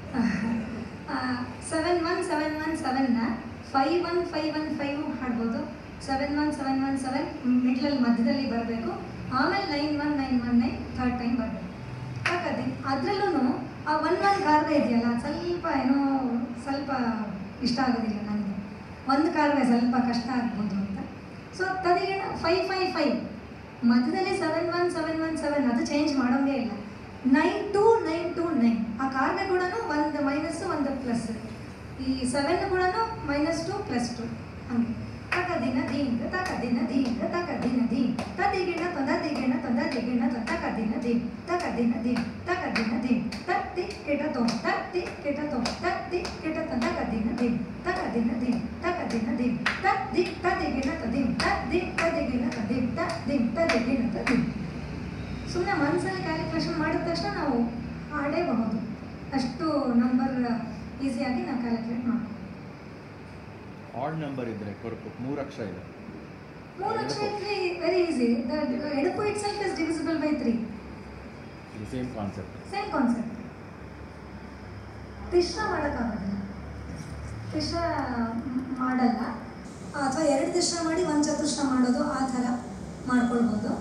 7 1 7 1 7ನ 5 1 5 1 5 ಹಾಡ್ಬೋದು. 7 1 7 1 7 ಮಿಡ್ಲಲ್ಲಿ ಮಧ್ಯದಲ್ಲಿ ಬರಬೇಕು. ಆಮೇಲೆ 9 1 9 1 9 ಥರ್ಡ್ ಟೈಮ್ ಬರಬೇಕು. ಹಾಗಾದ್ರೆ ಅದರಲ್ಲೂ ಆ 1 1 ಕಾರ್ವೆ ಇದೆಯಲ್ಲ, ಸ್ವಲ್ಪ ಇಷ್ಟ ಆಗೋದಿಲ್ಲ ನನಗೆ. ಒಂದು ಕಾರ್ವೆ ಸ್ವಲ್ಪ ಕಷ್ಟ ಆಗ್ಬೋದು ಅಂತ. ಸೊ ತದಿಗೆ 5 5 5 ಮಧ್ಯದಲ್ಲಿ 7 1 7 1 7 ಅದು ಚೇಂಜ್ ಮಾಡೋಂಗೇ ಇಲ್ಲ. 9 2 9 2 9 ಆ ಕಾರ್ವೆ ಕೂಡ ಒಂದು ಮೈನಸ್ಸು ಒಂದು ಪ್ಲಸ್. ಈ 7 ಕೂಡ -2 +2 ಹಂಗೆ. ತಕದಿನ ಧೀಂಗ್ ತಕದಿನ ಧೀಂಗ್ ತಕದಿನ ಧೀಂಗ್ ತದಿಗಿಣ ತೊಂದದಿಗಿಣ ತೊಂದದಿಗಿಣ ತಕದಿನ ಧೀಂಗ್ ತಕದಿನ ಧೀಂಗ್ ತಕದಿನ ಧೀಂಗ್ ತತ್ತಿ ಕೆಟ ತೋ ತತ್ತಿ ಕೆಟ ತೋ ತತ್ತಿ ಕೆಟ ತಕದಿನ ಧೀಂಗ್ ತಕದಿನ ಧೀಂಗ್ ತಕದಿನ ಧೀಂಗ್ ತದ್ದಿ ತದಿಗಿಣ ತದೀಂ ತದ್ದಿ ತದಿಗಿಣ ತದೀಂ ತದ್ದಿಂ ತದಿಗಿಣ ತದೀಂ. ಸುಮ್ಮನೆ ಮನಸ್ಸಲ್ಲಿ ಕ್ಯಾಲ್ಕುಲೇಷನ್ ಮಾಡಿದ ತಕ್ಷಣ ನಾವು ಆಡೇಬಹುದು. ಅಷ್ಟು ನಂಬರ್ ಈಸಿಯಾಗಿ ನಾವು ಕ್ಯಾಲ್ಕುಲೇಟ್ ಮಾಡ್ತೀವಿ. ಆಡ್ ನಂಬರ್ ಇದ್ರೆ 3 ಅಕ್ಷರ ಇದೆ. 3 ಅಕ್ಷರ ಇದ್ರೆ ವೆರಿ ಈಸಿ. ಎಡಪು itself is divisible by 3. Same concept. ತಿಶ್ರ ಮಾಡೋಕ್ಕಾಗೋದಿಲ್ಲ. ತಿಶ್ರ ಮಾಡಲ್ಲ, ಅಥವಾ 2 ತಿಶ್ರ ಮಾಡಿ 1 ಚತುಶ್ರ ಮಾಡೋದು, ಆ ಥರ ಮಾಡ್ಕೊಳ್ಬೋದು.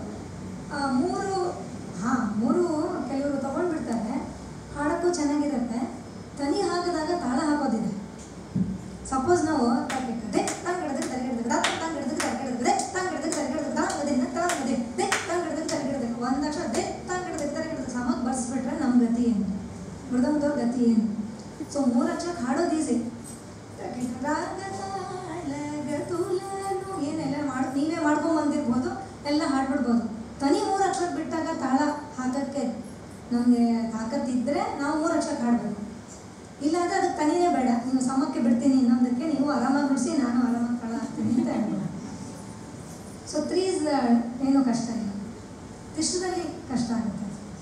3 ಕೆಲವರು ತೊಗೊಂಡ್ಬಿಡ್ತಾರೆ, ಹಾಡೋಕ್ಕೂ ಚೆನ್ನಾಗಿರುತ್ತೆ. ತನಿ ಹಾಕಿದಾಗ ತಾಳ ಹಾಕೋದಿದೆ. ಸಪೋಸ್ ನಾವು ಒಂದು ಅಕ್ಷರ ಸಮಕ್ಕೆ ಬರ್ಸ್ಬಿಟ್ರೆ ನಮ್ಮ ಗತಿ ಏನು, ಮೃದಂಗದವ್ರ ಗತಿ ಏನು. ಸೊ 3 ಅಕ್ಷರಕ್ಕೆ ಹಾಡೋದು ಈಸಿ. ಏನೆಲ್ಲ ನೀವೇ ಮಾಡ್ಕೊಂಬಂದಿರ್ಬೋದು, ಎಲ್ಲ ಹಾಡ್ಬಿಡ್ಬೋದು. ತನಿ 3 ಅಕ್ಷರ ಬಿಟ್ಟಾಗ ತಾಳ ಹಾಕೋಕ್ಕೆ ನಮಗೆ ತಾಕತ್ತಿದ್ದರೆ ನಾವು 3 ಅಕ್ಷರಕ್ಕೆ ಹಾಡಬೇಕು. ಇಲ್ಲಾಂದರೆ ಅದಕ್ಕೆ ತನಿನೇ ಬೇಡ, ನೀವು ಸಮಕ್ಕೆ ಬಿಡ್ತೀನಿ ಇನ್ನೊಂದಕ್ಕೆ, ನೀವು ಆರಾಮಾಗಿ ನುಡಿಸಿ ನಾನು ಆರಾಮಾಗಿ ಕಳ ಹಾಕ್ತೀನಿ ಅಂತ ಹೇಳ್ಬೋದು. ಸೊ 3 ಇಸ್ ಏನೂ ಕಷ್ಟ ಇಲ್ಲ, ತಿಷ್ಟದಲ್ಲಿ ಕಷ್ಟ ಆಗುತ್ತೆ.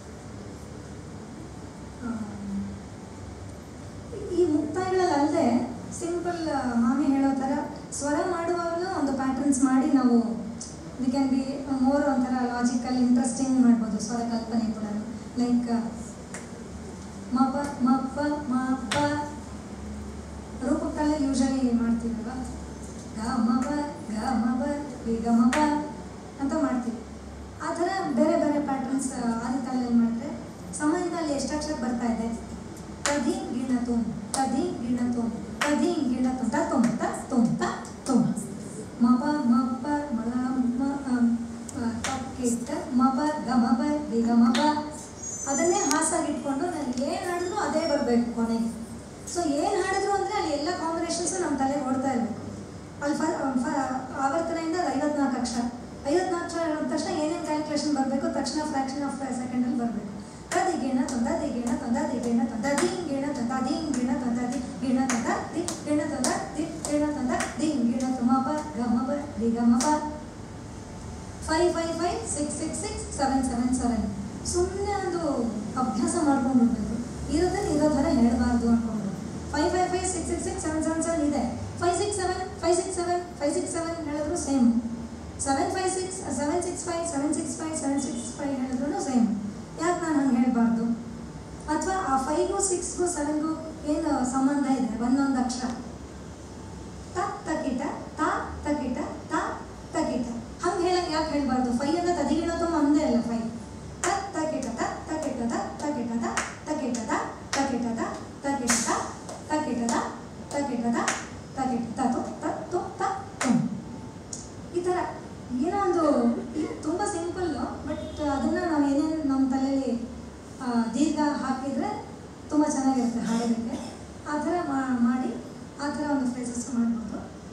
ಈ ಮುಕ್ತಾಯಗಳಲ್ಲದೆ ಸಿಂಪಲ್ ಮಾಮಿ ಹೇಳೋ ಥರ ಸ್ವರ ಮಾಡುವಾಗಲೂ ಒಂದು ಪ್ಯಾಟರ್ನ್ಸ್ ಮಾಡಿ ನಾವು ವಿ ಕ್ಯಾನ್ ಬಿ ಮೋರ್ ಒಂಥರ ಲಾಜಿಕಲ್ ಇಂಟ್ರೆಸ್ಟಿಂಗ್ ಮಾಡ್ಬೋದು ಸ್ವರ ಕಲ್ಪನೆ ಕೂಡ. ಲೈಕ್ ಮಪ ಮಪ ಮಪ ರೂಪಕಲ್ಲೇ ಯೂಶಲಿ ಮಾಡ್ತೀವಲ್ವ, ಗ ಮಪ ಗ ಮಪ ಗ ಮಪ ಅಂತ ಮಾಡ್ತೀವಿ. ಆ ಥರ ಬೇರೆ ಬೇರೆ ಪ್ಯಾಟರ್ನ್ಸ್ ಆದಿತಾಳಲ್ಲಿ ಮಾಡಿದ್ರೆ ಸಮಯದಿಂದ ಅಲ್ಲಿ ಎಷ್ಟು ಅಕ್ಷರ ಬರ್ತಾ ಇದೆ, ತದಿ ಗಿಣ ತುಮ್ ತದಿ ಗಿಣ ತುಮ್ ತದಿ ಗಿಣ ತುಮ್ ತ ತುಮ್ ತ ತುಮ್ ತ ತುಮ್ ಮಪ ಮಪ ಮಲ ತಕ್ಕಿಟ್ಟ ಮಪ ಗ ಮಪ ಗ ಮಪ ಅದನ್ನೇ ಹಾಸಾಗಿಟ್ಕೊಂಡು ನಾನು ಏನು ಹಾಡಿದ್ರು ಅದೇ ಬರಬೇಕು ಕೊನೆಗೆ. ಸೊ ಏನು ಹಾಡಿದ್ರು ಅಂದರೆ ಅಲ್ಲಿ ಎಲ್ಲ ಕಾಂಬಿನೇಷನ್ಸು ನಮ್ಮ ತಲೆಗೆ ಓಡ್ತಾ ಇರಬೇಕು. ಅಲ್ಲಿ ಆವರ್ತನೆಯಿಂದ ಅದು 54 ಅಕ್ಷರ. 54 ಅಕ್ಷರ ಹೇಳಿದ ತಕ್ಷಣ ಏನೇನು ಕ್ಯಾಲ್ಕುಲೇಷನ್ ಬರಬೇಕು ತಕ್ಷಣ ಫ್ರ್ಯಾಕ್ಷನ್ ಆಫ್ ಸೆಕೆಂಡಲ್ಲಿ ಬರಬೇಕು. ತದಿ ಗಿಣ ತೊಂದದಿ ಗಿಣ ತೊಂದದಿ ಗಿಣ ತೊಂದದಿ ಗಿಣ ತೊಂದದಿ ಗಿಣ ತೊಂದದಿ ಗಿಣ ತೊಂದದಿ ಗಿಣ ತೊಂದದಿ ಗಿಣ ತೊಂದದಿ ಗಿಣ ತುಮಪ ಗಮಪ ದಿ ಗಮಪ 5 5 5 6 6 6 7 7 7. ಸುಮ್ಮನೆ ಒಂದು ಅಭ್ಯಾಸ ಮಾಡ್ಕೊಂಡು ಬಿಡಬೇಕು. ಇರೋದನ್ನು ಇರೋ ಥರ ಹೇಳಬಾರ್ದು ಅಂದ್ಕೊಂಡು 5 5 5 6 6 6 7 7 7 ಇದೆ. 5 6 7 5 6 7 5 6 7 ಹೇಳಿದ್ರು ಸೇಮ್. 7 5 6 7 6 5 7 6 5 7 6 5 ಹೇಳಿದ್ರು ಸೇಮ್. ಯಾಕೆ ನಾನು ಹಂಗೆ ಹೇಳಬಾರ್ದು? ಅಥವಾ ಆ 5ಗೂ 6ಗೂ 7ಗೂ ಏನು ಸಂಬಂಧ ಇದೆ? ಒಂದೊಂದು ಅಕ್ಷರ ತ ತಕಿಟ ತ ತಕಿಟ ತ ತಕಿಟ ಹಂಗೆ ಹೇಳಕ್ಕೆ ಯಾಕೆ ಹೇಳಬಾರ್ದು? 5 ಅಂತ ತದಿಗಿಣ ತುಂಬ ಒಂದೇ ಅಲ್ಲ. 5 ತ ತಕಿಟ ತ ತಕಿಟ ತ ತಕಿಟ ತ ತಕಿಟ ತ ತಕಿಟ ತ ತಕಿಟ ತ ತಕಿಟ ತ ತಕಿಟ ತ ತಕಿಟ ತತು ತತ್ತು ತ ತುಂ. ಈ ಥರ ಏನೋ ಒಂದು ತುಂಬ ಸಿಂಪಲ್ಲು, ಬಟ್ ಅದನ್ನು ನಾವು ಏನೇನು ನಮ್ಮ ತಲೆಯಲ್ಲಿ ದೀರ್ಘ ಹಾಕಿದರೆ ತುಂಬ ಚೆನ್ನಾಗಿರುತ್ತೆ ಹಾಡೋದಕ್ಕೆ. ಆ ಥರ ಮಾಡಿ ಆ ಥರ ಒಂದು ಫ್ರೇಸಸ್ ಮಾಡ್ಬೋದು.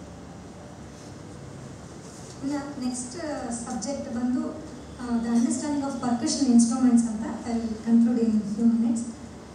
ಇನ್ನು ನೆಕ್ಸ್ಟ್ ಸಬ್ಜೆಕ್ಟ್ ಬಂದು the understanding of percussion instruments ಅಂತ. I will conclude in few minutes.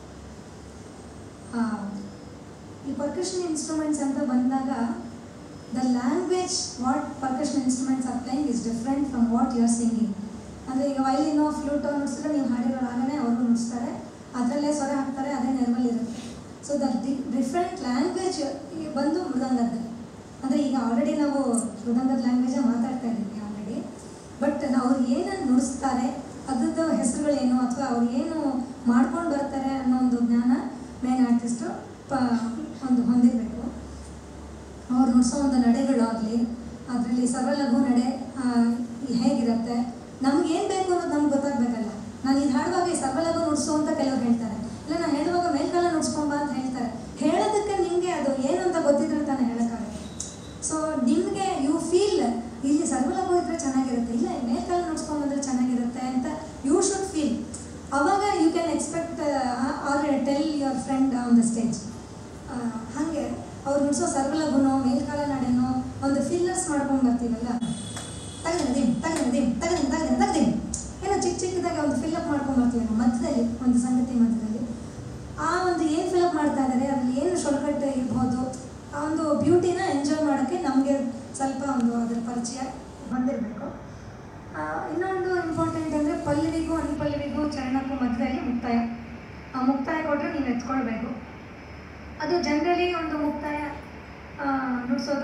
ಈ ಪರ್ಕಷನ್ ಇನ್ಸ್ಟ್ರೂಮೆಂಟ್ಸ್ ಅಂತ ಬಂದಾಗ the language what percussion instruments are playing is different from what you are singing. ಅಂದರೆ ಈಗ ವೈಲಿನೋ ಫ್ಲೂಟೋ ನುಡಿಸಿದ್ರೆ ನೀವು ಹಾಡಿರೋ ರಾಗನೇ ಅವರು ನುಡಿಸ್ತಾರೆ, ಅದರಲ್ಲೇ ಸ್ವರ ಹಾಕ್ತಾರೆ, ಅದೇ ನೆರವಲ್ಲಿ ಇರುತ್ತೆ. ಸೊ ದ ಡಿಫ್ರೆಂಟ್ ಲ್ಯಾಂಗ್ವೇಜ್ ಬಂದು ಮೃದಂಗದಲ್ಲಿ. ಅಂದರೆ ಈಗ ಆಲ್ರೆಡಿ ನಾವು ಮೃದಂಗದ ಲ್ಯಾಂಗ್ವೇಜೇ ಮಾತಾಡ್ತಾ ಇದ್ದೀವಿ ಆಲ್ರೆಡಿ, ಬಟ್ ಅವ್ರು ಏನನ್ನು ನುಡಿಸ್ತಾರೆ ಅದ್ರದ್ದು ಹೆಸರುಗಳೇನು ಅಥವಾ ಅವ್ರು ಏನು ಮಾಡ್ಕೊಂಡು ಬರ್ತಾರೆ ಅನ್ನೋ ಒಂದು ಜ್ಞಾನ ಮೇನ್ ಆರ್ಟಿಸ್ಟು ಒಂದು ಹೊಂದಿರಬೇಕು. ಅವ್ರು ನುಡಿಸೋ ಒಂದು ನಡೆಗಳಾಗಲಿ, ಅದರಲ್ಲಿ ಸರ್ವಲಘು ನಡೆ ಹೇಗಿರುತ್ತೆ, ನಮ್ಗೇನು ಬೇಕು ಅನ್ನೋದು ನಮ್ಗೆ ಗೊತ್ತಾಗಬೇಕಲ್ಲ. ನಾನು ಇದು ಹಾಡುವಾಗ ಈ ಸರ್ವಲಘು ನುಡಿಸು ಅಂತ ಕೆಲವ್ರು ಹೇಳ್ತಾರೆ, ಇಲ್ಲ ನಾನು ಹೇಳುವಾಗ ಮೇಲ್ಕಾಲ ನುಡಿಸ್ಕೊಂಬ ಅಂತ ಹೇಳ್ತಾರೆ. ಹೇಳೋದಕ್ಕೆ ನಿಮಗೆ ಅದು ಏನು ಅಂತ ಗೊತ್ತಿದ್ರೆ ತಾನೇ ಹೇಳೋಕ್ಕಾಗುತ್ತೆ. ಸೊ ನಿಮಗೆ ಯು ಫೀಲ್ ಇಲ್ಲಿ ಸರ್ವಲಘು ಇದ್ದರೆ ಚೆನ್ನಾಗಿರುತ್ತೆ, ಇಲ್ಲ ಮೇಲ್ಕಾಲ ನುಡಿಸ್ಕೊಂಬಂದ್ರೆ ಚೆನ್ನಾಗಿರುತ್ತೆ ಅಂತ ಯು ಶುಡ್ ಫೀಲ್. ಆವಾಗ you can expect or tell your friend on the stage. ಹಾಗೆ ಅವ್ರು ನುಡಿಸೋ ಸರ್ವಲಘುನೋ ಮೇಲ್ಕಾಲ ನಡೆನೋ ಒಂದು ಫಿಲ್ಲರ್ಸ್ ಮಾಡ್ಕೊಂಡು ಬರ್ತೀವಲ್ಲ, ತಗದಿಮ್ ತಗದಿಮ್ ತಗದಿಮ್ ತಗದಿಮ್ ತಗದಿಮ್ ಏನೋ ಚಿಕ್ಕ ಚಿಕ್ಕದಾಗಿ ಒಂದು ಫಿಲ್ಲಪ್ ಮಾಡ್ಕೊಂಡು ಬರ್ತೀವಿ ನಾವು ಮಧ್ಯದಲ್ಲಿ, ಒಂದು ಸಂಗತಿ ಮಧ್ಯದಲ್ಲಿ. ಆ ಒಂದು ಏನು ಫಿಲಪ್ ಮಾಡ್ತಾ ಇದ್ದಾರೆ ಅದ್ರಲ್ಲಿ ಏನು ಶೊರ್ಟ್ಕಟ್ ಇರ್ಬೋದು, ಆ ಒಂದು ಬ್ಯೂಟಿನ ಎಂಜಾಯ್ ಮಾಡೋಕ್ಕೆ ನಮಗೆ ಸ್ವಲ್ಪ ಒಂದು ಅದರ ಪರಿಚಯ ಬಂದಿರಬೇಕು. ಇನ್ನೊಂದು ಇಂಪಾರ್ಟೆಂಟ್ ಅಂದರೆ ಪಲ್ಲವಿಗೂ ಅನುಪಲ್ಲವಿಗೂ ಚರಣಕ್ಕೂ ಮಧ್ಯದಲ್ಲಿ ಮುಕ್ತಾಯ. ಆ ಮುಕ್ತಾಯ ಕೊಟ್ಟರೆ ನೀವು ಎತ್ಕೊಳ್ಬೇಕು. ಅದು ಜನರಲಿ ಒಂದು ಮುಕ್ತಾಯ ನುಡಿಸೋದು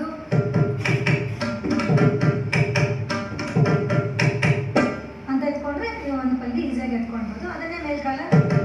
ಅಂತ ಎತ್ಕೊಂಡ್ರೆ ನೀವು ಒಂದು ಪಲ್ವಿ ಈಸಿಯಾಗಿ ಎತ್ಕೊಳ್ಬೋದು. ಅದನ್ನೇ ಮೇಲ್ಕಾಲ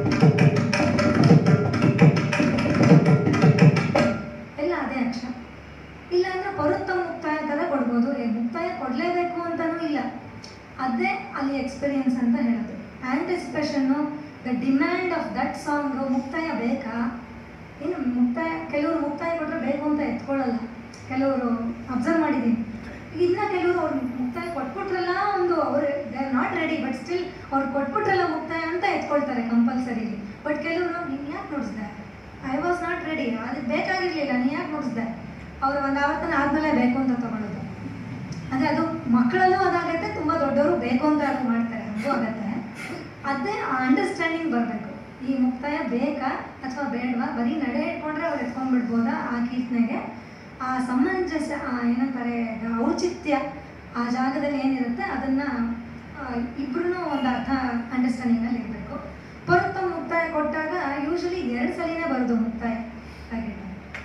ಎಲ್ಲ ಅದೇ ಅಕ್ಷರ. ಇಲ್ಲ ಅಂದರೆ ಪರುತ್ತಮ ಮುಕ್ತಾಯ ಥರ ಕೊಡ್ಬೋದು. ಮುಕ್ತಾಯ ಕೊಡಲೇಬೇಕು ಅಂತಲೂ ಇಲ್ಲ, ಅದೇ ಅಲ್ಲಿ ಎಕ್ಸ್ಪೀರಿಯನ್ಸ್ ಅಂತ ಹೇಳೋದು. Anticipation, the demand of that song. ಮುಕ್ತಾಯ ಬೇಕಾ? ಇನ್ನು ಮುಕ್ತಾಯ ಕೆಲವರು ಮುಕ್ತಾಯ ಕೊಟ್ಟರೆ ಬೇಕು ಅಂತ ಎತ್ಕೊಳ್ಳಲ್ಲ, ಕೆಲವರು ಅಬ್ಸರ್ವ್ ಮಾಡಿದ್ದೀನಿ. ಇನ್ನು ಕೆಲವರು ಅವ್ರು ಮುಕ್ತಾಯ ಕೊಟ್ಬಿಟ್ರಲ್ಲ, ಒಂದು ಅವರು they are not ready but still ಅವ್ರು ಕೊಟ್ಬಿಟ್ರಲ್ಲ ಮುಕ್ತಾಯ ಅಂತ ಎತ್ಕೊಳ್ತಾರೆ ಕಂಪಲ್ಸರಿಲಿ. ಬಟ್ ಕೆಲವರು ನೀನು ಯಾಕೆ ನುಡಿಸ್ದೆ, ಐ ವಾಸ್ ನಾಟ್ ರೆಡಿ, ಅದಕ್ಕೆ ಬೇಕಾಗಿರಲಿಲ್ಲ, ನೀನು ಯಾಕೆ ನುಡಿಸ್ದೆ, ಅವರು ಒಂದು ಆವರ್ತನ ಆದಮೇಲೆ ಬೇಕು ಅಂತ ತೊಗೊಳ್ಳೋದು. ಅಂದರೆ ಅದು ಮಕ್ಕಳಲ್ಲೂ ಅದಾಗತ್ತೆ, ತುಂಬ ದೊಡ್ಡವರು ಬೇಕು ಅಂತ ಅದು ಮಾಡ್ತಾರೆ, ಅದು ಆಗತ್ತೆ. ಅದೇ ಅಂಡರ್ಸ್ಟ್ಯಾಂಡಿಂಗ್ ಬರಬೇಕು. ಈ ಮುಕ್ತಾಯ ಬೇಕಾ ಅಥವಾ ಬೇಡವಾ, ಬರೀ ನಡೆ ಇಟ್ಕೊಂಡ್ರೆ ಅವ್ರು ಎತ್ಕೊಂಡ್ಬಿಡ್ಬೋದಾ ಆ ಕೀರ್ತನೆಗೆ, ಆ ಸಮಂಜಸ ಏನಂತಾರೆ ಔಚಿತ್ಯ ಆ ಜಾಗದಲ್ಲಿ ಏನಿರುತ್ತೆ ಅದನ್ನು ಇಬ್ಬರೂ ಒಂದು ಅರ್ಥ ಅಂಡರ್ಸ್ಟ್ಯಾಂಡಿಂಗಲ್ಲಿ ಇರಬೇಕು. ಪುರತ ಮುಕ್ತಾಯ ಕೊಟ್ಟಾಗ ಯೂಶಲಿ 2 ಸಲಿನೇ ಬರೋದು ಮುಕ್ತಾಯ ಹಾಗೆ.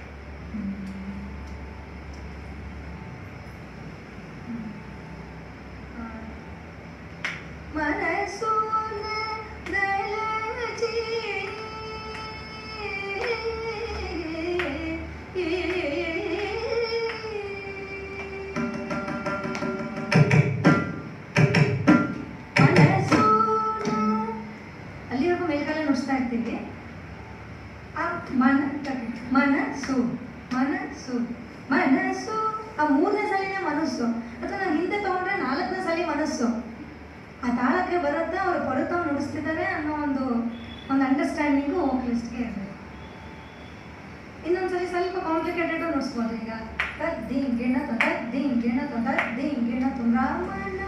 ಮನಸ್ಸು ಅಲ್ಲಿವರೆಗೂ ಮೇಲ್ಕಾಲ ನುಡಿಸ್ತಾ ಇರ್ತೀವಿ. ಮನಸ್ಸು ಮನಸ್ಸು ಮನಸ್ಸು ಆ 3ನೇ ಸಲಿನೇ ಮನಸ್ಸು, ಅಥವಾ ನಾವು ಹಿಂದೆ ತಗೊಂಡ್ರೆ 4ನೇ ಸಲಿ ಮನಸ್ಸು. ಆ ತಾಳಕ್ಕೆ ಬರುತ್ತೆ, ಅವರು ಪೊರತವ್ ನುಡಿಸ್ತಿದ್ದಾರೆ ಅನ್ನೋ ಒಂದು ಅಂಡರ್ಸ್ಟ್ಯಾಂಡಿಂಗು ವೋಕಲಿಸ್ಟ್ಗೆ ಇರಬೇಕು. ಇನ್ನೊಂದ್ಸಲಿ ಸ್ವಲ್ಪ ಕಾಂಪ್ಲಿಕೇಟೆಡ್ ನುಡಿಸ್ಬೋದು. ಈಗ ತದ್ದೀಂ ಗಿಣ ತದ್ದೀಂ ಗಿಣ ತದ್ದೀಂ ಗಿಣ ರಾಮನ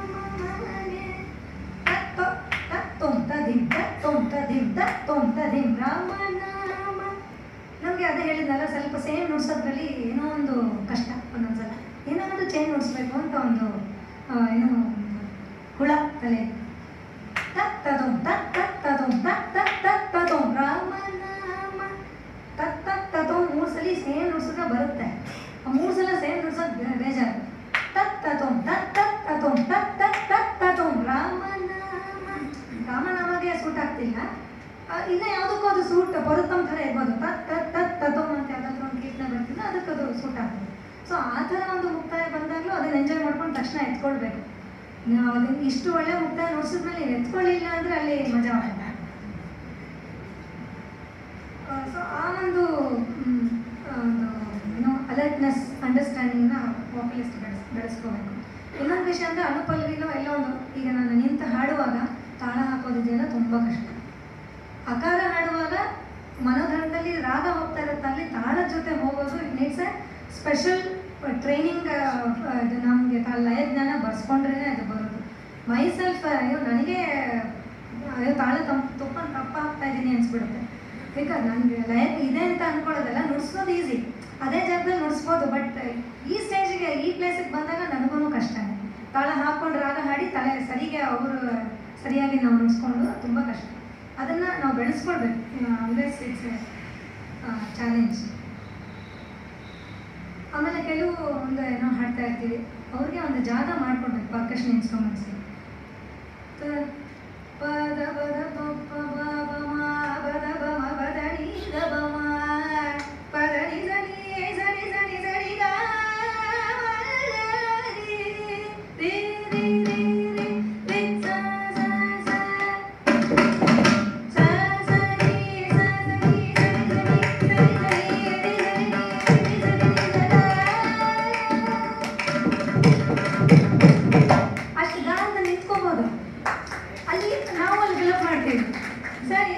ತದ್ದೀಂ ರಾಮನಾಮ. ನಮಗೆ ಅದೇ ಹೇಳಿದ್ನಲ್ಲ, ಸ್ವಲ್ಪ ಸೇಮ್ ನುಡ್ಸೋದ್ರಲ್ಲಿ ಏನೋ ಒಂದು ಕಷ್ಟ. ಒಂದೊಂದ್ಸಲ ಏನಾದರೂ ಚೇಂಜ್ ನುಡಿಸ್ಬೇಕು ಅಂತ ಒಂದು ಏನೋ ಹುಳ ತಲೆ. ತತ್ತದೋಂ ತತ್ತದೋಂ ತತ್ತದೋಂ ರಾಮನಾಮ ತತ್ತದೋಂ 3 ಸಲ ಸೇಮ್ ನುಡ್ಸಿದ್ರೆ ಬರುತ್ತೆ. 3 ಸಲ ಸೇಮ್ ನುಡ್ಸೋದು ಬೇಜಾರು. ತತ್ತದೋಂ ತತ್ತದೋಂ ತತ್ತದೋಂ ರಾಮನಾಮ. ರಾಮನಾಮಗೆ ಸೂಟ್ ಆಗ್ತಿಲ್ಲ, ಇನ್ನು ಯಾವುದಕ್ಕೂ ಅದು ಸೂಟ್ ಪೊರತಮ್ ಥರ ಇರ್ಬೋದು. ತತ್ತದೋಂ ಅಂತ ಯಾವುದಾದ್ರೂ ಒಂದು ಕೀರ್ತನೆ ಬರ್ತಿಲ್ಲ, ಅದಕ್ಕೆ ಅದು ಸೂಟ್ ಆಗ್ತದೆ. ಸೊ ಆ ಥರ ಒಂದು ಮುಕ್ತಾಯ ಬಂದಾಗಲೂ ಅದನ್ನು ಎಂಜಾಯ್ ಮಾಡ್ಕೊಂಡು ತಕ್ಷಣ ಎತ್ಕೊಳ್ಬೇಕು. ನಾವು ಅದನ್ನು ಇಷ್ಟು ಒಳ್ಳೆ ಮುಕ್ತಾಯ ನುಡಿಸಿದ್ಮೇಲೆ ನೀವು ಎತ್ಕೊಳ್ಳಿಲ್ಲ ಅಂದರೆ ಅಲ್ಲಿ ಮಜಾ ಆಗಲ್ಲ. ಸೊ ಆ ಒಂದು ಏನೋ ಅಲರ್ಟ್ನೆಸ್ ಅಂಡರ್ಸ್ಟ್ಯಾಂಡಿಂಗ್ನ ವೋಕಲಿಸ್ಟ್ ಬೆಳೆಸ್ಕೋಬೇಕು. ಇನ್ನೊಂದು ವಿಷಯ ಅಂದರೆ ಅನುಪಲ್ಲವಿನೋ ಎಲ್ಲೋ ಒಂದು, ಈಗ ನಾನು ನಿಂತು ಹಾಡುವಾಗ ತಾಳ ಹಾಕೋದಿದೆಯಲ್ಲ ತುಂಬ ಕಷ್ಟ. ಅಕಾರ ಹಾಡುವಾಗ ಮನೋಧರ್ಮದಲ್ಲಿ ರಾಗ ಹೋಗ್ತಾ ಇರುತ್ತೆ, ಅಲ್ಲಿ ತಾಳದ ಜೊತೆ ಹೋಗೋದು ನೀಡ್ಸ್ ಎ ಸ್ಪೆಷಲ್ ಟ್ರೈನಿಂಗ್. ಇದು ನಮಗೆ ಲಯ ಜ್ಞಾನ ಬರ್ಸ್ಕೊಂಡ್ರೇ ಅದು ಬರೋದು. ಮೈಸೆಲ್ಫ್ ನನಗೆ ತಾಳ ತಪ್ಪಾಗ್ತಾ ಇದ್ದೀನಿ ಅನ್ಸ್ಬಿಡುತ್ತೆ. ಬಿಕಾಸ್ ನನಗೆ ಲಯ ಇದೆ ಅಂತ ಅಂದ್ಕೊಳ್ಳೋದಲ್ಲ, ನುಡಿಸೋದು ಈಸಿ, ಅದೇ ಜಾಗದಲ್ಲಿ ನುಡಿಸ್ಬೋದು. ಬಟ್ ಈ ಸ್ಟೇಜಿಗೆ ಈ ಪ್ಲೇಸಿಗೆ ಬಂದಾಗ ನನಗೂ ಕಷ್ಟನೇ. ತಾಳ ಹಾಕ್ಕೊಂಡು ರಾಗ ಹಾಡಿ ತಲೆ ಸರಿಯಾಗಿ ನಾವು ನುಡಿಸ್ಕೊಂಡು ತುಂಬ ಕಷ್ಟ. ಅದನ್ನು ನಾವು ಬೆಳೆಸ್ಕೊಳ್ಬೇಕು. Always it's a challenge. ಆಮೇಲೆ ಕೆಲವು ಒಂದು ಏನೋ ಹಾಡ್ತಾ ಇರ್ತೀವಿ, ಅವ್ರಿಗೆ ಒಂದು ಜಾಗ ಮಾಡ್ಕೊಡ್ಬೇಕು ಪರ್ಕಷನ್ ಇನ್ಸ್ಟ್ರೂಮೆಂಟ್ಸ್ಗೆ. ಪದ ಪದ ಪಪ್ಪ ಬಾಬ ಮಾ ಬದ ಬಮ ಬದಡಿ ಗಬಮ ಪದಡಿ ಸಡಿ ಸಡಿ ಸಡಿ ಸಡಿ ಗಾ ರಿ ರಿ ರಿ ರಿ ರಿ ಸ ಸ ಸ ಸ ಸರಿ ಸ ಸರಿ ಸರಿ ಸರಿ ಅಷ್ಟು ಗಾಂಧ ನಿಂತ್ಕೋಬೋದು. ಅಲ್ಲಿ ನಾವು ಅಲ್ಲಿ ಡೆವಲಪ್ ಮಾಡ್ತೀವಿ. ಸರಿ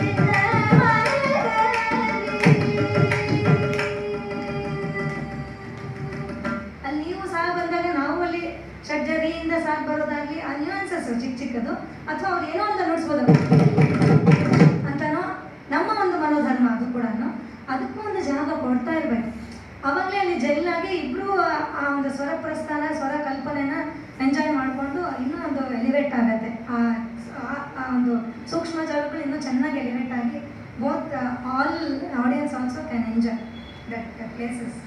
ಅಲ್ಲಿ ನೀವು ಸಹ ಬಂದಾಗ ನಾವು ಅಲ್ಲಿ ಷಡ್ಜರಿಯಿಂದ ಸಾಕು ಬರೋದಾಗ್ಲಿ, ಆ ನ್ಯೂಯನ್ಸಸ್ ಚಿಕ್ಕದು, ಅಥವಾ ಅವ್ರು ಏನೋ ಅಂತ ನುಡಿಸ್ಬೋದು ಅಂತನೋ ನಮ್ಮ ಒಂದು ಮನೋಧರ್ಮ. ಅದು ಕೂಡ ಅದಕ್ಕೂ ಒಂದು ಜಾಗ ಕೊಡ್ತಾ ಇರಬೇಕು. ಆವಾಗಲೇ ಅಲ್ಲಿ ಜೈಲಾಗಿ ಇಬ್ಬರು ಆ ಒಂದು ಸ್ವರ ಪ್ರಸ್ಥಾನ ಸ್ವರ ಕಲ್ಪನೆನ ಎಂಜಾಯ್ ಮಾಡಿಕೊಂಡು ಇನ್ನೂ ಒಂದು ಎಲಿವೇಟ್ ಆಗುತ್ತೆ. ಆ ಒಂದು ಸೂಕ್ಷ್ಮ ಜಾಗಗಳು ಇನ್ನೂ ಚೆನ್ನಾಗಿ ಎಲಿವೇಟ್ ಆಗಿ both all audience also can enjoy that places.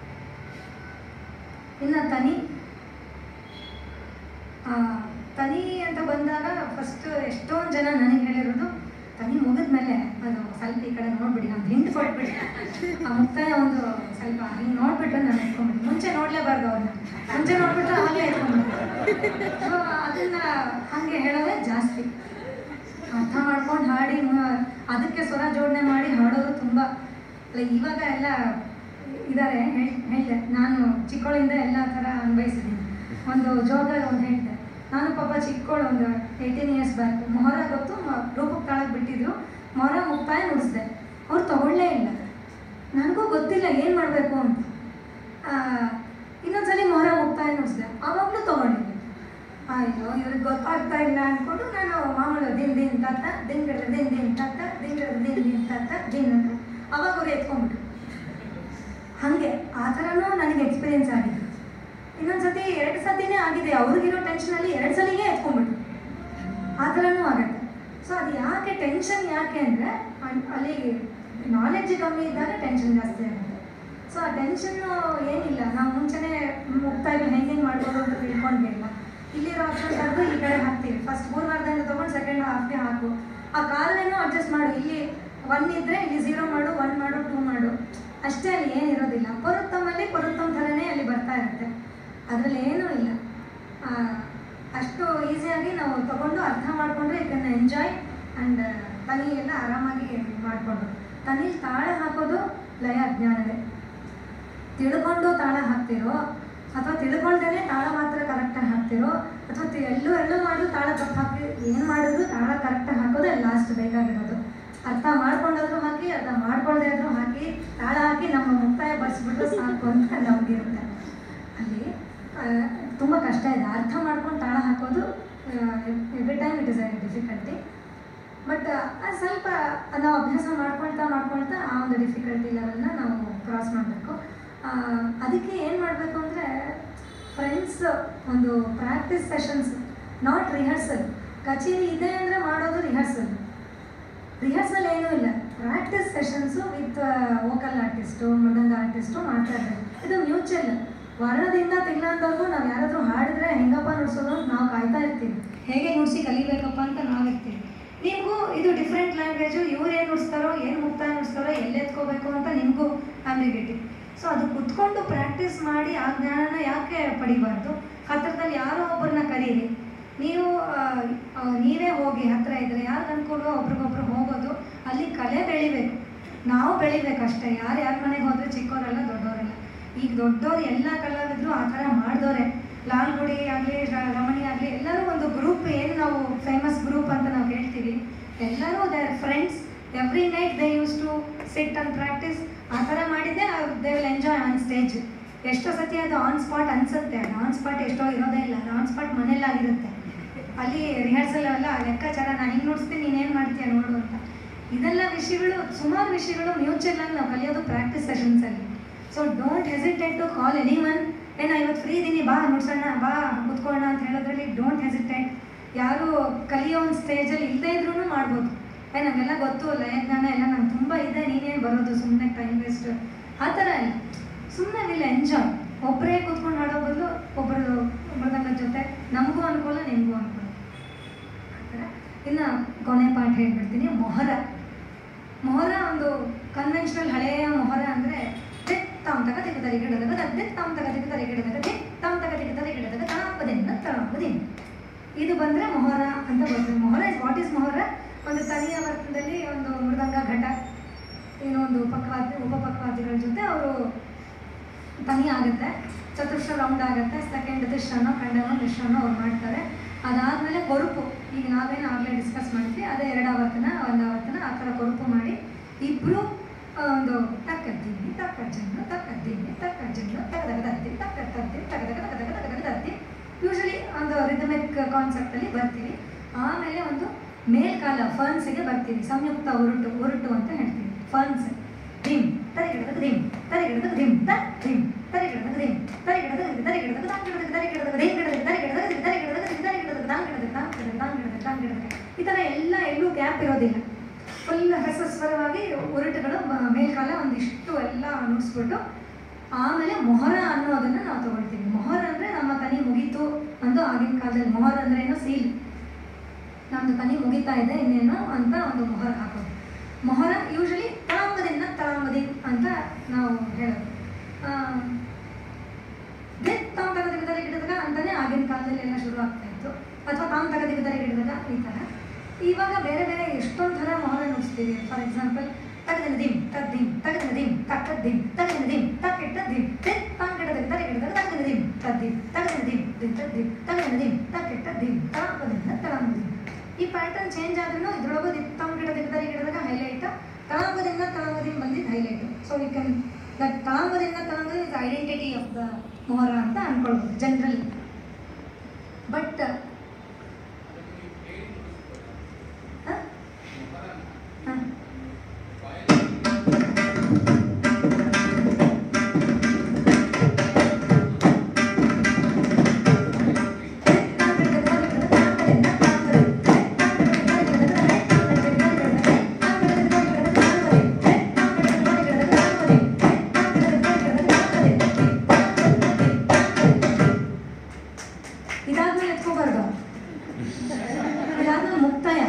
ಇನ್ನು ತನಿ ಅಂತ ಬಂದಾಗ ಫಸ್ಟ್ ಎಷ್ಟೊಂದು ಜನ ನನಗೆ ಹೇಳಿರೋದು, ತನಿ ಮುಗಿದ್ಮೇಲೆ ಅದು ಸ್ವಲ್ಪ ಈ ಕಡೆ ನೋಡ್ಬಿಡಿ, ನಾನು ಹಿಂದೆ ಕೊಟ್ಬಿಡಿ, ಆ ಮುಕ್ತಾಯ ಒಂದು ಸ್ವಲ್ಪ ಹಿಂಗೆ ನೋಡ್ಬಿಟ್ಟು ನಾನು ಎತ್ಕೊಂಡ್ಬಿಡಿ. ಮುಂಚೆ ನೋಡಲೇಬಾರ್ದು, ಅವ್ರನ್ನ ಮುಂಚೆ ನೋಡ್ಬಿಟ್ಟು ಆಗಲೇ ಎತ್ಕೊಂಡ್ಬಿಡಿ. ಸೊ ಅದನ್ನು ಹಾಗೆ ಹೇಳೋದೇ ಜಾಸ್ತಿ. ಅರ್ಥ ಮಾಡ್ಕೊಂಡು ಹಾಡಿ ಅದಕ್ಕೆ ಸ್ವರ ಜೋಡಣೆ ಮಾಡಿ ಹಾಡೋರು ತುಂಬ ಇವಾಗ ಎಲ್ಲ ಇದ್ದಾರೆ. ಹೇಳಿದೆ ನಾನು ಚಿಕ್ಕವಳಿಂದ ಎಲ್ಲ ಥರ ಅನ್ವಯಿಸಿದ್ದೀನಿ. ಒಂದು ಜೋಗದಲ್ಲಿ ಒಂದು ಹೇಳಿದೆ, ನಾನು ಪಾಪ ಚಿಕ್ಕವಳು ಒಂದು 18 years ಬ್ಯಾಕ್ ಮೊಹರ ಗೊತ್ತು, ರೂಪಕ್ಕೆ ತಾಳಕ್ಕೆ ಬಿಟ್ಟಿದ್ರು, ಮೊಹರ ಮುಕ್ತಾಯ ನುಡಿಸ್ದೆ. ಅವ್ರು ತಗೊಳ್ಳೇ ಇಲ್ಲ, ನನಗೂ ಗೊತ್ತಿಲ್ಲ ಏನು ಮಾಡಬೇಕು ಅಂತ. ಇನ್ನೊಂದ್ಸಲಿ ಮೊಹರ ಮುಕ್ತಾಯ ನುಡಿಸ್ದೆ, ಆವಾಗಲೂ ತಗೊಂಡಿದ್ದೆ. ಅಯ್ಯೋ ಇವ್ರಿಗೆ ಗೊತ್ತಾಗ್ತಾ ಇಲ್ಲ ಅಂದ್ಕೊಂಡು ನಾನು ಮಾಮೂಲು ತಾತ ದಿನ ಗಿಡದ ದಿನ ತಾತ ದಿನ ಗಿಡದ ದಿನ ತಾತ ದಿನ ಅಂತ ಅವಾಗ ಅವ್ರು ಎತ್ಕೊಂಡ್ಬಿಟ್ರು. ಹಾಗೆ ಆ ಥರನೂ ನನಗೆ ಎಕ್ಸ್ಪೀರಿಯೆನ್ಸ್ ಆಗಿದೆ. ಇನ್ನೊಂದು ಸತಿ 2 ಸತಿನೇ ಆಗಿದೆ, ಅವ್ರಿಗಿರೋ ಟೆನ್ಷನಲ್ಲಿ 2 ಸಲಿಗೆ ಎತ್ಕೊಂಡ್ಬಿಟ್ರು. ಆ ಥರನೂ ಆಗುತ್ತೆ. ಸೊ ಅದು ಯಾಕೆ ಟೆನ್ಷನ್ ಯಾಕೆ ಅಂದರೆ ಅಲ್ಲಿ ನಾಲೆಡ್ಜ್ ಕಮ್ಮಿ ಇದ್ದಾಗ ಟೆನ್ಷನ್ ಜಾಸ್ತಿ ಆಗುತ್ತೆ. ಸೊ ಆ ಟೆನ್ಷನ್ನು ಏನಿಲ್ಲ, ನಾವು ಮುಂಚೆನೇ ಮುಕ್ತಾಯ ಹೆಂಗೆ ಮಾಡ್ಬೋದು ಅಂತ ತಿಳ್ಕೊಂಡ್ಬೇಕಿಲ್ಲ. ಇಲ್ಲಿರೋ ಆಪ್ಷನ್ ತೆಗೆದು ಈ ಕಡೆ ಹಾಕ್ತೀವಿ, ಫಸ್ಟ್ 3 ವಾರದಿಂದ ತೊಗೊಂಡು ಸೆಕೆಂಡ್ ಹಾಫ್ಗೆ ಹಾಕು, ಆ ಕಾಲವೇನೋ ಅಡ್ಜಸ್ಟ್ ಮಾಡು. ಇಲ್ಲಿ 1 ಇದ್ದರೆ ಇಲ್ಲಿ 0 ಮಾಡು, 1 ಮಾಡು, 2 ಮಾಡು, ಅಷ್ಟೇ. ಅಲ್ಲಿ ಏನಿರೋದಿಲ್ಲ. ಪರುತ್ತಮಲ್ಲಿ ಪರುತ್ತಮ್ ಥರನೇ ಅಲ್ಲಿ ಬರ್ತಾ ಇರುತ್ತೆ, ಅದರಲ್ಲಿ ಏನೂ ಇಲ್ಲ. ಅಷ್ಟು ಈಸಿಯಾಗಿ ನಾವು ತೊಗೊಂಡು ಅರ್ಥ ಮಾಡಿಕೊಂಡ್ರೆ ಇದನ್ನು ಎಂಜಾಯ್ ಆ್ಯಂಡ್ ತನಿ ಎಲ್ಲ ಆರಾಮಾಗಿ ಮಾಡಿಕೊಂಡು. ತನಿಲ್ ತಾಳ ಹಾಕೋದು ಲಯ ಅಜ್ಞಾನವೇ. ತಿಳ್ಕೊಂಡು ತಾಳ ಹಾಕ್ತಿರೋ ಅಥವಾ ತಿಳ್ಕೊಳ್ದೇನೆ ತಾಳ ಮಾತ್ರ ಕರೆಕ್ಟಾಗಿ ಹಾಕ್ತಿರೋ ಅಥವಾ ಎಲ್ಲೂ ಮಾಡು ತಾಳ ತಪ್ಪು ಹಾಕಿ ಏನು ಮಾಡಿದ್ರು ತಾಳ ಕರೆಕ್ಟಾಗಿ ಹಾಕೋದೇ ಲಾಸ್ಟ್ ಬೇಕಾಗಿರೋದು. ಅರ್ಥ ಮಾಡ್ಕೊಂಡಾದ್ರೂ ಹಾಕಿ, ಅರ್ಥ ಮಾಡ್ಕೊಳ್ದೇ ಆದರೂ ಹಾಕಿ, ತಾಳ ಹಾಕಿ ನಮ್ಮ ಮುಕ್ತಾಯ ಬರ್ಸ್ಬಿಟ್ರೆ ಸಾಕು ಅಂತ ನಮಗಿರುತ್ತೆ. ಅಲ್ಲಿ ತುಂಬ ಕಷ್ಟ ಇದೆ. ಅರ್ಥ ಮಾಡ್ಕೊಂಡು ತಾಳ ಹಾಕೋದು every time it is a difficulty. But ಅದು ಸ್ವಲ್ಪ ನಾವು ಅಭ್ಯಾಸ ಮಾಡ್ಕೊಳ್ತಾ ಆ ಒಂದು ಡಿಫಿಕಲ್ಟಿ ಲೆವೆಲ್ನ ನಾವು ಕ್ರಾಸ್ ಮಾಡಬೇಕು. ಅದಕ್ಕೆ ಏನು ಮಾಡಬೇಕು ಅಂದರೆ ಫ್ರೆಂಡ್ಸ್ ಒಂದು ಪ್ರಾಕ್ಟೀಸ್ ಸೆಷನ್ಸ್, ನಾಟ್ ರಿಹರ್ಸಲ್. ಕಚೇರಿ ಇದೆ ಅಂದರೆ ಮಾಡೋದು ರಿಹರ್ಸಲ್ ಏನೂ ಇಲ್ಲ. Practice sessions with vocal artist, mridanga artist ಮಾಡ್ತಾ ಇದ್ದಾರೆ. ಇದು ಮ್ಯೂಚುವಲ್. ವರ್ಣದಿಂದ ತಿಂಗಳಂತವರೆಗೂ ನಾವು ಯಾರಾದರೂ ಹಾಡಿದ್ರೆ ಹೆಂಗಪ್ಪ ನುಡ್ಸೋದು ನಾವು ಕಾಯ್ತಾ ಇರ್ತೀವಿ, ಹೇಗೆ ನುಡಿಸಿ ಕಲಿಬೇಕಪ್ಪ ಅಂತ ನಾವಿರ್ತೀವಿ. ನಿಮಗೂ ಇದು ಡಿಫ್ರೆಂಟ್ ಲ್ಯಾಂಗ್ವೇಜು, ಇವ್ರು ಏನು ನುಡಿಸ್ತಾರೋ, ಏನು ಮುಕ್ತಾಯ ನುಡಿಸ್ತಾರೋ, ಎಲ್ಲೆತ್ಕೋಬೇಕು ಅಂತ ನಿಮಗೂ ಆಂಬಿಗ್ಯೂಟಿ. ಸೊ ಅದು ಕುತ್ಕೊಂಡು ಪ್ರಾಕ್ಟೀಸ್ ಮಾಡಿ ಆ ಜ್ಞಾನನ ಯಾಕೆ ಪಡಿಬಾರ್ದು? ಹತ್ತಿರದಲ್ಲಿ ಯಾರೋ ಒಬ್ಬರನ್ನ ಕರೀರಿ. ನೀವೇ ಹೋಗಿ, ಹತ್ತಿರ ಇದ್ದರೆ ಯಾರು ಅನ್ಕೊಂಡು ಒಬ್ರಿಗೊಬ್ರು ಹೋಗೋದು, ಅಲ್ಲಿ ಕಲೆ ಬೆಳಿಬೇಕು, ನಾವು ಬೆಳಿಬೇಕು ಅಷ್ಟೇ. ಯಾರ ಮನೆಗೆ ಹೋದರೆ ಚಿಕ್ಕವರಲ್ಲ ದೊಡ್ಡವರಲ್ಲ. ಈಗ ದೊಡ್ಡವ್ರು ಎಲ್ಲ ಕಲಾವಿದರು ಆ ಥರ ಮಾಡಿದವ್ರೆ. ಲಾಲ್ಗುಡಿ ಆಗಲಿ, ರಮಣಿ ಆಗಲಿ, ಎಲ್ಲರೂ ಒಂದು ಗ್ರೂಪ್, ಏನು ನಾವು ಫೇಮಸ್ ಗ್ರೂಪ್ ಅಂತ ನಾವು ಹೇಳ್ತೀವಿ, ಎಲ್ಲರೂ their friends. Every night they use to sit and practice. ಆ ಥರ ಮಾಡಿದ್ದೆ they will enjoy on stage. ಎಷ್ಟೋ ಸತಿ ಅದು ಆನ್ ಸ್ಪಾಟ್ ಅನಿಸುತ್ತೆ, ಅದು ಆನ್ ಸ್ಪಾಟ್ ಎಷ್ಟೋ ಇರೋದೇ ಇಲ್ಲ, ಅದು ಆನ್ ಸ್ಪಾಟ್ ಮನೇಲಾಗಿರುತ್ತೆ. ಅಲ್ಲಿ ರಿಹರ್ಸಲ್ ಎಲ್ಲ ಲೆಕ್ಕಾಚಾರ, ನಾನು ಹಿಂಗೆ ನೋಡಿಸ್ತೀನಿ ನೀನೇನು ಮಾಡ್ತೀಯ ನೋಡು ಅಂತ. ಇದೆಲ್ಲ ವಿಷಯಗಳು, ಸುಮಾರು ವಿಷಯಗಳು ಮ್ಯೂಚುವಲ್ ನಾವು ಕಲಿಯೋದು ಪ್ರಾಕ್ಟೀಸ್ ಸೆಷನ್ಸಲ್ಲಿ. So don't hesitate to call anyone. ಇವತ್ತು ಫ್ರೀ ಇದ್ದೀನಿ, ಬಾ ನುಡ್ಸೋಣ, ಬಾ ಕೂತ್ಕೊಳ್ಳೋಣ ಅಂತ ಹೇಳೋದ್ರಲ್ಲಿ ಡೋಂಟ್ ಹೆಸಿಟೇಟ್. ಯಾರು ಕಲಿಯೋ ಒಂದು ಸ್ಟೇಜಲ್ಲಿ ಇಲ್ಲದೇ ಇದ್ರೂ ಮಾಡ್ಬೋದು. ನಮಗೆಲ್ಲ ಗೊತ್ತು, ಲಯಜ್ಞಾನ ಎಲ್ಲ ನಂಗೆ ತುಂಬ ಇದೆ, ನೀನೇನು ಬರೋದು, ಸುಮ್ಮನೆ ಟೈಮ್ ವೇಸ್ಟ್, ಆ ಥರ ಇಲ್ಲ. ಸುಮ್ಮನೆ ವಿಲ್ ಎಂಜಾಯ್. ಒಬ್ಬರೇ ಕೂತ್ಕೊಂಡು ಹಾಡೋ ಬದಲು ಒಬ್ಬರು ಮೃದಂಗದ ಜೊತೆ, ನಮಗೂ ಅನುಕೂಲ, ನಿಮಗೂ ಅನುಕೂಲ. ಆ ಥರ. ಇನ್ನು ಕೊನೆ ಪಾಠ ಹೇಳ್ಬಿಡ್ತೀನಿ. ಮೊಹರ ಒಂದು ಕನ್ವೆನ್ಷನಲ್ ಹಳೆಯ ಮೊಹರ ಅಂದರೆ ತಾಮ್ ತಗ ತೆಗೆ ತರಿ ಗಿಡದಾಗ ತದ್ದೆ ತಾಮ್ ತಗ ತೆಗೆ ತರಿ ಗಿಡದಾಗ ತಾಮ್ ತಗ ತೆಗೆ ತರಿ ಗಿಡದಾಗ ತಳಂಬದಿನ. ಇದು ಬಂದರೆ ಮೊಹರ ಅಂತ ಬರ್ತದೆ. ಮೊಹರ ಇಸ್ ವಾಟ್ ಈಸ್ ಮೊಹರ? ಒಂದು ತನಿಯ ವರ್ತನದಲ್ಲಿ ಒಂದು ಮೃದಂಗ ಘಟ, ಏನೋ ಒಂದು ಉಪಪಕ್ವಾದಿಗಳ ಜೊತೆ ಅವರು ತನಿ ಆಗುತ್ತೆ, ಚತುರ್ಶ್ರ ರೌಂಡ್ ಆಗುತ್ತೆ, ಸೆಕೆಂಡ್ ದಿಶಾನೋ ಖಂಡನೋ ಮಿಶ್ರನೋ ಅವ್ರು ಮಾಡ್ತಾರೆ. ಅದಾದಮೇಲೆ ಕೊರುಪು, ಈಗ ನಾವೇನು ಆಗಲೇ ಡಿಸ್ಕಸ್ ಮಾಡಿದ್ವಿ, ಅದೇ 2 ಆವರ್ತನ 1 ಆವರ್ತನ ಆ ಥರ ಕೊರುಪು ಮಾಡಿ ಇಬ್ಬರು ಒಂದು ತಕ್ಕದ್ದಿನಿ ತಕ್ಕಜ್ಜನ್ನು ತಕ್ಕದ್ದಿನಿ ತಕ್ಕಜ್ಜನ್ನು ತಗದಗದತ್ತಿ ತಕ್ಕದ್ದಿ ತಗದಗದಗದಗದಗದತ್ತಿ. ಯೂಶಲಿ ಒಂದು ರಿದಮಿಕ್ ಕಾನ್ಸೆಪ್ಟಲ್ಲಿ ಬರ್ತೀವಿ. ಆಮೇಲೆ ಒಂದು ಮೇಲ್ಕಾಲ ಫರ್ನ್ಸಿಗೆ ಬರ್ತೀವಿ. ಸಂಯುಕ್ತ ಉರುಟು ಅಂತ ಹೇಳ್ತೀವಿ. ಫರ್ನ್ಸ್ ಧಿಮ್ ತರಿಗಿಡದಾಗ ಧಿಮ್ ತರಿಗಿಡದಾಗ ಧಿಮ್ ಧಿಮ್ ತರಿಗಿಡದಾಗ ಧಿಮ್ ತರಿಗಿಡದಾಗ ತರಿಗಿಡದಾಗ ತಾಂಗಿಡದಾಗ ತರಿಗಿಡದಾಗ ಧಿಮ್ ಗಿಡದಾಗ ತರಿಗಿಡದಾಗ ತರಿಗಿಡದಾಗ ತರಿಗಿಡದಾಗ ತಾಂಗಿಡದಾಗ ಈ ಥರ ಎಲ್ಲೂ ಗ್ಯಾಪ್ ಇರೋದಿಲ್ಲ. ಫುಲ್ ಹಸಸ್ವರವಾಗಿ ಉರುಟುಗಳು ಮೇಲ್ಕಾಲ ಒಂದಿಷ್ಟು ಎಲ್ಲ ನುಡಿಸ್ಬಿಟ್ಟು ಆಮೇಲೆ ಮೊಹರ ಅನ್ನೋದನ್ನು ನಾವು ತೊಗೊಳ್ತೀವಿ. ಮೊಹರ ಅಂದರೆ ನಮ್ಮ ತನಿ ಮುಗೀತು ಅಂದು ಆಗಿನ ಕಾಲದಲ್ಲಿ. ಮೊಹರ ಅಂದರೆ ಏನೋ ಸೀಲ್, ನಮ್ಮದು ತನಿ ಮುಗಿತಾ ಇದೆ ಇನ್ನೇನು ಅಂತ ಒಂದು ಮೊಹರ ಹಾಕೋದು. ಮೊಹರ ಯೂಶಲಿ ತಳಂಬದಿನ ಅಂತ ನಾವು ಹೇಳೋದು. ತಾಮ್ ತಗದಿಗದರೆ ಗಿಡದಾಗ ಅಂತಲೇ ಆಗಿನ ಕಾಲದಲ್ಲಿ ಎಲ್ಲ ಶುರು ಆಗ್ತಾ ಇತ್ತು. ಅಥವಾ ತಾಮ್ ತಗದಿಗದರೆ ಗಿಡದಾಗ ಈ ಥರ. ಇವಾಗ ಬೇರೆ ಬೇರೆ ಎಷ್ಟೊಂದು ಥರ ಮೊಹರ ನುಡಿಸ್ತೀವಿ. ಫಾರ್ ಎಕ್ಸಾಂಪಲ್ ತಗದಿನ ದಿಮ್ ತದ್ದಿಮ್ ತಗದಿನ ದಿಮ್ ತಕ್ಕದ್ದಿಮ್ ತಗದಿನ ದಿಮ್ ತಕ್ಕಿಟ್ಟ ದಿಮ್ ತಾಮ್ ಗಿಡದಾಗ ತರೆ ಗಿಡದಾಗ ತಗದಿನ ದಿಮ್ ತದ್ದಿಮ್ ತಗದಿನ ದಿಮ್ ತದ್ದಿಮ್ ತಗದಿನ ದಿಮ್ ತಕ್ಕಿಟ್ಟ ದಿಮ್ ತಳಂಬದಿಂದ ತಳಂಬದಿಮ್. ಈ ಪ್ಯಾಟರ್ನ್ ಚೇಂಜ್ ಆದ್ರೂ ಇದ್ರೊಳಗೂ ತಮ್ಮ ಗಿಡದಾಗ ತರೆ ಗಿಡದಾಗ ಹೈಲೈಟ್, ತಳಂಬದಿಂದ ತಳಂಬದಿಮ್ ಬಂದಿದ್ದು highlight. So we can that ತಳಂಬದಿಂದ ತಳಂಬದಿಮ್ ಇಸ್ ಐಡೆಂಟಿಟಿ ಆಫ್ ದ ಮೊಹರ ಅಂತ ಅಂದ್ಕೊಳ್ಬೋದು ಜನರಲಿ. ಬಟ್ ಇದಾದ್ಮೇಲೆ ಎತ್ಕೋಬಾರ್ದು. ಇದಾದ್ಮೇಲೆ ಮುಕ್ತಾಯ.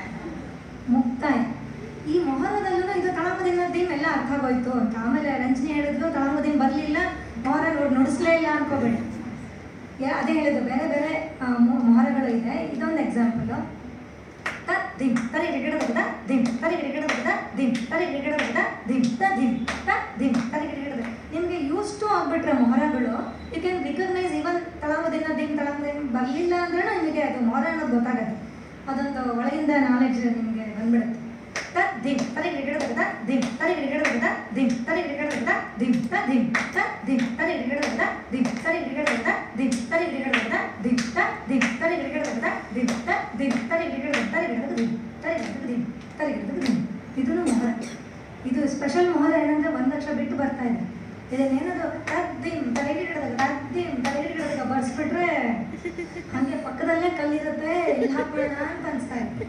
ಈ ಮೊಹರದಲ್ಲೂ ಇದು ತಳಮದಿನ ದೀಮ್ ಎಲ್ಲ ಅರ್ಥ ಆಗೋಯ್ತು ಅಂತ. ಆಮೇಲೆ ರಂಜನಿ ಹೇಳಿದ್ಲು ತಳಮದಿನ ಬರಲಿಲ್ಲ, ಮೊಹರ ನುಡಿಸ್ಲೇ ಇಲ್ಲ ಅನ್ಕೋಬೇಡಿ. ಅದೇ ಹೇಳಿದ್ರು, ಬೇರೆ ಬೇರೆ ಮೊಹರಗಳು ಇದೆ. ಇದೊಂದು ಎಕ್ಸಾಂಪಲು. ದಿಮ್ ತರಿ ಗಿಡದ ದಿಮ್ ತರಿ ಗಿಡದ ದಿಮ್ ತರಿ ಗಿಡದ ದಿಮ್ ದ ದಿಮ್ ತ ದಿಮ್ ತರಿ ಗಿಡದ. ನಿಮಗೆ ಯೂಸ್ ಟು ಆಗ್ಬಿಟ್ರೆ ಮೊಹರಗಳು, ಯು ಕ್ಯಾನ್ ರಿಕಗ್ನೈಸ್ ಈವನ್ ತಳಮದಿನ ದಿಮ್ ತಳಮದಿನ ಬರಲಿಲ್ಲ ಅಂದ್ರೂ ನಿಮಗೆ ಅದು ಮೊಹರ ಅನ್ನೋದು ಗೊತ್ತಾಗುತ್ತೆ. ಅದೊಂದು ಒಳಗಿಂದ ನಾಲೆಡ್ಜ್ ನಿಮಗೆ ಬಂದ್ಬಿಡುತ್ತೆ. ದಿಮ್ ತರಿ ಗಿಡದ ದಿಮ್ ತರಿ ಗಿಡದ ದಿಮ್ ತರಿ ಗಿಡದ ದಿಮ್ ತ ದಿಮ್ ತ ದಿಮ್ ತರಿ ಗಿಡದ ದಿಮ್ ತರಿ ಗಿಡದ ದಿಮ್ ತರಿ ಗಿಡದ ದಿಮ್ ತ ದಿಮ್ ತರಿ ಗಿಡದ ದಿಮ್ ತ ದಿಮ್ ತರಿ ಗಿಡದ ತರಿ ಗಿಡದ ದಿಮ್ ತರಿ ಗಿಡದ ದಿಮ್ ತರಿ ಗಿಡದ ದಿಮ್. ಇದೂ ಮೊಹರ. ಇದು ಸ್ಪೆಷಲ್ ಮೊಹರ ಏನಂದ್ರೆ 1 ಲಕ್ಷ ಬಿಟ್ಟು ಬರ್ತಾ ಇದೆ. ಇದನ್ನೇನದು ದಿಮ್ ತರಿ ಗಿಡದ ದಿಮ್ ತರಿ ಗಿಡದ ಬರ್ಸ್ಬಿಟ್ರೆ ಹಂಗೆ ಪಕ್ಕದಲ್ಲೇ ಕಲ್ಲಿರುತ್ತೆ, ಇಲ್ಲಿ ಹಾಕ್ಬಿಡೋಣ ಅಂತ ಅನಿಸ್ತಾ ಇದೆ.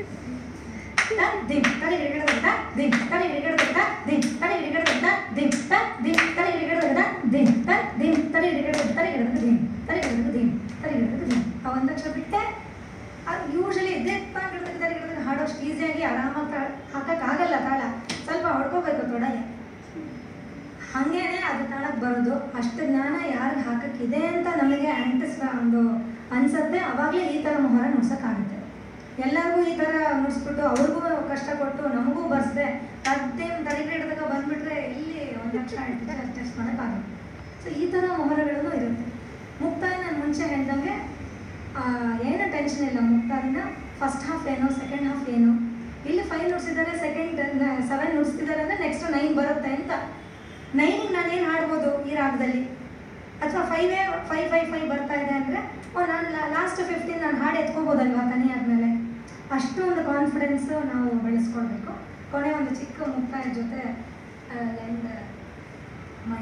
ದಿಮ್ ತರಿ ಗಿಡದ ದಿಮ್ ತರಿ ಗಿಡದ ದಿಮ್ ತರಿ ಗಿಡದ ದಿಮ್ ತ ದಿಮ್ ತರಿ ಗಿಡದ ದಿಮ್ ತ ದಿಮ್ ತರಿ ಗಿಡದ ತರಿ ಗಿಡದ ದಿಮ್ ತರಿ ಗಿಡದ ದಿಮ್ ತರಿ ಗಿಡದ ದಿಮ್. ಆ 1 ಲಕ್ಷ ಬಿಟ್ಟೆ ಅದು ಯೂಶಲಿ ಇದ್ದೇ ಗಿಡದ ತರಿ ಗಿಡದ ಹಾಡೋಷ್ಟು ಈಸಿಯಾಗಿ ಆರಾಮಾಗಿ ಹಾಕಕ್ಕಾಗಲ್ಲ. ತಾಳ ಸ್ವಲ್ಪ ಹೊಡ್ಕೋಬೇಕು ತೊಡೆಗೆ, ಹಾಗೇನೆ ಅದು ತಾಳಕ್ಕೆ ಬರೋದು. ಅಷ್ಟು ಜ್ಞಾನ ಯಾರಿಗೆ ಹಾಕಕ್ಕಿದೆ ಅಂತ ನಮಗೆ ಒಂದು ಅನ್ಸುತ್ತೆ, ಅವಾಗಲೇ ಈ ಥರ ಮೊಹರ ನುಡ್ಸೋಕ್ಕಾಗುತ್ತೆ. ಎಲ್ಲರಿಗೂ ಈ ಥರ ನುಡಿಸ್ಬಿಟ್ಟು ಅವ್ರಿಗೂ ಕಷ್ಟ ಕೊಟ್ಟು ನಮಗೂ ಬರ್ಸ್ದೆ ಅದೇನು ತಲೆಗೆ ಹಿಡಿದಾಗ ಬಂದುಬಿಟ್ರೆ ಎಲ್ಲಿ 1 ಲಕ್ಷ ಇಡ್ತಿದ್ರೆ ಅಡ್ಜಸ್ಟ್ ಮಾಡೋಕ್ಕಾಗಲ್ಲ. ಸೊ ಈ ಥರ ಮೊಹರಗಳೂ ಇರುತ್ತೆ. ಮುಕ್ತಾಯ ನಾನು ಮುಂಚೆ ಹೇಳ್ದಂಗೆ ಏನು ಟೆನ್ಷನ್ ಇಲ್ಲ. ಮುಕ್ತಾಯಿನ ಫಸ್ಟ್ ಹಾಫ್ ಏನು, ಸೆಕೆಂಡ್ ಹಾಫ್ ಏನು. ಇಲ್ಲಿ 5 ನುಡಿಸಿದ್ದಾರೆ, ಸೆಕೆಂಡ್ 7 ನುಡಿಸ್ತಿದ್ದಾರೆ ಅಂದರೆ ನೆಕ್ಸ್ಟ್ 9 ಬರುತ್ತೆ ಅಂತ. 9ಗೆ ನಾನೇನು ಹಾಡ್ಬೋದು ಈ ರಾಗದಲ್ಲಿ, ಅಥವಾ 5 ಬರ್ತಾ ಇದೆ ಅಂದರೆ ನಾನು ಲಾಸ್ಟ್ 15 ನಾನು ಹಾಡು ಎತ್ಕೋಬೋದಲ್ವಾ ತನಿ ಆದಮೇಲೆ. ಅಷ್ಟು ಒಂದು ಕಾನ್ಫಿಡೆನ್ಸು ನಾವು ಬೆಳೆಸ್ಕೊಳ್ಬೇಕು. ಕೊನೆ ಒಂದು ಚಿಕ್ಕ ಮುಕ್ತಾಯ ಜೊತೆ ಲೆಂಡ್ ಮೈ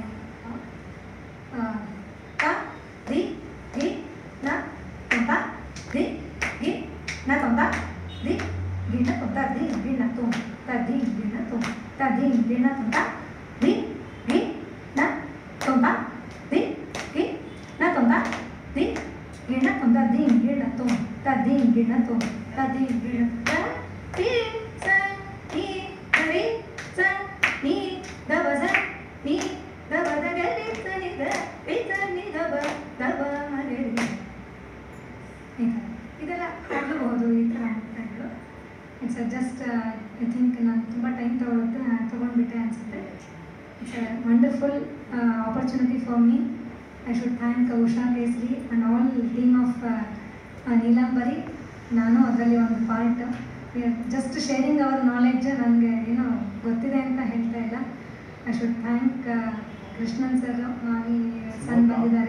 ತ ದಿ ಗಿ ನ ತೊಂತ ದಿ ಗಿ ನ ತೊಂತ ದಿ ಗಿ ನ ತೊಂತ ದಿ ಗಿ ನ ತೊಂ ತ ದಿ ಗಿ ನ ತೊಂ ತ ದಿ ಗಿ ನ ತೊಂತ ದಿ ಗಿ ನ ತೊಂತ ದಿ ಗಿ ನ ತೊಂತ ದಿ ಗಿ ನ ತೊಂತ ದಿ ಗಿ ನ ತೊಂ ತ ದಿ ಗಿ ನ ತೊಂ ತ ದಿ ಗಿ ನ ತ ದಿ ಸ ನಿ ರಿ ಸ ನಿ ದ ಬ ಸ ನಿ ದ ಬ ದ ಗ ರಿ ಸ ನಿ ದ ರಿ ಸ ನಿ ದ ಬ ದ ಬ ರಿ ರಿ. ಇದೆಲ್ಲ ಹಾಡಬಹುದು ಈ ಥರ ಮುಕ್ತಾಯಗಳು. ಇಟ್ಸ್ ಜಸ್ಟ್ ಐ ಥಿಂಕ್ ನಾನು ತುಂಬ ಟೈಮ್ ತೊಗೊಂಡ್ಬಿಟ್ಟೆ ಅನಿಸುತ್ತೆ. It's a wonderful opportunity for me. I should thank Usha Kesari and all team of Neelambari. ನಾನು ಅದರಲ್ಲಿ ಒಂದು part. Just sharing our knowledge. ನನಗೆ ಏನೋ ಗೊತ್ತಿದೆ ಅಂತ ಹೇಳ್ತಾ ಇಲ್ಲ. I should thank Krishnan sir, ಮಾವಿ ಸನ್ ಬಂದಿದ್ದಾರೆ.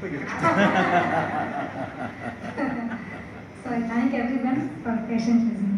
So I thank everyone for patiently listening.